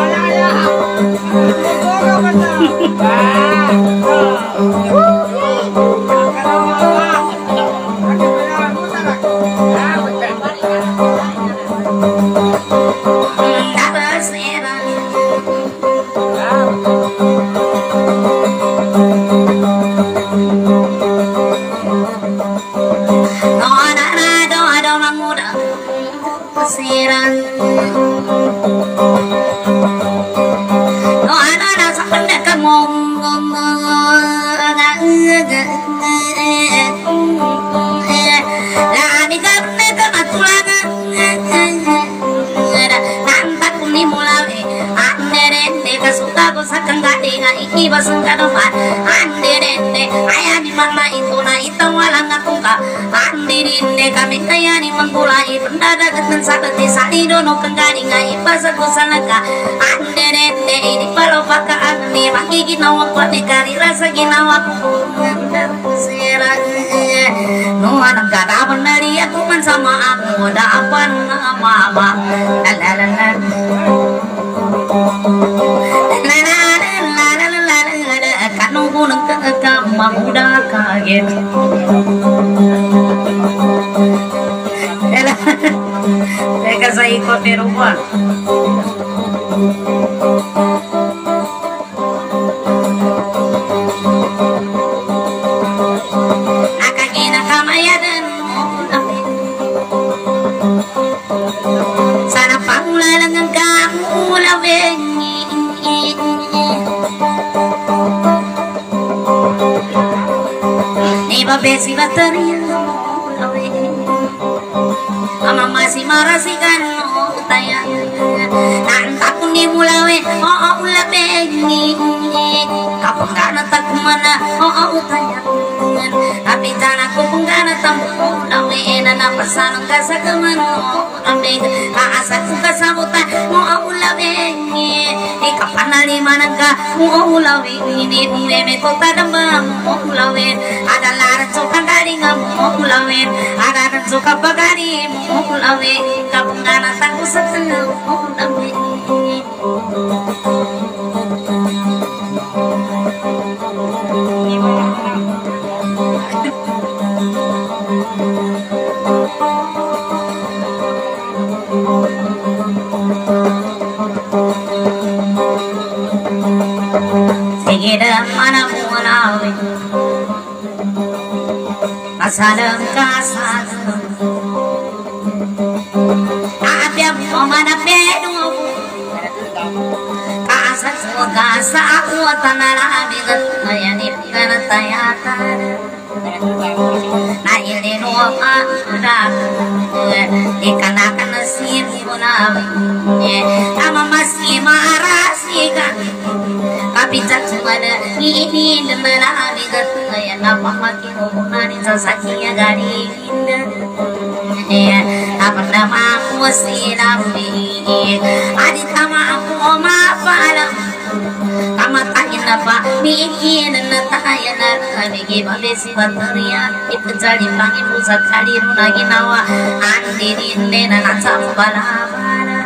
iba sengkanoman andirene ayah di mana itu na itu walang aku ka andirene kami kaya ni menggulai pendada keten saketi salidono kenggani ngai pasaku sanaka andirene ini palo paka ani maki ginawa kwani kari rasa ginawa ku sera no anak kada benari aku man sama aku da apa nama apa lalalala kanu gunung udah kaget. Elah, teka sa ikot ni rumah. Nakagina kamayadan mo sana panglalangan ka mulawin. Iba besi bateria ama masih marasikan taya nantak ni mulawe oh ulabengi kapag gana tak mana oh taya tapi tanah ko punggana tamu lawe na napasanong ka sa kamano amig kaasat ko ka sa buta mo ulabengi ikapanalimanan ka mo ulawe ini meme ko tadamba mo ulawe ada laran so kagaling mo ulawe ada ran so kapagari mo ulawe kapag gana tak ko sa kamano mo ulawe. Sige dah mana mulawi asalam kasalam abiam mana pedu kasat kasa aku tanara bigat ayani kana tayata na ili no ada ikanakan nasib mulawi ama masih marasikan kapita tumana ini lemala bigat ya napamaki hubungan sa sakiya gari ya apa nama aku sinambi adi tama aku mapala kama tahin apa bikin na tayo na bigi babesi bateria ipajali pangi musa kali runa ginawa andi dinne na nasamu balabara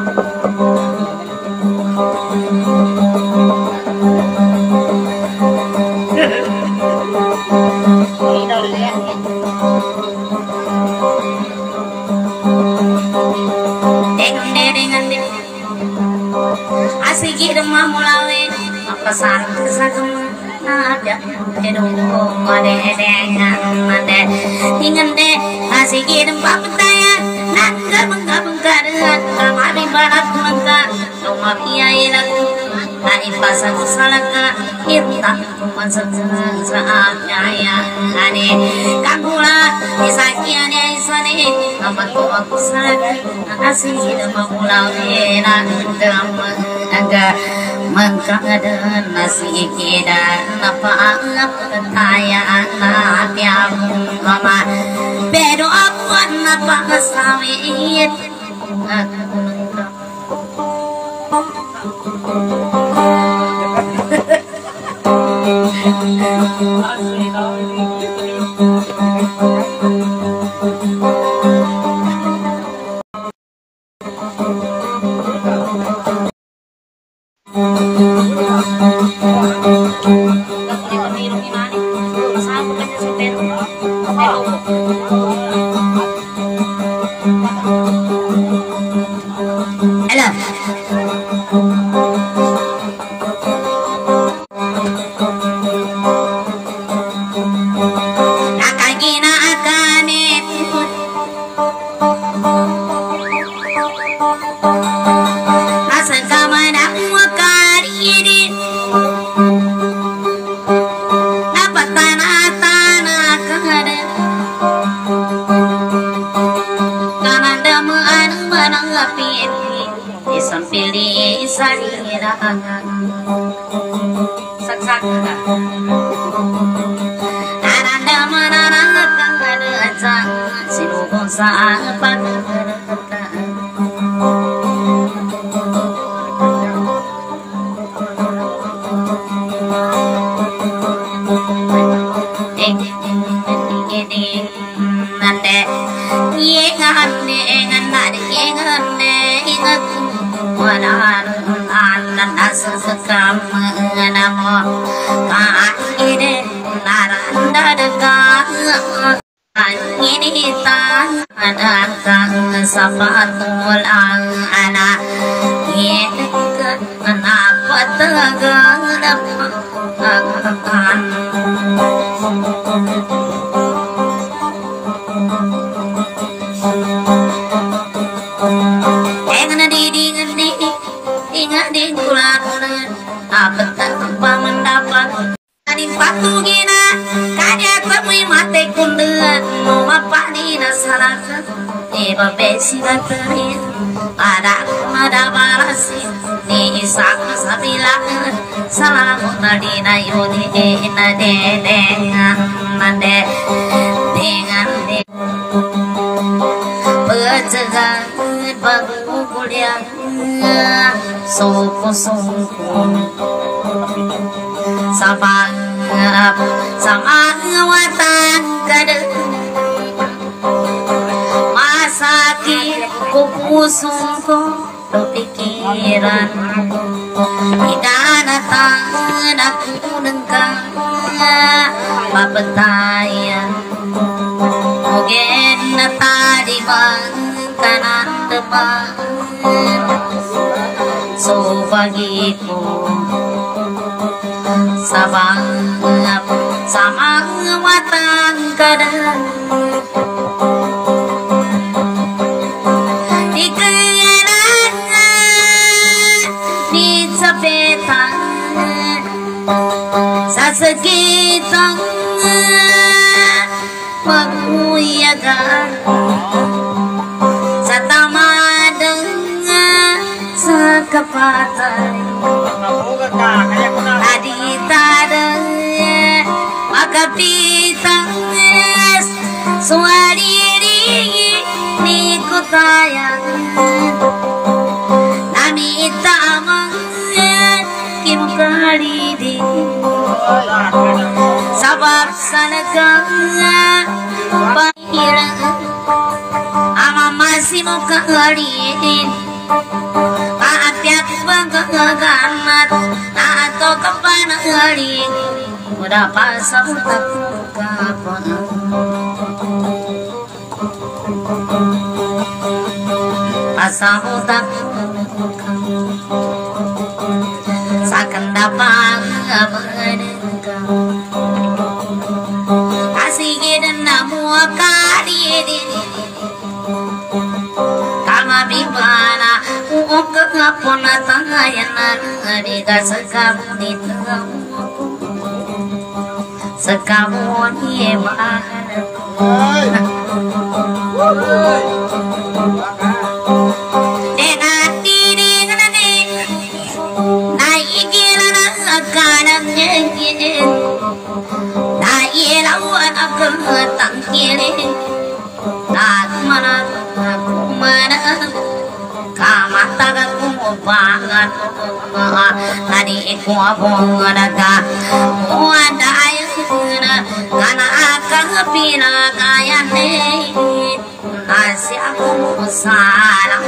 Asigir mamulawe mapasan kesagam ada edung made dengan made dengan de asigir papataya nangga bangga bangga dengan kamari barat mangga rumah biaya lagu Hai pasang salaka irta masuk saatnya ya ane kagula isakiane isane amat ko aku salaka asih mamulau ena dam aga mangkadan nasi kida napa apa taya na tiap mama bedo aku napa sawit saksak ananda manana kangada aja sinugo saapat nande yenganne ngannade yenganne ingat wanaran anan asukam namo kaide na dekat ini tangan kang sapatul anak ini kenapa tegang dapat Engan di di di ingat di bulan apa tanpa mendapat Ani patu gina kaya temui mate kundean mapa di nasarakan eba besi bateri ada ada balasi ni isak sabila salamun nadina yudi ina de dengan mande dengan de pejagan bagu kuliah suku suku sama sama ngawatan kada masaki kupusungko do pikiran idana tangan aku nengkang mapetayan mogen tadi bang kanan depan so bagiku sabang sama matang kadang di kanan di sapetan sa sekitar maguyagan sa tamadang sa kapatay tadi tadang makapitang suariri ni kutayang nami tamang kimkalidi sabab sanagang pahirang ama masih mo kalidin Paapyak pagkagamat Ato kapanagaling Muda pa sa utak kapon Asa utak Sa kandapang abadengka Asigid na mua kalidin Kama bibana Uok kapon na tangayan na Adiga sa kabunit Sa kabun iyaman Dengan diri nani Naigil na kanang nyengin Nailawan akal tangkilin Nagmanang mana kamatagan kumubangan tadi iku abong naga muadayan kana akang pinakayan nasi aku salang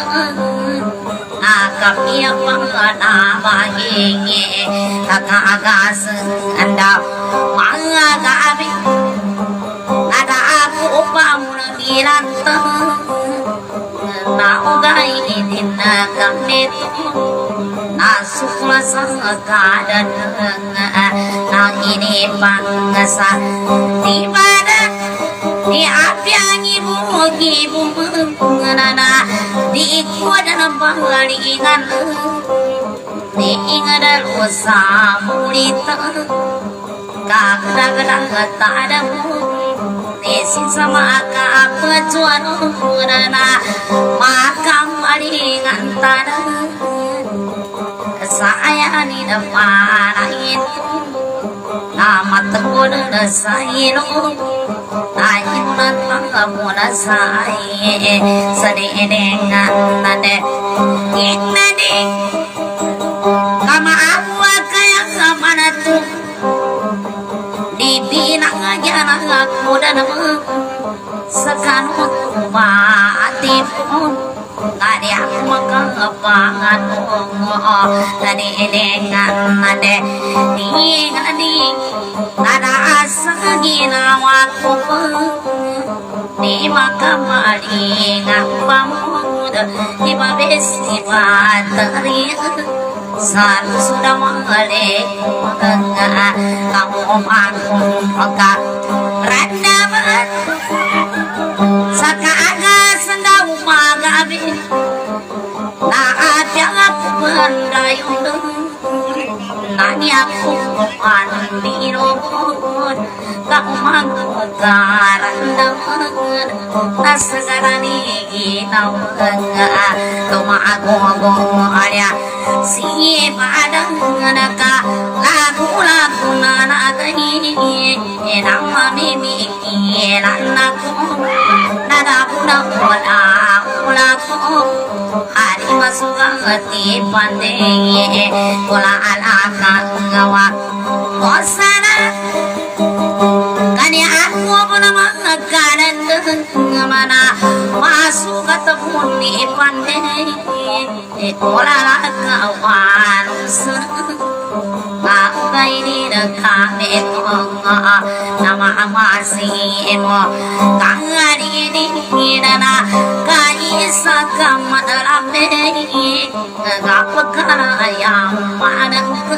nakapiyak panganamahingi kakagas anda mga gabi nada aku upang nangilantang naugay din na gamit nasukla sa kadan na inipang sa di bada di apyang ibu ibu na di ikuan na pangalingan di ingadal sa mulita kakadagdag tadam Nesin sama kapacuan na makam alingan tanah saya ni depan itu nama terpon na sayino tahin nantang kamu na say sedengan nade nade kama aku kaya sama natu Dibinang aja aku dan sekarang mati pun tadi aku makan kepangan tadi dengan ada ding ding ada asa gini di makamari ngapamud di babesi bateri selalu sudah malik enggak kamu aku maka rada banget saka aga sendau magabi na ada aku berdayung nani aku pandirobot kau manggaran daman nasagarani ginaw enggak tuma ago-ago arya si padang naka lagu-lagu nanagani enang mamimikiran ako nadapuna wala wala ko hari masugati pandai wala alaka ngawa kosana kanya aku pun mengkanan mana masuk ke tebun di pandai wala kawan aku ini dekat metong nama masih mo kangen ini nana kaisa kamat ramai ngapa kena yang mana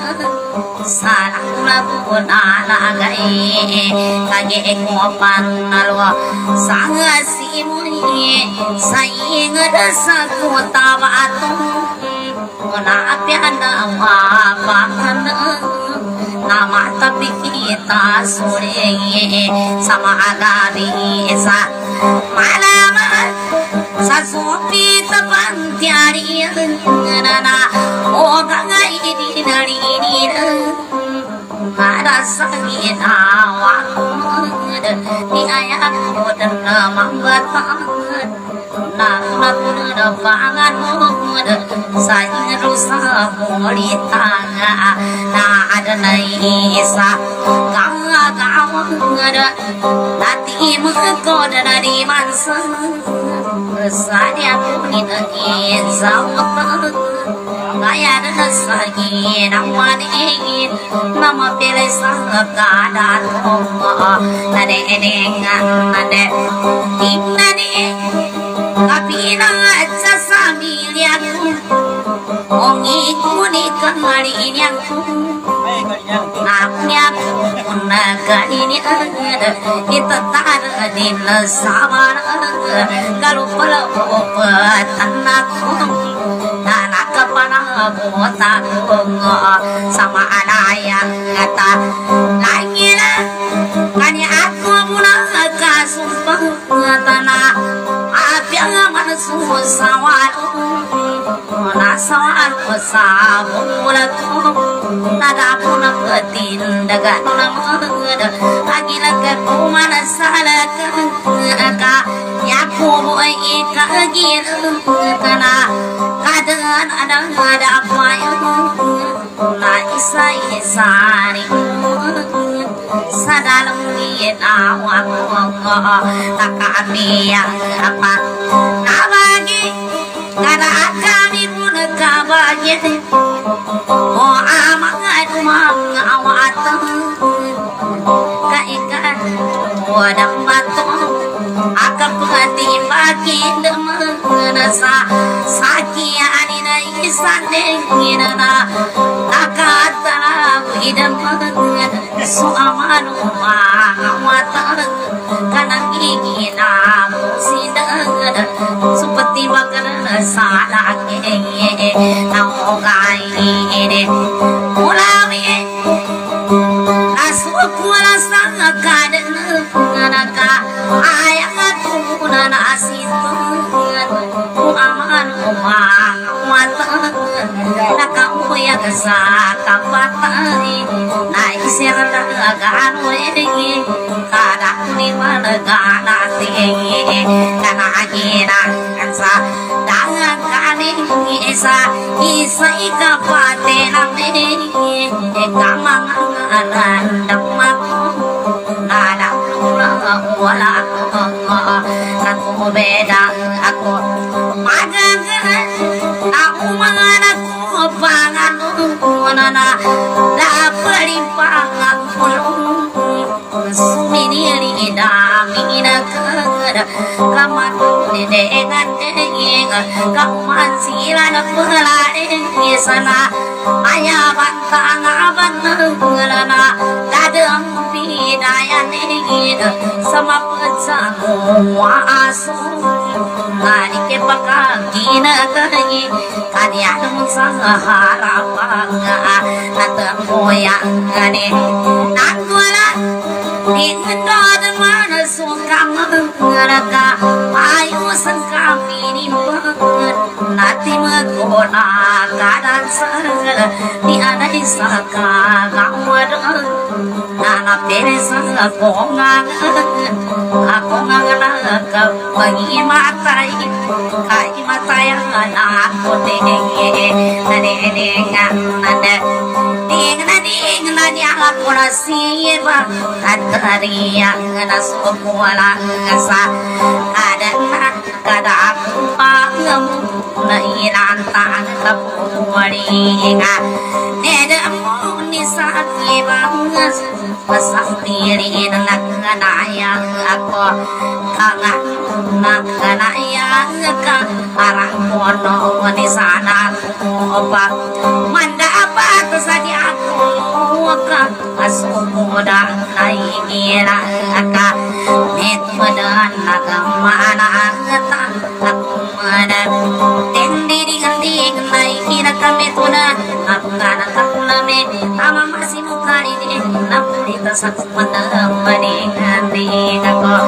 salah lagu nana gai kage ngopan nalwa sangat si muni saya ngerasa ku tabatu na piana apa nama tapi kita sore sama agabi sa malaman sa supi tapan tiari nana o gangai di dari ini ada sakit awak di ayat dan mambatan nak nak pangan muda saya rusak mulita na ada naisa kanga kau ada nanti muka dari mansa saya pun ini sama kaya ada sagi nama ini nama pilih sangat ada toma nade dengan nade inna ni tapi na aja samiliaku ongi kuni kemari ini aku naknya naga ini ada kita tar di sabar kalau kalau anakku anak kepala botak sama anak yang kata lagi lah kanya aku pulang kasumpah tanah api aman susawar nasawar sabulaku nada puna ketindagan namada lagi lagi kumana salah ka yaku boy ikagir kana kadan ada ada apa yang na isa isari sadalang kita waktu tak kami yang apa nabagi kada kami pun kabagi oh amangat mangawat kaikan wadam batu akan pengati bagi demenasa sakian ini isandengina nakatala idam suamalu mangawat kanang ingina sidang seperti bakal salah ke naugai ini mulawi asuku rasa kaden nganaka ayat kunana asitu aman umang mata nakamuya kesaka patani naik serta agan wedi kadang ni mana gana tingi kana agina kansa dangan kani isa isa ika pate nameni kamang anandam nada wala aku beda aku magang aku manganak pangan nana dapat limpang aku sumini ida kamat dengan denging kaman sila na pelaing sana ayah bantang aban ngelana dadang bidayan ingin sama pecamu asu ngani ke pakagina tangi kadian musang harapang natang moyang ngane natwala ingin doa mana sungkam ngeraka ayu sengkami ni nanti megona kadang segala di anai saka ngawad nana peresan kongang aku ngana ke bagi matai kai matai aku tenge nane nengan nane dingna dingna yang aku nasiba kadari yang nasukuala ngasa kadang kada aku pangem na ilantang kapuwaringa nedamo ni sakit bangas pasapirin nagkanayang ako kangan nagkanayang ka arang mono ni sana ko pa manda apa to sa di ako ka asumuda naigira ka net madan nagamana ta ako madan tendi ding naigira kami tuna ako kana takulame ama masih mukari di napulita sa kumanda maningan di ako